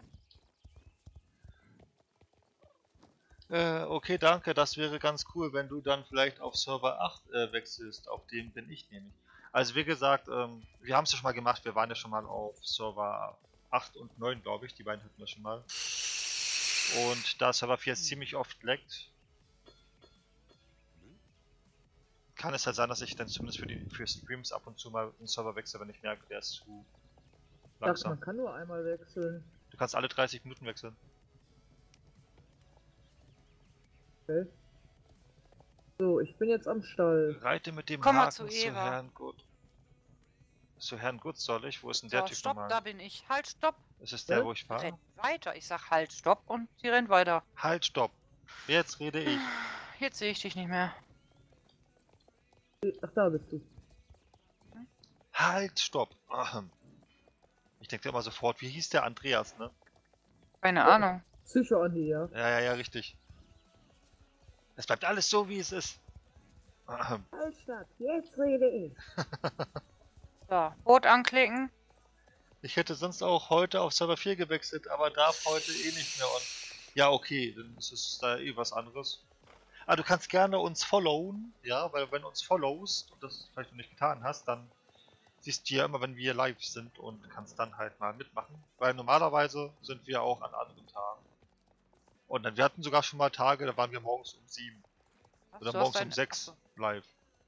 Okay, danke, das wäre ganz cool, wenn du dann vielleicht auf Server 8 wechselst. Auf dem bin ich nämlich. Also wie gesagt, wir haben es ja schon mal gemacht, wir waren ja schon mal auf Server 8 und 9, glaube ich, die beiden hatten wir schon mal. Und da Server 4 ziemlich oft laggt, kann es halt sein, dass ich dann zumindest für Streams ab und zu mal den Server wechsle, wenn ich merke, der ist zu Ich dachte, langsam. man kann nur einmal wechseln. Du kannst alle 30 Minuten wechseln. Okay. So, ich bin jetzt am Stall. Reite mit dem Komm mal Haken zu zu Eva. Herrn Gut. Zu Herrn Gut soll ich? Wo ist denn der So, Typ stopp, nochmal? da bin ich. Halt, stopp. Ist es der, wo ich fahre? Rennt weiter. Ich sag halt, stopp und sie rennt weiter. Halt, stopp. Jetzt rede ich. Jetzt sehe ich dich nicht mehr. Ach, da bist du. Halt, stopp. Ahem. Ich denke immer sofort, wie hieß der Andreas, ne? Keine Ahnung. Psycho-Andi, ja. Ja, richtig. Es bleibt alles so, wie es ist. Ahem. Halt, stopp, jetzt rede ich. So, Boot anklicken. Ich hätte sonst auch heute auf Server 4 gewechselt, aber darf heute eh nicht mehr. Und ja, okay, dann ist es da eh was anderes. Ah, du kannst gerne uns followen, ja, weil wenn du uns followst und das vielleicht noch nicht getan hast, dann siehst du ja immer, wenn wir live sind und kannst dann halt mal mitmachen. Weil normalerweise sind wir auch an anderen Tagen. Und dann, wir hatten sogar schon mal Tage, da waren wir morgens um 7 Was, oder du hast morgens ein- um 6 Achso. live.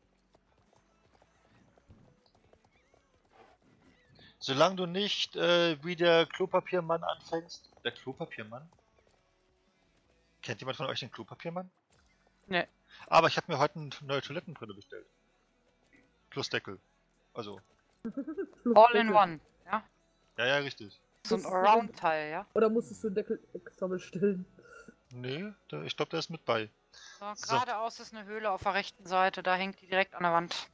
Solange du nicht wie der Klopapiermann anfängst. Der Klopapiermann? Kennt jemand von euch den Klopapiermann? Ne. Aber ich habe mir heute eine neue Toilettenbrille bestellt. Plus Deckel. Also, All in one. Ja? ja, richtig. So ein Das ist Around-Teil, ja? Oder musstest du den Deckel extra bestellen? Nee, ich glaube, der ist mit bei. So, So. geradeaus ist eine Höhle auf der rechten Seite. Da hängt die direkt an der Wand.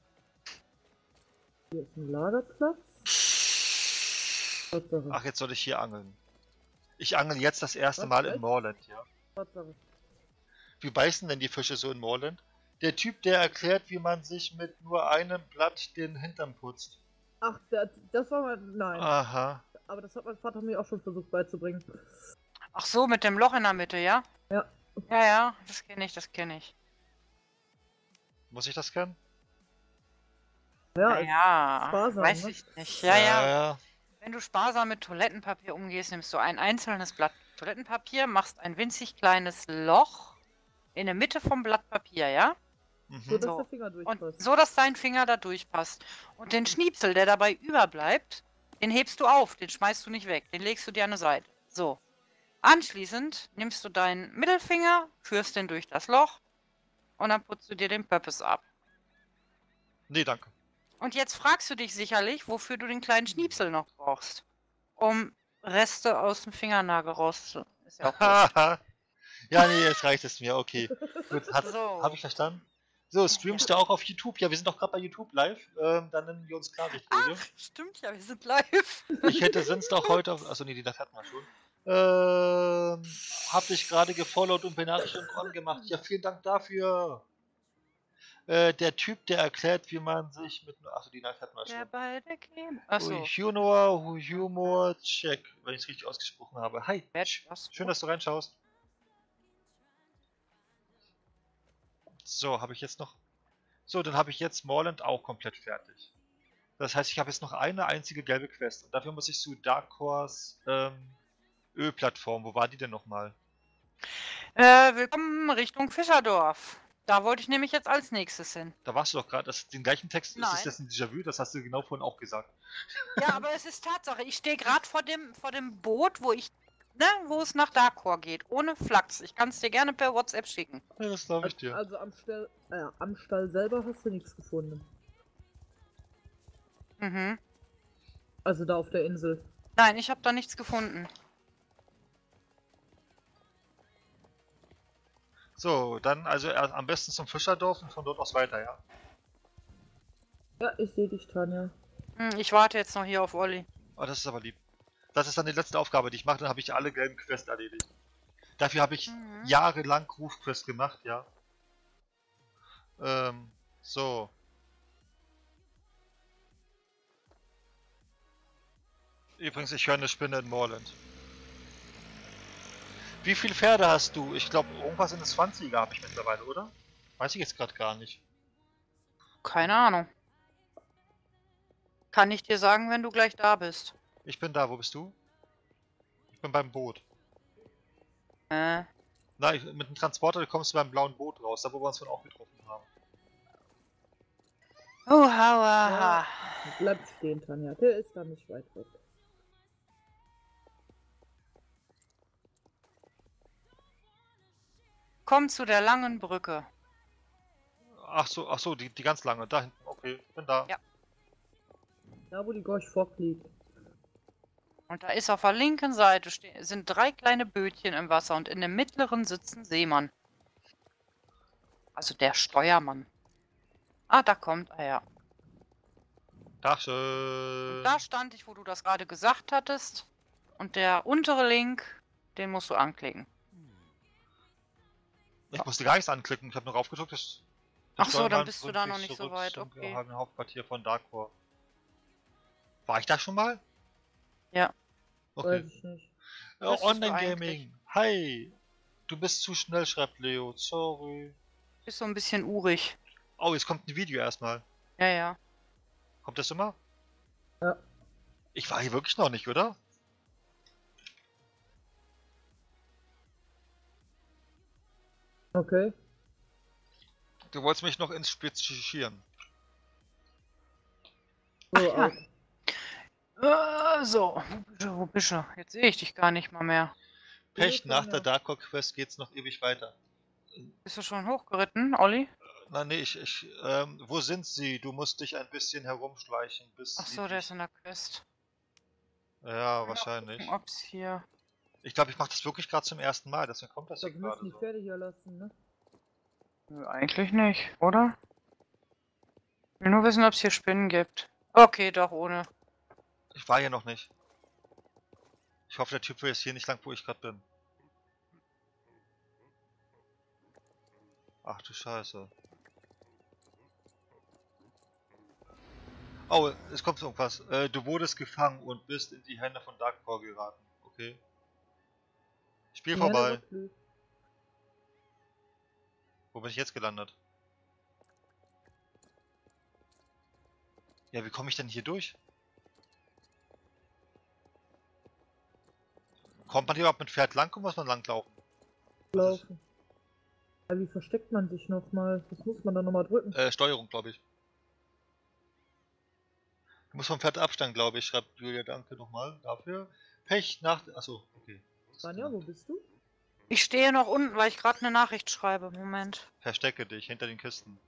Hier ist ein Lagerplatz. Tatsache. Ach, jetzt soll ich hier angeln. Ich angel jetzt das erste Was, Mal in echt? Moorland, ja. Tatsache. Wie beißen denn die Fische so in Moorland? Der Typ, der erklärt, wie man sich mit nur einem Blatt den Hintern putzt. Ach, das war mal. Nein. Aha. Aber das hat mein Vater mir auch schon versucht beizubringen. Ach so, mit dem Loch in der Mitte, ja? Ja. Ja, das kenne ich, das kenne ich. Muss ich das kennen? Ja, Ja, sparsam, weiß ne? ich nicht. Ja. Ja. Wenn du sparsam mit Toilettenpapier umgehst, nimmst du ein einzelnes Blatt Toilettenpapier, machst ein winzig kleines Loch in der Mitte vom Blatt Papier, ja? So, Mhm. dass So. der Finger Und durchpasst. so, dass dein Finger da durchpasst. Und den Schniepsel, der dabei überbleibt, den hebst du auf, den schmeißt du nicht weg, den legst du dir an die Seite. So. Anschließend nimmst du deinen Mittelfinger, führst den durch das Loch und dann putzt du dir den Pöppes ab. Nee, danke. Und jetzt fragst du dich sicherlich, wofür du den kleinen Schniepsel noch brauchst. Um Reste aus dem Fingernagel rauszu... Ist ja auch wurscht. Ja, nee, jetzt reicht es mir. Okay. Gut, So. hab ich verstanden. So, streamst du auch auf YouTube? Ja, wir sind doch gerade bei YouTube live. Dann nennen wir uns Klarsichtfolie. Stimmt ja, wir sind live. Ich hätte sonst auch heute auf... Achso, nee, die Nacht hatten wir schon. Hab dich gerade gefollowt und Benachrichtigung on gemacht. Ja, vielen Dank dafür. Der Typ, der erklärt, wie man sich mit... Achso, die Nacht hatten wir Der schon. bei der Game. Achso. Humor Check, wenn ich es richtig ausgesprochen habe. Hi, schön, dass du reinschaust. So, habe ich jetzt noch... So, dann habe ich jetzt Moorland auch komplett fertig. Das heißt, ich habe jetzt noch eine einzige gelbe Quest. Und dafür muss ich zu Dark Horse Ölplattform. Wo war die denn nochmal? Willkommen Richtung Fischerdorf. Da wollte ich nämlich jetzt als nächstes hin. Da warst du doch gerade. Den gleichen Text ist Nein. es jetzt ein Déjà-vu. Das hast du genau vorhin auch gesagt. Ja, aber es ist Tatsache. Ich stehe gerade vor dem Boot, wo es nach Darkor geht. Ohne Flachs. Ich kann es dir gerne per WhatsApp schicken. Ja, das glaube ich dir. Also am Stall selber hast du nichts gefunden. Mhm. Also da auf der Insel. Nein, ich habe da nichts gefunden. So, dann also am besten zum Fischerdorf und von dort aus weiter, ja? Ja, ich sehe dich, Tanja. Ich warte jetzt noch hier auf Olli. Oh, das ist aber lieb. Das ist dann die letzte Aufgabe, die ich mache. Dann habe ich alle gelben Quests erledigt. Dafür habe ich jahrelang Rufquest gemacht, ja. So. Übrigens, ich höre eine Spinne in Moorland. Wie viele Pferde hast du? Ich glaube, irgendwas in den 20er habe ich mittlerweile, oder? Weiß ich jetzt gerade gar nicht. Keine Ahnung. Kann ich dir sagen, wenn du gleich da bist. Ich bin da, wo bist du? Ich bin beim Boot. Nein, mit dem Transporter kommst du beim blauen Boot raus, da wo wir uns von auch getroffen haben. Oh, hauaha. Bleib stehen, Tanja. Der ist da nicht weit weg. Komm zu der langen Brücke. Ach so, die ganz lange, da hinten, okay, bin da. Ja. Da, wo die Gorch Fock liegt. Und da ist auf der linken Seite sind 3 kleine Bötchen im Wasser und in dem mittleren sitzt ein Seemann. Also der Steuermann. Ah, da kommt er, ja. Dachschön. Und da stand ich, wo du das gerade gesagt hattest. Und der untere Link, den musst du anklicken. Ich musste gar nichts anklicken, ich habe nur raufgedrückt, das Ach so, dann Steuermann bist du da bringt noch mich nicht so zurück weit, zum okay. Hauptquartier von Darkor. War ich da schon mal? Ja. Okay. Weiß ich nicht. Müsstest du Online-Gaming. Hi. Du bist zu schnell, schreibt Leo. Sorry. Ist so ein bisschen urig. Oh, jetzt kommt ein Video erstmal. Ja, ja. Kommt das immer? Ja. Ich war hier wirklich noch nicht, oder? Okay. Du wolltest mich noch inspezifizieren. So, Ach ja. auch. Wo bist du? Jetzt sehe ich dich gar nicht mal mehr. Pech, Ja, nach ja. der Darkor Quest geht's noch ewig weiter. Bist du schon hochgeritten, Olli? Nein, nee, wo sind sie? Du musst dich ein bisschen herumschleichen, bis Ach sie so, der dich- ist in der Quest. Ja, wahrscheinlich. Ob's hier... Ich glaube, ich mache das wirklich gerade zum ersten Mal, deswegen kommt das Wir hier müssen gerade die so. Pferde hier lassen, ne? Nö, eigentlich nicht, oder? Ich will nur wissen, ob es hier Spinnen gibt. Okay, doch, ohne. Ich war hier noch nicht. Ich hoffe, der Typ will jetzt hier nicht lang, wo ich gerade bin. Ach du Scheiße. Oh, es kommt irgendwas. Du wurdest gefangen und bist in die Hände von Darkcore geraten. Okay. Spiel Die vorbei. Hände rücklü- Wo bin ich jetzt gelandet? Ja, wie komme ich denn hier durch? Kommt man hier überhaupt mit Pferd lang und muss man langlaufen? laufen. Aber wie versteckt man sich nochmal? Das muss man dann nochmal drücken. Steuerung, glaube ich. Du musst vom Pferd absteigen, glaube ich, schreibt Julia. Danke nochmal dafür. Pech nach... Achso, okay. Tanja, wo bist du? Ich stehe noch unten, weil ich gerade eine Nachricht schreibe. Moment. Verstecke dich hinter den Kisten.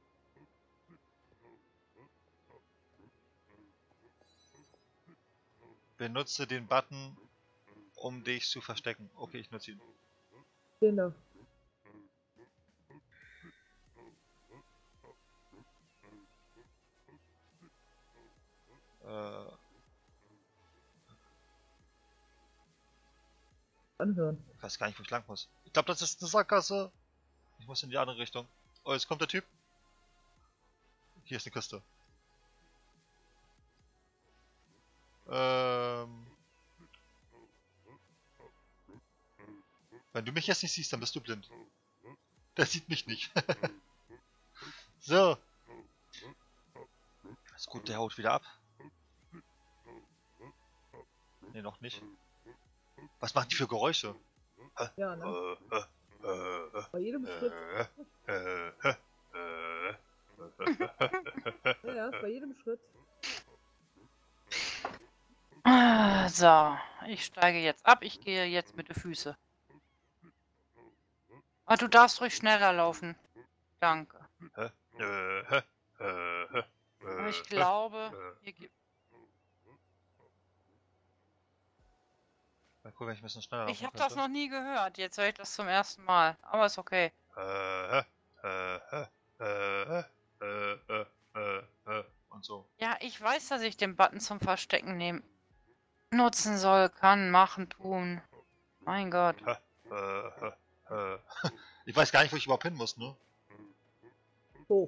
Benutze den Button, um dich zu verstecken. Okay, ich nutze ihn. Den da. Anhören. Ich weiß gar nicht, wo ich lang muss. Ich glaube, das ist eine Sackgasse. Ich muss in die andere Richtung. Oh, jetzt kommt der Typ. Hier ist eine Kiste. Wenn du mich jetzt nicht siehst, dann bist du blind. Der sieht mich nicht. So. Ist gut, der haut wieder ab. Ne, noch nicht. Was machen die für Geräusche? Ja, ne? Bei jedem Schritt. Ja, bei jedem Schritt. So, ich steige jetzt ab. Ich gehe jetzt mit den Füßen. Ah, du darfst ruhig schneller laufen. Danke. Aber ich glaube, hier gibt... Mal gucken, wenn ich ein bisschen schneller Ich laufen habe das könnte. noch nie gehört. Jetzt höre ich das zum ersten Mal. Aber ist okay. Und so. Ja, ich weiß, dass ich den Button zum Verstecken nehmen nutzen soll, kann, machen, tun. Mein Gott. Ich weiß gar nicht, wo ich überhaupt hin muss, ne? Hoch.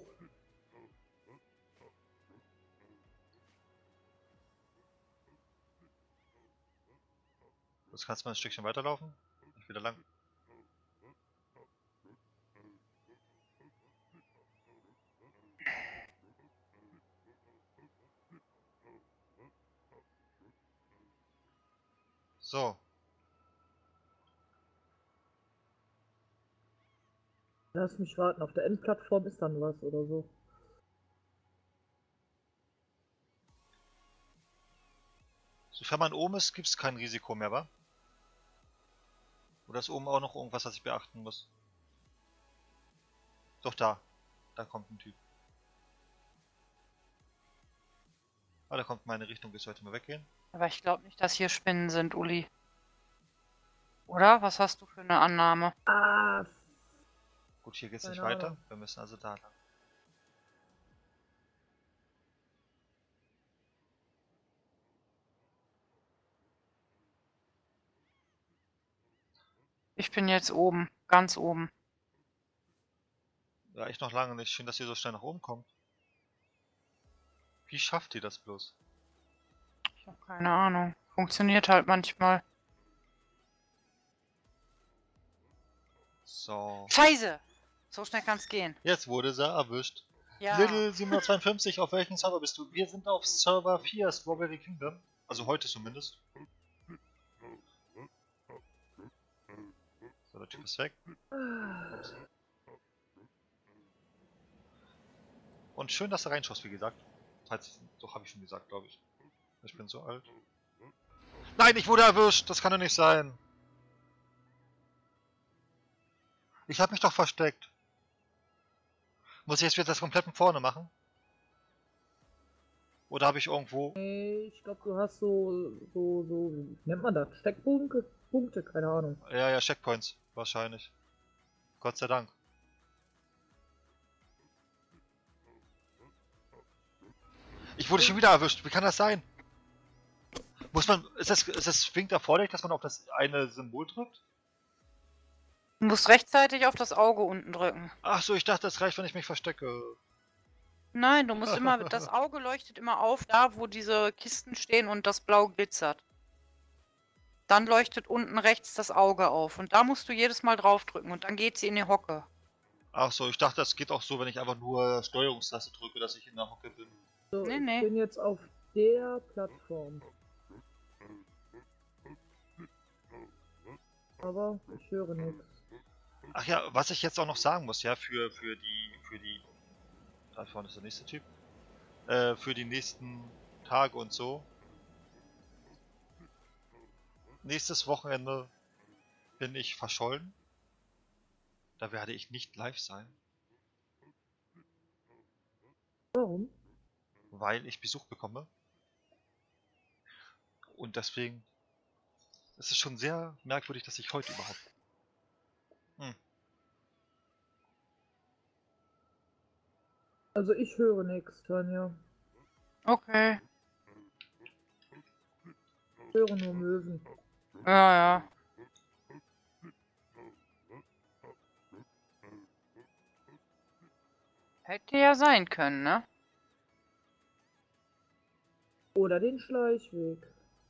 Jetzt kannst du mal ein Stückchen weiterlaufen. Ich wieder lang. So. Lass mich warten. Auf der Endplattform ist dann was oder so. Sofern man oben ist, gibt es kein Risiko mehr, wa? Oder ist oben auch noch irgendwas, was ich beachten muss? Doch, da. Da kommt ein Typ. Ah, da kommt meine Richtung. Ich sollte mal weggehen. Aber ich glaube nicht, dass hier Spinnen sind, Uli. Oder? Was hast du für eine Annahme? Ah, Gut, hier geht's nicht Keine weiter. Ahnung. Wir müssen also da lang. Ich bin jetzt oben. Ganz oben. Ja, ich noch lange nicht. Schön, dass ihr so schnell nach oben kommt. Wie schafft ihr das bloß? Ich habe keine Ahnung. Funktioniert halt manchmal. So. Scheiße! So schnell kann's gehen. Jetzt wurde sie erwischt. Ja. Little 752, auf welchem Server bist du? Wir sind auf Server 4, Strawberry Kingdom. Also heute zumindest. So, der Typ ist weg. Ups. Und schön, dass du reinschaust, wie gesagt. Falls, doch habe ich schon gesagt, glaube ich. Ich bin so alt. Nein, ich wurde erwischt! Das kann doch nicht sein! Ich habe mich doch versteckt. Muss ich jetzt wieder das komplett von vorne machen? Oder habe ich irgendwo... nee, ich glaube, du hast wie nennt man das? Steckpunkte? Punkte, keine Ahnung. Ja, Checkpoints. Wahrscheinlich. Gott sei Dank. Ich wurde schon wieder erwischt. Wie kann das sein? Muss man... Ist das zwingend erforderlich, dass man auf das eine Symbol drückt? Du musst rechtzeitig auf das Auge unten drücken. Ach so, ich dachte, das reicht, wenn ich mich verstecke. Nein, du musst immer... Das Auge leuchtet immer auf, da wo diese Kisten stehen und das blau glitzert. Dann leuchtet unten rechts das Auge auf. Und da musst du jedes Mal draufdrücken und dann geht sie in die Hocke. Ach so, ich dachte, das geht auch so, wenn ich einfach nur Steuerungstaste drücke, dass ich in der Hocke bin. So, Nee, ich nee. bin jetzt auf der Plattform. Aber ich höre nichts. Ach ja, was ich jetzt auch noch sagen muss, ja, für die... Da vorne ist der nächste Typ. Für die nächsten Tage und so. Nächstes Wochenende bin ich verschollen. Da werde ich nicht live sein, Warum? weil ich Besuch bekomme. Und deswegen ist es schon sehr merkwürdig, dass ich heute überhaupt... Also ich höre nichts, Tanja. Okay. Ich höre nur Möwen. Ja, ja. Hätte ja sein können, ne? Oder den Schleichweg.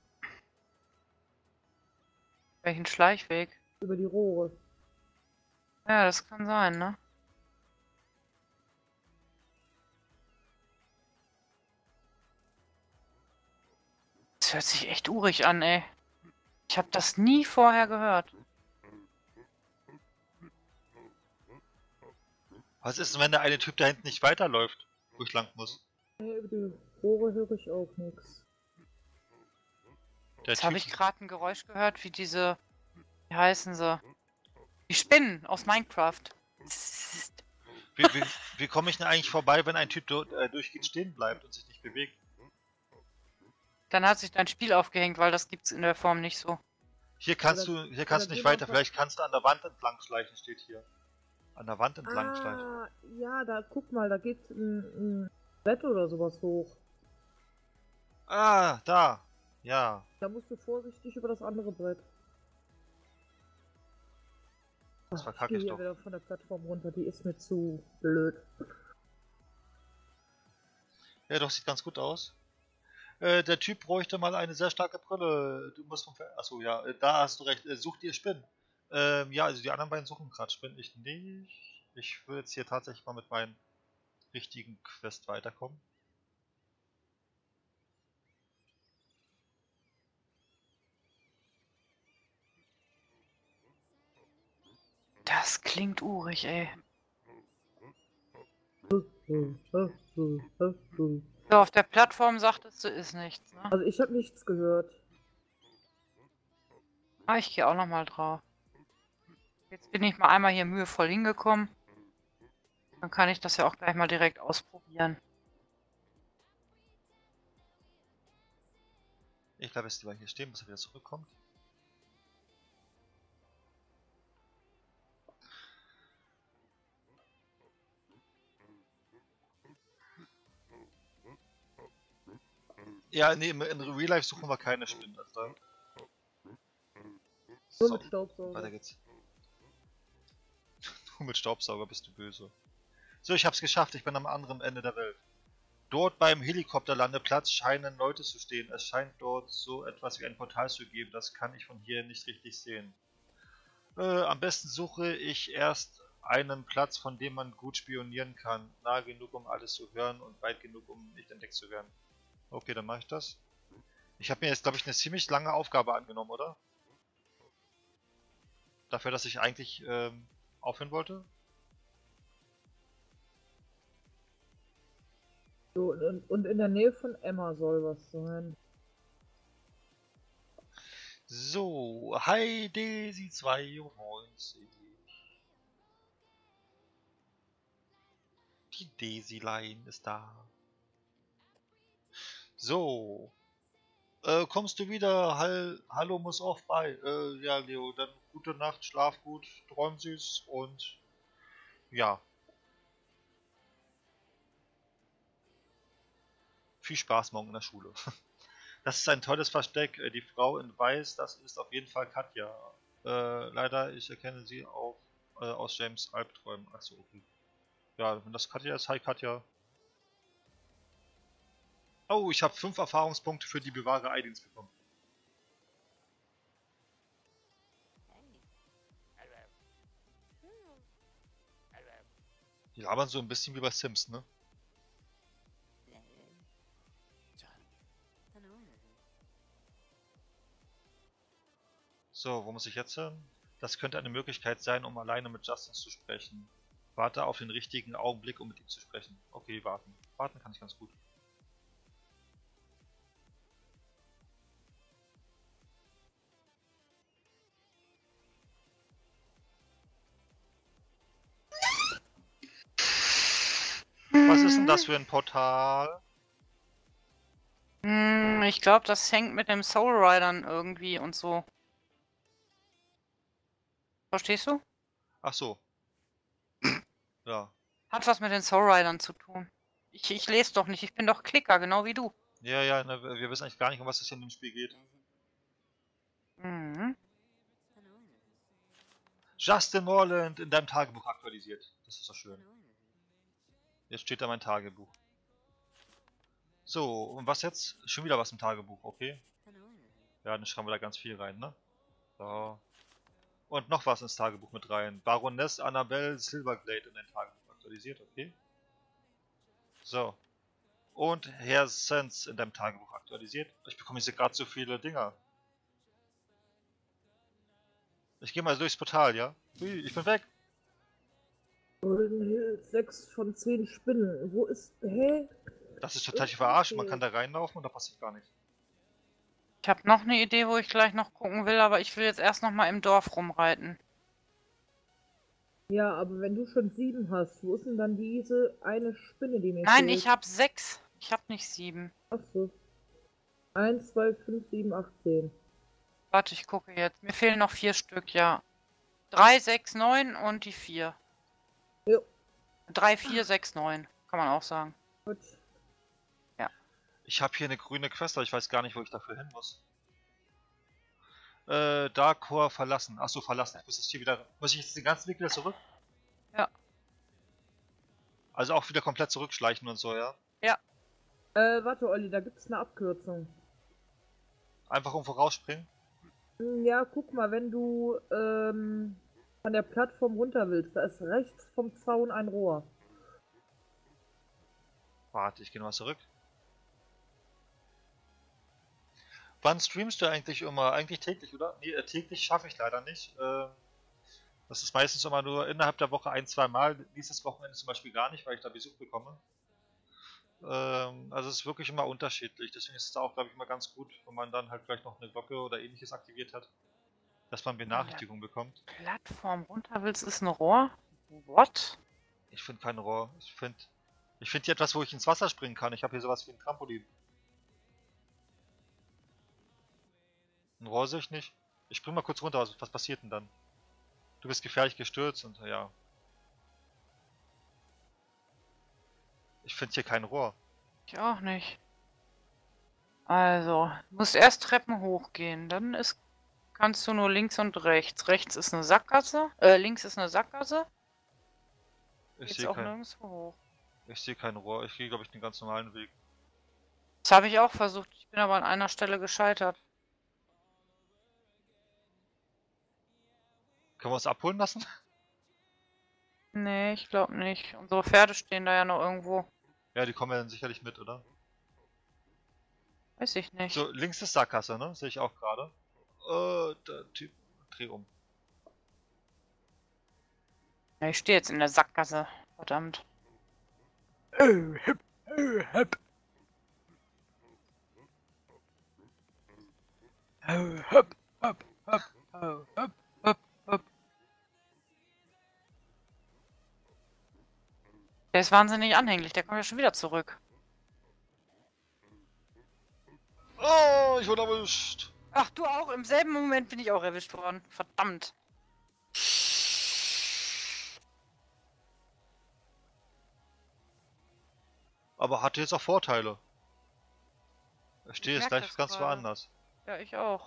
Welchen Schleichweg? Über die Rohre. Ja, das kann sein, ne? Das hört sich echt urig an, ey. Ich habe das nie vorher gehört. Was ist denn, wenn der eine Typ da hinten nicht weiterläuft, wo ich lang muss? Nee, über die Rohre höre ich auch nichts. Der Jetzt habe Typ, ich gerade ein Geräusch gehört, wie diese... Wie heißen sie? Die Spinnen aus Minecraft. Zzt. wie komme ich denn eigentlich vorbei, wenn ein Typ durchgehend stehen bleibt und sich nicht bewegt? Dann hat sich dein Spiel aufgehängt, weil das gibt's in der Form nicht so. Hier kannst Oder- du nicht geh weiter, einfach- vielleicht kannst du an der Wand entlang schleichen, steht hier. An der Wand entlang schleichen. Ah, ja, da guck mal, da geht ein Bett oder sowas hoch. Ah, da. Ja. Da musst du vorsichtig über das andere Brett. Das Ach, verkacke ich ich gehe doch. hier wieder von der Plattform runter, die ist mir zu blöd. Ja, doch, sieht ganz gut aus. Der Typ bräuchte mal eine sehr starke Brille. Du musst vom Achso, ja, da hast du recht. Such dir Spinnen. Ja, also die anderen beiden suchen gerade Spinnen. Ich nicht. Ich will jetzt hier tatsächlich mal mit meinem richtigen Quest weiterkommen. Das klingt urig, ey. So, auf der Plattform sagtest du, ist nichts, ne? Also ich habe nichts gehört. Ah, ich gehe auch nochmal drauf. Jetzt bin ich mal einmal hier mühevoll hingekommen. Dann kann ich das ja auch gleich mal direkt ausprobieren. Ich bleibe jetzt lieber hier stehen, bis er wieder zurückkommt. Ja, nee, in Real Life suchen wir keine Spinnen. Also da... Nur So, mit Staubsauger. weiter geht's. Du mit Staubsauger bist du böse. So, ich hab's geschafft, ich bin am anderen Ende der Welt. Dort beim Helikopterlandeplatz scheinen Leute zu stehen. Es scheint dort so etwas wie ein Portal zu geben, das kann ich von hier nicht richtig sehen. Am besten suche ich erst einen Platz, von dem man gut spionieren kann. Nahe genug, um alles zu hören und weit genug, um nicht entdeckt zu werden. Okay, dann mache ich das. Ich habe mir jetzt, glaube ich, eine ziemlich lange Aufgabe angenommen, oder? Dafür, dass ich eigentlich aufhören wollte. So, und in der Nähe von Emma soll was sein. So, hi Daisy 92. Die Daisy-Line ist da. So. Kommst du wieder? Hallo muss auch bei. Ja, Leo, dann gute Nacht, schlaf gut, träum süß und ja. Viel Spaß morgen in der Schule. Das ist ein tolles Versteck. Die Frau in Weiß, das ist auf jeden Fall Katja. Leider, ich erkenne sie auch aus James Albträumen. Achso, okay. Ja, wenn das Katja ist, hi Katja. Oh, ich habe 5 Erfahrungspunkte für die Bewahrer Eidins bekommen. Die labern so ein bisschen wie bei Sims, ne? So, wo muss ich jetzt hin? Das könnte eine Möglichkeit sein, um alleine mit Justin zu sprechen. Warte auf den richtigen Augenblick, um mit ihm zu sprechen. Okay, warten. Warten kann ich ganz gut. Was ist denn das für ein Portal? Ich glaube, das hängt mit dem Soul Ridern irgendwie und so. Verstehst du? Ach so. Ja. Hat was mit den Soul Ridern zu tun. Ich lese doch nicht, ich bin doch Klicker, genau wie du. Ja, ja, ne, wir wissen eigentlich gar nicht, um was es hier in dem Spiel geht. Mhm. Justin Morland in deinem Tagebuch aktualisiert. Das ist doch schön. Jetzt steht da mein Tagebuch. So, und was jetzt? Schon wieder was im Tagebuch, okay. Ja, dann schreiben wir da ganz viel rein, ne? So. Und noch was ins Tagebuch mit rein. Baroness Annabelle Silverglade in dein Tagebuch aktualisiert, okay. So. Und Herr Sens in deinem Tagebuch aktualisiert. Ich bekomme hier gerade so viele Dinger. Ich gehe mal durchs Portal, ja? Hui, ich bin weg. Golden Hills, 6 von 10 Spinnen. Wo ist. Hä? Das ist total verarscht. Man kann da reinlaufen und da passiert gar nichts. Ich habe noch eine Idee, wo ich gleich noch gucken will, aber ich will jetzt erst noch mal im Dorf rumreiten. Ja, aber wenn du schon 7 hast, wo ist denn dann diese eine Spinne, die mir Nein, fehlt? ich habe 6. Ich habe nicht 7. Achso. 1, 2, 5, 7, 8, 10. Warte, ich gucke jetzt. Mir fehlen noch 4 Stück, ja. 3, 6, 9 und die 4. Jo. 3, 4, 6, 9. Kann man auch sagen. Gut. Ich habe hier eine grüne Quest, aber ich weiß gar nicht, wo ich dafür hin muss. Darkcore verlassen. Achso, verlassen. Ich muss jetzt hier wieder. Muss ich jetzt den ganzen Weg wieder zurück? Ja. Also auch wieder komplett zurückschleichen und so, ja? Ja. Warte, Olli, da gibt's eine Abkürzung. Einfach um vorausspringen? Ja, guck mal, wenn du von der Plattform runter willst, da ist rechts vom Zaun ein Rohr. Warte, ich gehe nochmal zurück. Wann streamst du eigentlich immer? Eigentlich täglich, oder? Nee, täglich schaffe ich leider nicht. Das ist meistens immer nur innerhalb der Woche 1-2 Mal. Dieses Wochenende zum Beispiel gar nicht, weil ich da Besuch bekomme. Also es ist wirklich immer unterschiedlich. Deswegen ist es da auch, glaube ich, immer ganz gut, wenn man dann halt gleich noch eine Glocke oder ähnliches aktiviert hat, dass man Benachrichtigungen bekommt. Plattform runter willst, ist ein Rohr? What? Ich finde kein Rohr. Ich finde hier etwas, wo ich ins Wasser springen kann. Ich habe hier sowas wie ein Trampolin. Ein Rohr sehe ich nicht. Ich spring mal kurz runter, was passiert denn dann? Du bist gefährlich gestürzt und ja. Ich finde hier kein Rohr. Ich auch nicht. Also, du musst erst Treppen hochgehen, dann kannst du nur links und rechts. Rechts ist eine Sackgasse, links ist eine Sackgasse. Ich Geht's sehe auch kein, nirgendwo hoch. kein Rohr. Ich gehe, glaube ich, den ganz normalen Weg. Das habe ich auch versucht, ich bin aber an einer Stelle gescheitert. Können wir uns abholen lassen? Nee, ich glaube nicht. Unsere Pferde stehen da ja noch irgendwo. Ja, die kommen ja dann sicherlich mit, oder? Weiß ich nicht. So, links ist Sackgasse, ne? Sehe ich auch gerade. Der Typ. Dreh um. Ja, ich stehe jetzt in der Sackgasse. Verdammt. Der ist wahnsinnig anhänglich, der kommt ja schon wieder zurück. Oh, ich wurde erwischt. Ach, du auch? Im selben Moment bin ich auch erwischt worden. Verdammt. Aber hatte jetzt auch Vorteile. Ich stehe jetzt merk gleich das ganz gerade. woanders. Ja, ich auch.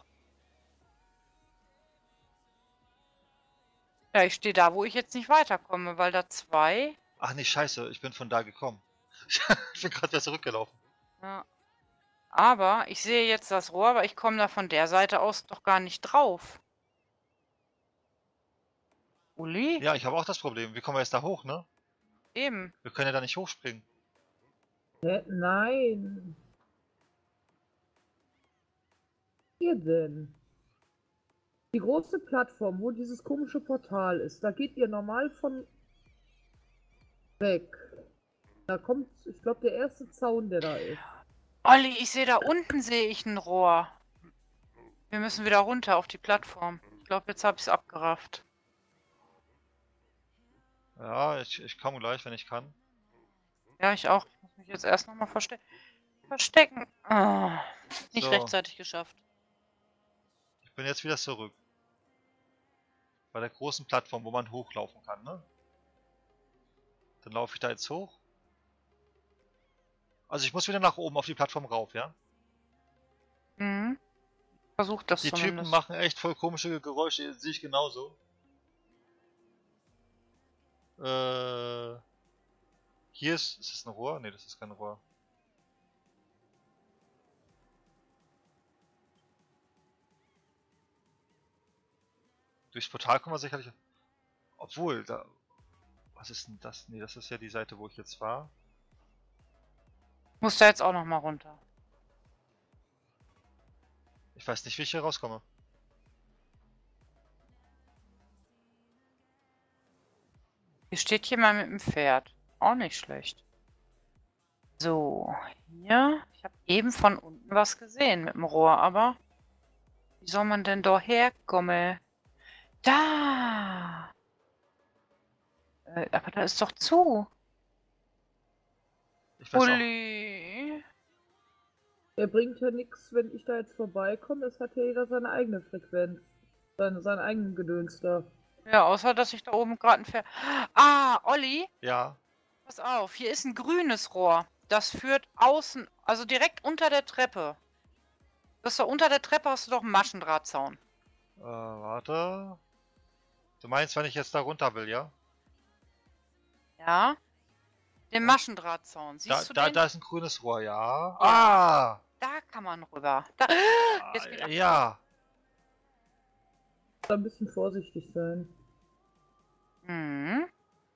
Ja, ich stehe da, wo ich jetzt nicht weiterkomme, weil da 2... Ach nee, scheiße, ich bin von da gekommen. Ich bin gerade wieder zurückgelaufen. Ja. Aber ich sehe jetzt das Rohr, aber ich komme da von der Seite aus doch gar nicht drauf. Uli? Ja, ich habe auch das Problem. Wie kommen wir jetzt da hoch, ne? Eben. Wir können ja da nicht hochspringen. Hä? Nein. Hier denn? Die große Plattform, wo dieses komische Portal ist, da geht ihr normal von weg. Da kommt, ich glaube, der erste Zaun, der da ist. Olli, ich sehe da unten sehe ich ein Rohr. Wir müssen wieder runter auf die Plattform. Ich glaube, jetzt habe ich es abgerafft. Ja, ich komme gleich, wenn ich kann. Ja, ich auch. Ich muss mich jetzt erst nochmal verstecken. Ah, nicht So. rechtzeitig geschafft. Ich bin jetzt wieder zurück. Bei der großen Plattform, wo man hochlaufen kann, ne? Dann laufe ich da jetzt hoch. Also ich muss wieder nach oben auf die Plattform rauf, ja? Mhm. Versuch das Die Typen zumindest. machen echt voll komische Geräusche, sehe ich genauso. Hier ist das ein Rohr? Ne, das ist kein Rohr. Durchs Portal kommen wir sicherlich... Obwohl, da... Was ist denn das? Ne, das ist ja die Seite, wo ich jetzt war. Muss da jetzt auch noch mal runter. Ich weiß nicht, wie ich hier rauskomme. Hier steht jemand mit dem Pferd. Auch nicht schlecht. So, hier. Ich habe eben von unten was gesehen mit dem Rohr, aber wie soll man denn da herkommen? Da! Aber da ist doch zu. Ich weiß auch. Uli. Er bringt ja nichts, wenn ich da jetzt vorbeikomme. Es hat ja jeder seine eigene Frequenz. Seinen eigenen Gedöns da. Ja, außer dass ich da oben gerade ein Pferd. Ah, Olli, Ja. pass auf, hier ist ein grünes Rohr. Das führt außen, also direkt unter der Treppe. Das ist doch unter der Treppe, hast du doch einen Maschendrahtzaun. Warte. Du meinst, wenn ich jetzt da runter will, ja? Ja? Den Maschendrahtzaun. Siehst du den? Da ist ein grünes Rohr, ja. Ah! Da kann man rüber. Da. Jetzt geht Ja. Da ein bisschen vorsichtig sein. Mhm.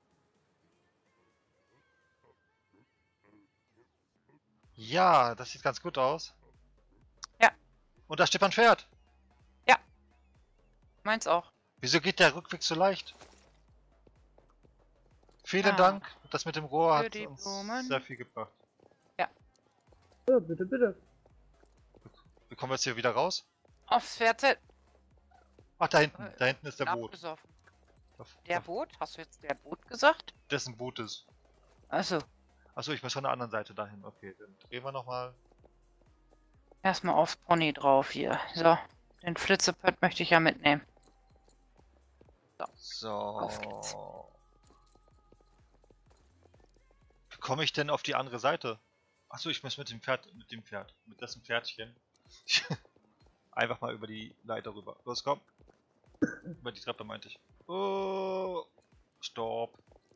Ja, das sieht ganz gut aus. Ja. Und da steht ein Pferd. Meins auch. Wieso geht der Rückweg so leicht? Vielen Ah. Dank. Das mit dem Rohr Für hat die uns Blumen. sehr viel gebracht. Ja, bitte, bitte. Wie kommen wir jetzt hier wieder raus? Aufs Pferd setzen. Ach, da hinten. Da hinten ist der Boot. Abgesoffen. Da- Der da- Boot? Hast du jetzt der Boot gesagt? Dessen Boot ist. Also, Achso, ich muss von der anderen Seite dahin. Okay, dann drehen wir nochmal. erstmal aufs Pony drauf hier. So, den Flitzepött möchte ich ja mitnehmen. Auf geht's. So. Wie komme ich denn auf die andere Seite? Achso, ich muss mit dem Pferd, mit dessen Pferdchen. Einfach mal über die Leiter rüber. Los, komm. Über die Treppe meinte ich. Oh, stopp.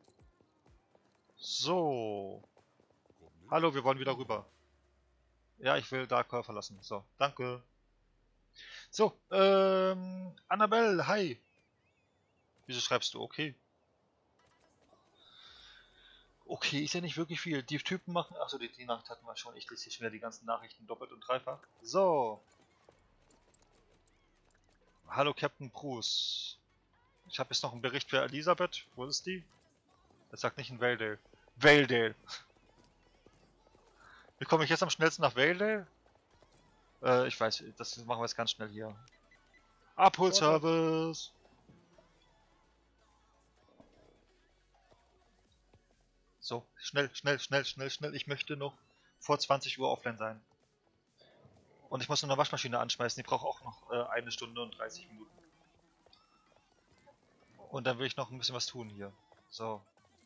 So. Hallo, wir wollen wieder rüber. Ja, ich will Darkcore verlassen. So, danke. So, Annabelle, hi. Wieso schreibst du okay? Okay, ist ja nicht wirklich viel. Die Typen machen... Achso, die Nacht hatten wir schon. Ich lese hier schon wieder die ganzen Nachrichten doppelt und dreifach. So. Hallo Captain Bruce. Ich habe jetzt noch einen Bericht für Elisabeth. Wo ist die? Das sagt nicht in Valedale. Valedale. Wie komme ich jetzt am schnellsten nach Valedale? Ich weiß, das machen wir jetzt ganz schnell hier. Abholservice. So, schnell. Ich möchte noch vor 20 Uhr offline sein. Und ich muss noch eine Waschmaschine anschmeißen. Die braucht auch noch 1 Stunde und 30 Minuten. Und dann will ich noch ein bisschen was tun hier. So.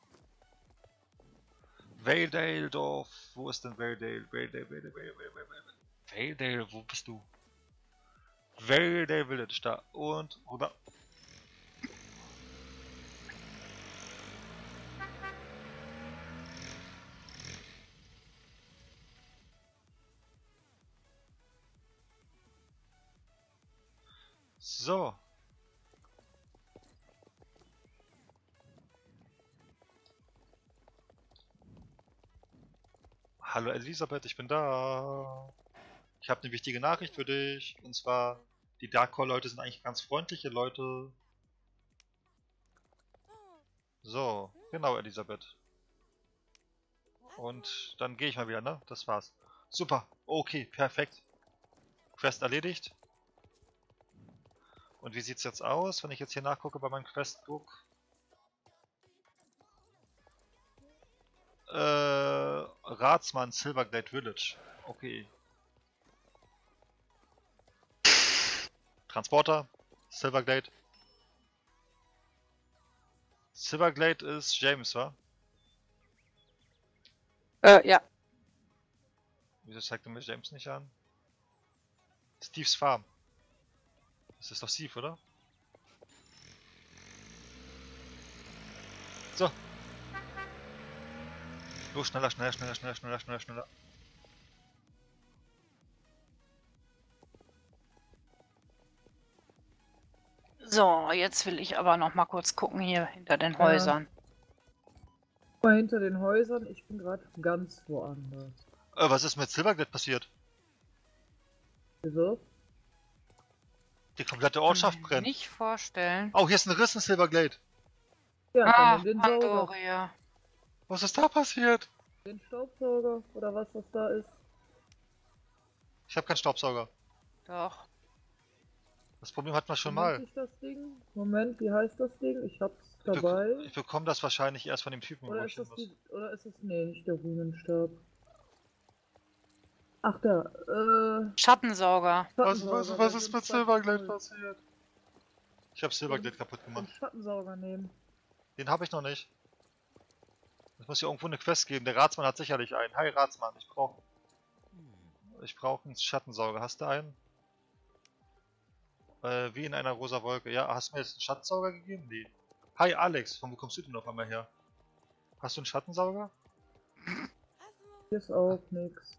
Valedale Dorf. Wo ist denn Valedale? Valedale, wo bist du? Valedale Village, da. Und rüber. So. Hallo Elisabeth, ich bin da. Ich habe eine wichtige Nachricht für dich. Und zwar, die Darkcore-Leute sind eigentlich ganz freundliche Leute. So, genau Elisabeth. Und dann gehe ich mal wieder, ne? Das war's. Super, okay, perfekt. Quest erledigt. Und wie sieht's jetzt aus, wenn ich jetzt hier nachgucke bei meinem Questbook? Ratsmann Silverglade Village. Okay. Transporter. Silverglade. Silverglade ist James, wa? Ja. Wieso zeigt er mir James nicht an? Steves Farm. Das ist doch Steve, oder? So. Los, schneller. So, jetzt will ich aber noch mal kurz gucken hier hinter den Häusern. Mal hinter den Häusern, ich bin gerade ganz woanders. Was ist mit Silverglade passiert? Wieso? Die komplette Ortschaft Kann ich mir brennt. nicht vorstellen. Oh, hier ist ein Riss in Silverglade. Ja, Ah, dann den Sauger. Pandoria. Was ist da passiert? Den Staubsauger oder was das da ist. Ich habe keinen Staubsauger. Doch. Das Problem hatten wir schon Wie nennt mal. sich das Ding? Moment, wie heißt das Ding? Ich hab's dabei. Ich bekomme das wahrscheinlich erst von dem Typen, wo Oder ich ist hin das muss. die. Oder ist es. Nee, nicht der Runenstab. Ach da, Schattensauger. Schattensauger. Was der ist sind mit zwei Silverglade Null. passiert? Ich habe Silverglade kaputt Den gemacht. Schattensauger nehmen. Den habe ich noch nicht. Es muss hier irgendwo eine Quest geben. Der Ratsmann hat sicherlich einen. Hi Ratsmann, ich brauche einen Schattensauger. Hast du einen? Wie in einer rosa Wolke. Ja, hast du mir jetzt einen Schattensauger gegeben? Nee. Hi Alex, von wo kommst du denn auf einmal her? Hast du einen Schattensauger? Hier ist auch nix.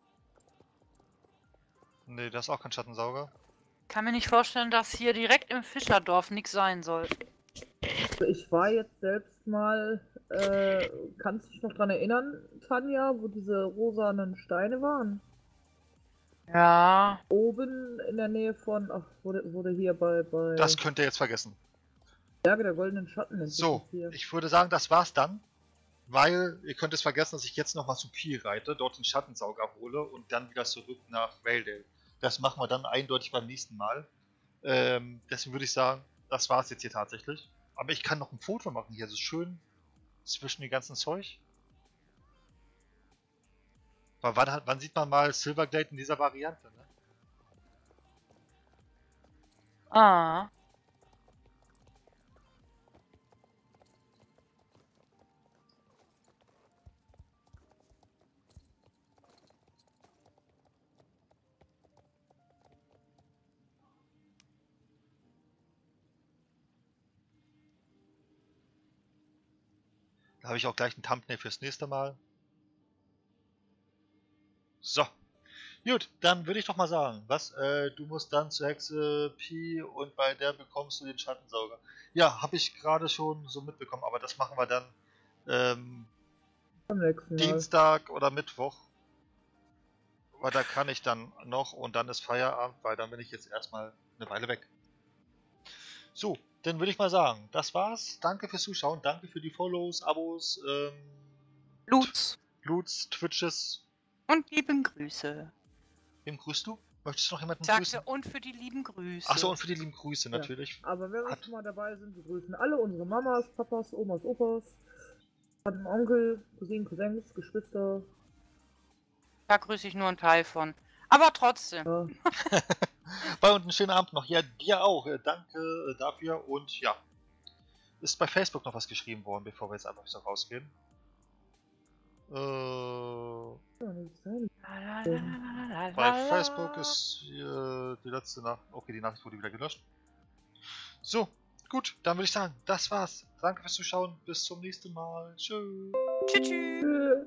Nee, da ist auch kein Schattensauger. Kann mir nicht vorstellen, dass hier direkt im Fischerdorf nichts sein soll. Also ich war jetzt selbst mal. Kannst du dich noch dran erinnern, Tanja, wo diese rosanen Steine waren? Ja. Oben in der Nähe von. Ach, wurde hier bei. Das könnt ihr jetzt vergessen. Berge der goldenen Schatten nennt sich So, das hier. ich würde sagen, das war's dann. Weil ihr könnt es vergessen, dass ich jetzt nochmal zu Pi reite, dort den Schattensauger hole und dann wieder zurück nach Valedale. Das machen wir dann eindeutig beim nächsten Mal. Deswegen würde ich sagen, das war's jetzt hier tatsächlich. Aber ich kann noch ein Foto machen hier, so schön zwischen dem ganzen Zeug. Weil wann sieht man mal Silverglade in dieser Variante, ne? Ah. Da habe ich auch gleich ein Thumbnail fürs nächste Mal. So. Gut, dann würde ich doch mal sagen, du musst dann zur Hexe Pi und bei der bekommst du den Schattensauger. Ja, habe ich gerade schon so mitbekommen, aber das machen wir dann Beim nächsten Mal. Dienstag oder Mittwoch. Weil da kann ich dann noch und dann ist Feierabend, weil dann bin ich jetzt erstmal eine Weile weg. So, dann würde ich mal sagen, das war's. Danke fürs Zuschauen, danke für die Follows, Abos, Lutz. Twitches. Und lieben Grüße. Wem grüßt du? Möchtest du noch jemanden Sagte grüßen? und für die lieben Grüße. Achso, und für die lieben Grüße natürlich. Aber wenn wir Hat- schon mal dabei sind, wir grüßen alle unsere Mamas, Papas, Omas, Opas, Tanten, Onkel, Cousinen, Cousins, Geschwister. Da grüße ich nur einen Teil von. Aber trotzdem. Ja. Bei und einen schönen Abend noch. Ja, dir auch. Danke dafür. Und ja, ist bei Facebook noch was geschrieben worden, bevor wir jetzt einfach so rausgehen. Bei Facebook ist hier die letzte Nachricht. Okay, die Nachricht wurde wieder gelöscht. So, gut, dann würde ich sagen, das war's. Danke fürs Zuschauen. Bis zum nächsten Mal. Tschüss. Tschüss. Tschüss.